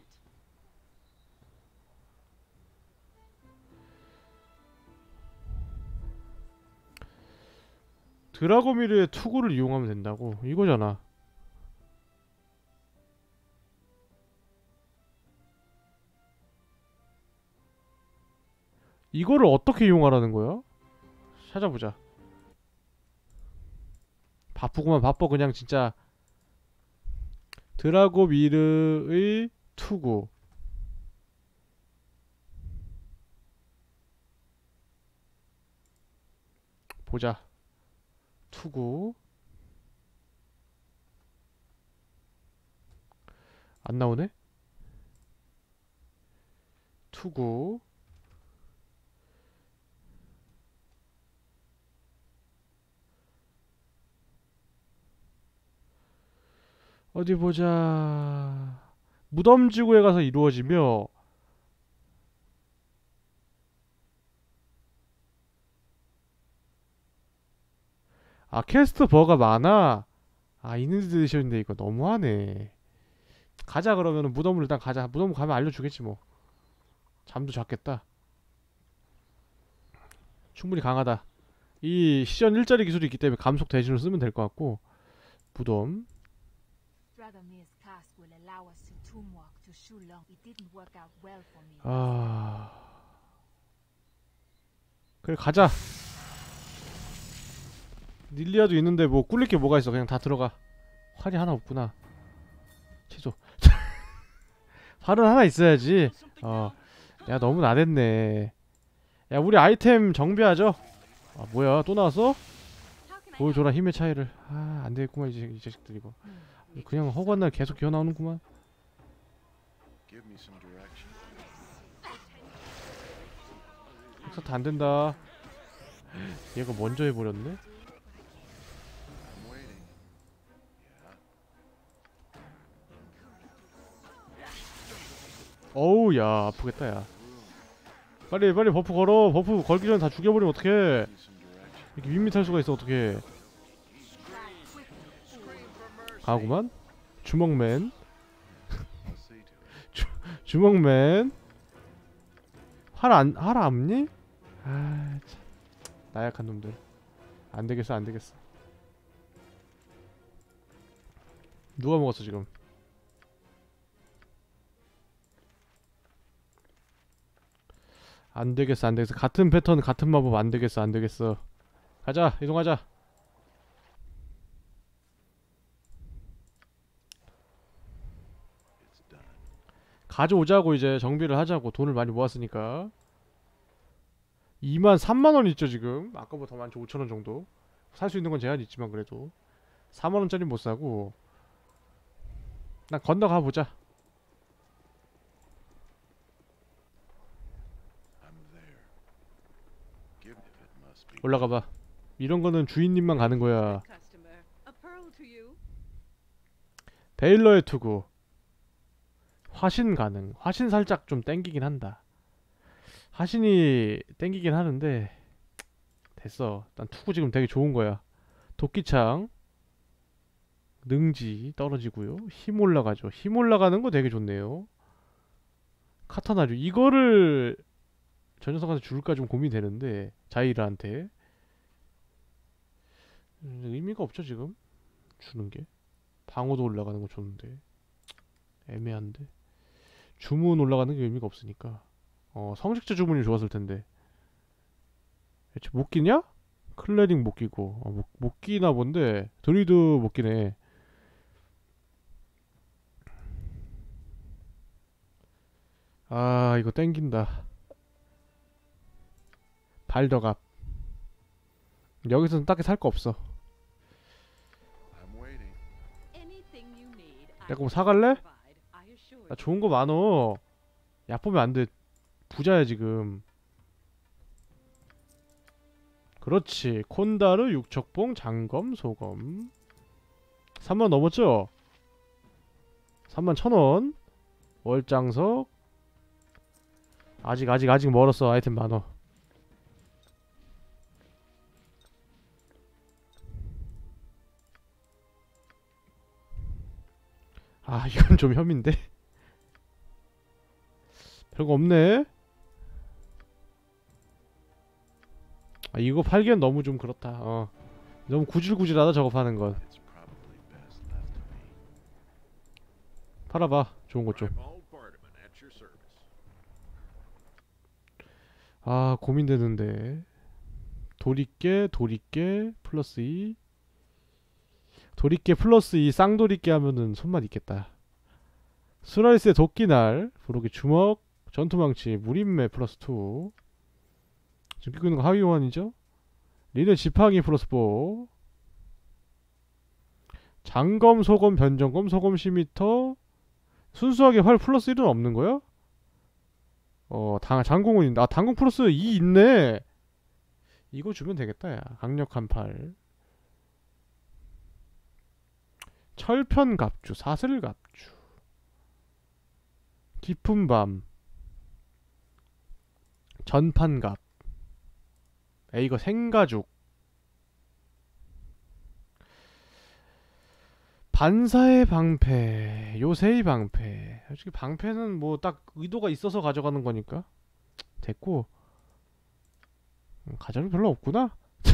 드라고미르의 투구를 이용하면 된다고 이거잖아. 이거를 어떻게 이용하라는 거야? 찾아보자. 바쁘구만 바빠 그냥 진짜. 드라고미르의 투구. 보자. 투구 안 나오네? 투구 어디 보자. 무덤 지구에 가서 이루어지며 아 퀘스트 버가 많아. 아 이니드 에디션인데 이거 너무하네. 가자 그러면은 무덤을 일단 가자. 무덤 가면 알려주겠지 뭐. 잠도 잤겠다. 충분히 강하다. 이 시전 일자리 기술이 있기 때문에 감속 대신으로 쓰면 될 것 같고. 무덤. Dragomir's cast will allow us to tomb walk to Shulong. It didn't work out well for me. 아 그래 가자. 닐리아도 있는데 뭐 꿀릴 게 뭐가 있어. 그냥 다 들어가. 활이 하나 없구나. 취소. 활은 하나 있어야지. 어, 야 너무 나댔네. 야 우리 아이템 정비하죠. 아 뭐야 또 나왔어? 보여줘라 힘의 차이를. 아 안되겠구만 이, 이 자식들 이거. 그냥 허구한 날 계속 기어 나오는구만. Give me some direction. 엑서트 안된다. 얘가 먼저 해버렸네. I'm waiting. Yeah. 어우 야 아프겠다 야. 빨리 빨리 버프 걸어. 버프 걸기 전에 다 죽여버리면 어떡해. Give me some direction. 이렇게 밋밋할 수가 있어 어떡해. 가구만. 주먹맨. I'll see to it. 주먹맨. 활 안, 활 없니? 아, 참. 나약한 놈들. 안 되겠어, 안 되겠어. 누가 먹었어, 지금? 안 되겠어, 안 되겠어. 같은 패턴, 같은 마법 안 되겠어, 안 되겠어. 가자, 이동하자. It's done. 가져오자고 이제 정비를 하자고. 돈을 많이 모았으니까. 이만 삼만 원 있죠 지금. 아까보다 더 많죠. 오천 원 정도. 살 수 있는 건 제한이 있지만 그래도 사만 원짜리 못 사고. 난 건너가 보자. I'm there. Give if it must be. 올라가 봐. 이런 거는 주인님만 가는 거야. Customer, a pearl to you. 베일러의 투구. 화신 가능. 화신 살짝 좀 땡기긴 한다. 화신이 땡기긴 하는데 됐어. 일단 투구 지금 되게 좋은 거야. 도끼창 능지 떨어지고요. 힘 올라가죠. 힘 올라가는 거 되게 좋네요. 카타나류 이거를 저 녀석한테 줄까 좀 고민되는데 자이라한테 음, 의미가 없죠 지금 주는 게. 방어도 올라가는 거 좋은데 애매한데 주문 올라가는 게 의미가 없으니까. 어 성직자 주문이 좋았을 텐데. 애초에 못 끼냐? 클레링 못 끼고 어, 못, 못 끼나 본데 드리드 못 끼네. 아 이거 땡긴다. 발더갑 여기서는 딱히 살 거 없어. I'm waiting. Anything you need, I 야 그럼 can 사갈래? provide, I assure 나 you. 좋은 거 많어. 약 보면 안 돼. 부자야 지금. 그렇지. 콘다르, 육척봉, 장검, 소검. 삼만 넘었죠? 삼만 천원. 월장석. 아직 아직 아직 멀었어. 아이템 많어. 아 이건 좀 혐인데. 별거 없네. 아 이거 팔기엔 너무 좀 그렇다. 어 너무 구질구질하다 저거 파는 건. It's probably best left to me. 팔아봐 좋은 것 좀. Ribald Bardaman at your service. 아 고민되는데. 도리깨 도리깨 플러스 이. 도리깨 플러스 이 쌍도리깨 하면은 손맛 있겠다. 스라이스의 도끼날 부록의 주먹 전투망치 무림매 플러스 이. 지금 끼고 있는 거 하위 호환이죠. 리네 지팡이 플러스 사. 장검 소검 변전검 소검 십 미터. 순수하게 활 플러스 일은 없는 거야? 어 당, 장공은 있는데. 아 당공 플러스 이 있네. 이거 주면 되겠다 야. 강력한 팔. 철편 갑주 사슬 갑주. 깊은 밤. 전판갑. 에 이거 생가죽. 반사의 방패, 요새의 방패. 솔직히 방패는 뭐 딱 의도가 있어서 가져가는 거니까 됐고. 음, 가져갈 게 별로 없구나.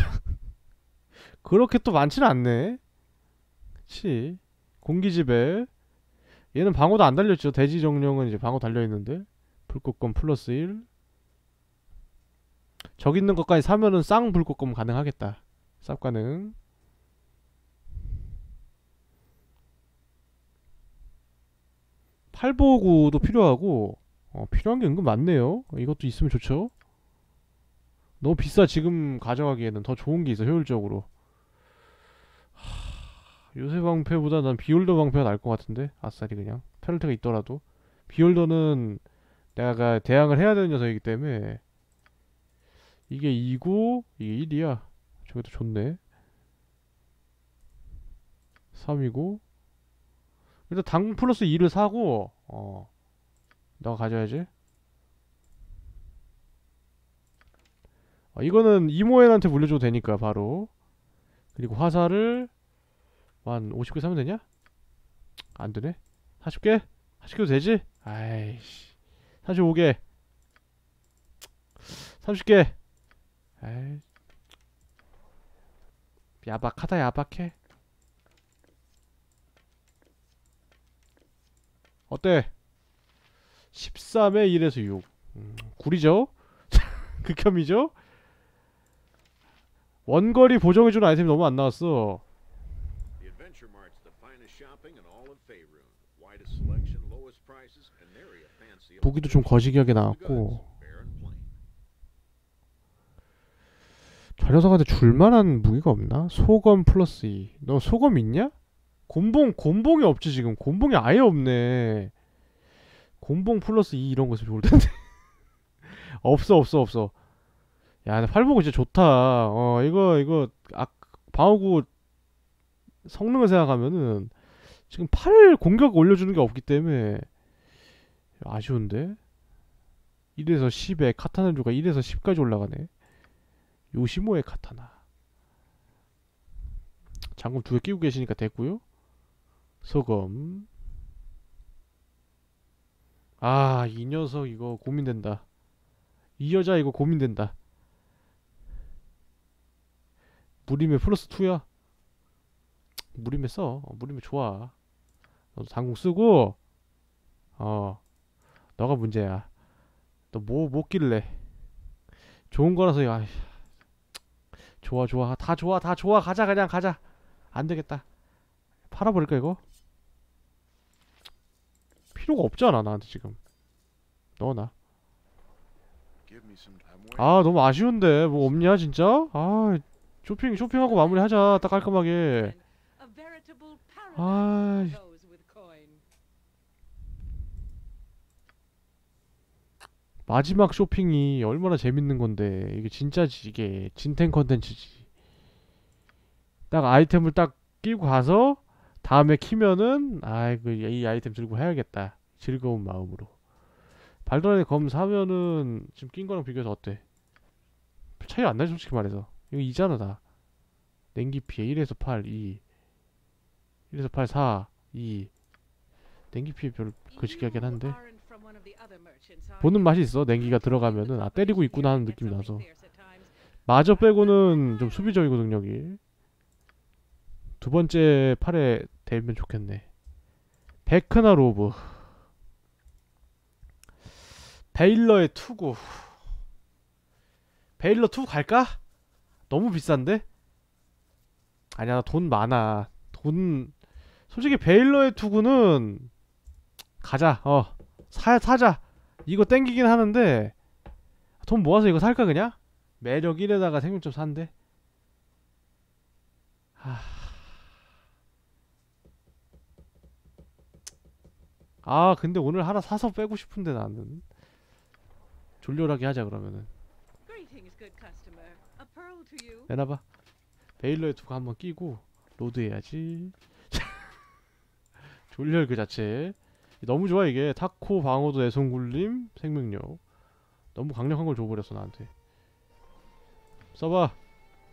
그렇게 또 많지는 않네. 그치. 공기지배. 얘는 방어도 안 달렸죠. 대지 정령은 이제 방어 달려있는데. 불꽃검 플러스 일. 저기 있는 것까지 사면은 쌍 불꽃검 가능하겠다. 쌉 가능. 팔보구도 필요하고. 어, 필요한 게 은근 많네요. 이것도 있으면 좋죠. 너무 비싸. 지금 가져가기에는 더 좋은 게 있어. 효율적으로. 하... 요새 방패보다 난 비올더 방패가 나을 것 같은데. 아싸리 그냥 페널티가 있더라도. 비올더는 내가 대항을 해야 되는 녀석이기 때문에. 이게 이고 이게 일이야. 저것도 좋네. 삼이고. 일단 당 플러스 이를 사고. 어 너가 가져야지. 어, 이거는 이모엔한테 물려줘도 되니까 바로. 그리고 화살을 한 오십 개 사면 되냐? 안되네. 사십 개? 사십 개도 되지? 아이씨. 사십오 개. 삼십 개. 에이. 야박하다. 야박해. 어때? 십삼에 일에서 육. 음, 구리죠? 극혐이죠? 원거리 보정해주는 아이템이 너무 안 나왔어. The Adventure Mart's the finest shopping in all of Faerun. Widest selection, lowest prices, and nary a fancy. 무기도 좀 거시기하게 나왔고. 저 녀석한테 줄만한 무기가 없나? 소검 플러스 이. 너 소검 있냐? 곤봉, 곤봉이 없지 지금. 곤봉이 아예 없네. 곤봉 플러스 이 이런 거 있으면 좋을텐데. 없어 없어 없어. 야 근데 팔보고 진짜 좋다. 어 이거 이거 아, 방어구 성능을 생각하면은 지금 팔 공격 올려주는 게 없기 때문에 아쉬운데. 일에서 십에 카타나주가 일에서 십까지 올라가네. 요시모의 카타나. 장금 두 개 끼고 계시니까 됐고요. 소검. 아, 이 녀석 이거 고민된다. 이 여자 이거 고민된다. 무림의 플러스 이야. 무림에 써. 어, 무림에 좋아. 너도 장궁 쓰고. 어 너가 문제야. 너 뭐 뭐 끼래. 좋은 거라서. 야 좋아 좋아 다 좋아 다 좋아. 가자 그냥 가자. 안되겠다. 팔아버릴까 이거? 필요가 없잖아 나한테 지금. 넣어놔. 아 너무 아쉬운데. 뭐 없냐 진짜? 아 쇼핑 쇼핑하고 마무리하자. 딱 깔끔하게. 아 마지막 쇼핑이 얼마나 재밌는 건데. 이게 진짜지. 이게 진텐 컨텐츠지. 딱 아이템을 딱 끼고 가서 다음에 키면은 아이고 이 아이템 들고 해야겠다. 즐거운 마음으로. 발도란의 검 사면은 지금 낀 거랑 비교해서 어때? 차이 안 나지 솔직히 말해서. 이거 이잖아 다. 냉기 피해 일에서 팔, 이. 일에서 팔, 사, 이. 냉기 피해 별 거시기 하긴 한데 보는 맛이 있어. 냉기가 들어가면은 아 때리고 있구나 하는 느낌이 나서. 마저 빼고는 좀 수비적이고 능력이. 두 번째 팔에 대면 좋겠네. 베크나 로브. 베일러의 투구. 베일러 투구 갈까? 너무 비싼데? 아니야 나 돈 많아. 돈 솔직히 베일러의 투구는 가자. 어 사, 사자. 이거 땡기긴 하는데 돈 모아서 이거 살까 그냥? 매력 일에다가 생명점 산대. 하... 아 근데 오늘 하나 사서 빼고 싶은데 나는. 졸렬하게 하자 그러면은. 내놔봐. 베일러의 투구 한번 끼고 로드 해야지. 졸렬 그 자체. 너무 좋아 이게. 타코, 방어도, 내성 굴림, 생명력. 너무 강력한 걸 줘버렸어 나한테. 써봐.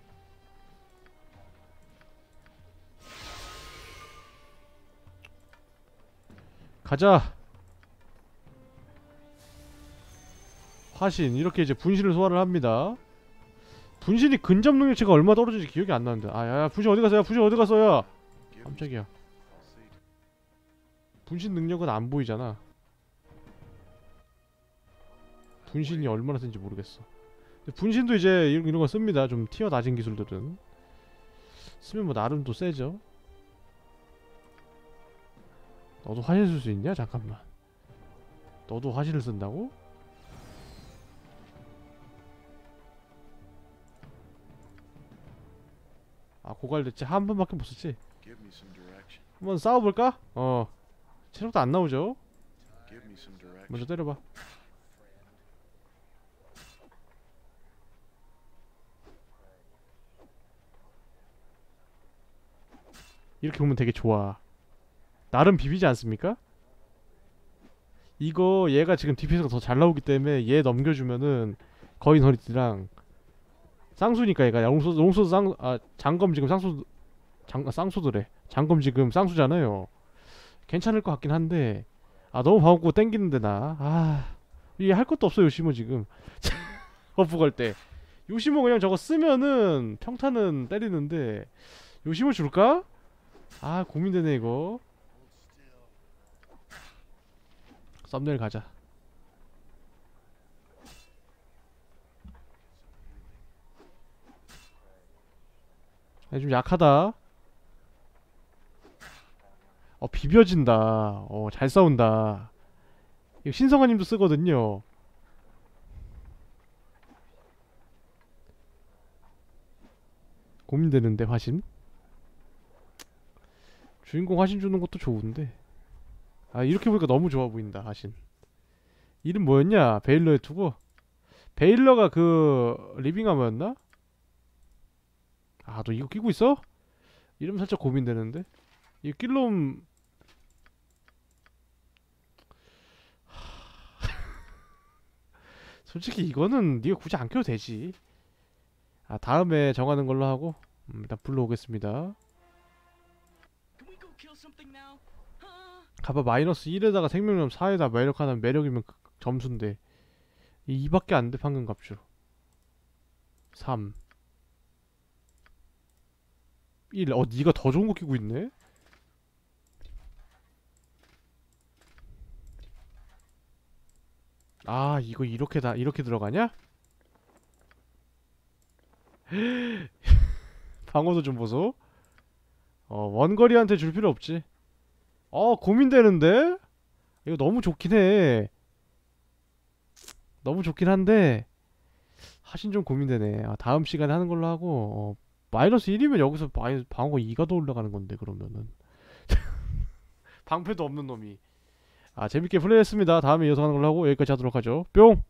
가자. 화신. 이렇게 이제 분신을 소화를 합니다. 분신이 근접 능력치가 얼마 떨어지는지 기억이 안 나는데. 아, 야, 야, 분신 어디 갔어? 야, 분신 어디 갔어? 야, Give me 깜짝이야. I'll see to 분신 능력은 안 보이잖아. 분신이 얼마나 센지 모르겠어. 근데 분신도 이제 이런, 이런 거 씁니다. 좀 티어 낮은 기술들은 쓰면 뭐 나름 또 세죠. 너도 화신 쓸 수 있냐? 잠깐만. 너도 화신을 쓴다고? 아, 고갈됐지. 한 번밖에 못 썼지. give me some direction. 한번 싸워볼까? 어, 체력도 안 나오죠. Give me some direction. 먼저 때려봐. 이렇게 보면 되게 좋아. 나름 비비지 않습니까? 이거 얘가 지금 디피스가 더 잘 나오기 때문에 얘 넘겨주면은 거인 허리띠랑 쌍수니까 얘가 롱소드 롱소드 쌍 아 장검 지금 쌍수 장 아, 쌍수드래. 장검 지금 쌍수잖아요. 괜찮을 것 같긴 한데 아 너무 방어구 땡기는데 나 아 이게 할 것도 없어 요시모 지금. 버프 걸 때 요시모 그냥 저거 쓰면은 평타는 때리는데 요시모 줄까? 아 고민되네 이거. 썸네일 가자. 야, 좀 약하다. 어 비벼진다. 어 잘 싸운다. 이거 신성아님도 쓰거든요. 고민되는데 화신? 주인공 화신 주는 것도 좋은데 아 이렇게 보니까 너무 좋아 보인다 화신. 이름 뭐였냐? 베일러의 투고? 베일러가 그 리빙하머였나? 아 너 이거 끼고 있어? 이름 살짝 고민되는데? 이 낄놈 솔직히 이거는 네가 굳이 안 껴도 되지. 아 다음에 정하는 걸로 하고 음, 일단 불러오겠습니다. Can we go kill something now? Huh? 가봐 마이너스 일에다가 생명력 사에다 매력 하나 매력이면 그- 점수인데 이 이밖에 안 돼 방금 값주. 삼 일. 어 니가 더 좋은 거 끼고 있네? 아 이거 이렇게 다 이렇게 들어가냐? 방어도 좀 보소. 어 원거리한테 줄 필요 없지. 어 고민되는데? 이거 너무 좋긴 해. 너무 좋긴 한데 하신 좀 고민되네. 아, 다음 시간에 하는 걸로 하고 어, 마이너스 일이면 여기서 마이, 방어가 이가 더 올라가는 건데 그러면은 방패도 없는 놈이. 아 재밌게 플레이했습니다. 다음에 이어서 하는 걸로 하고 여기까지 하도록 하죠. 뿅!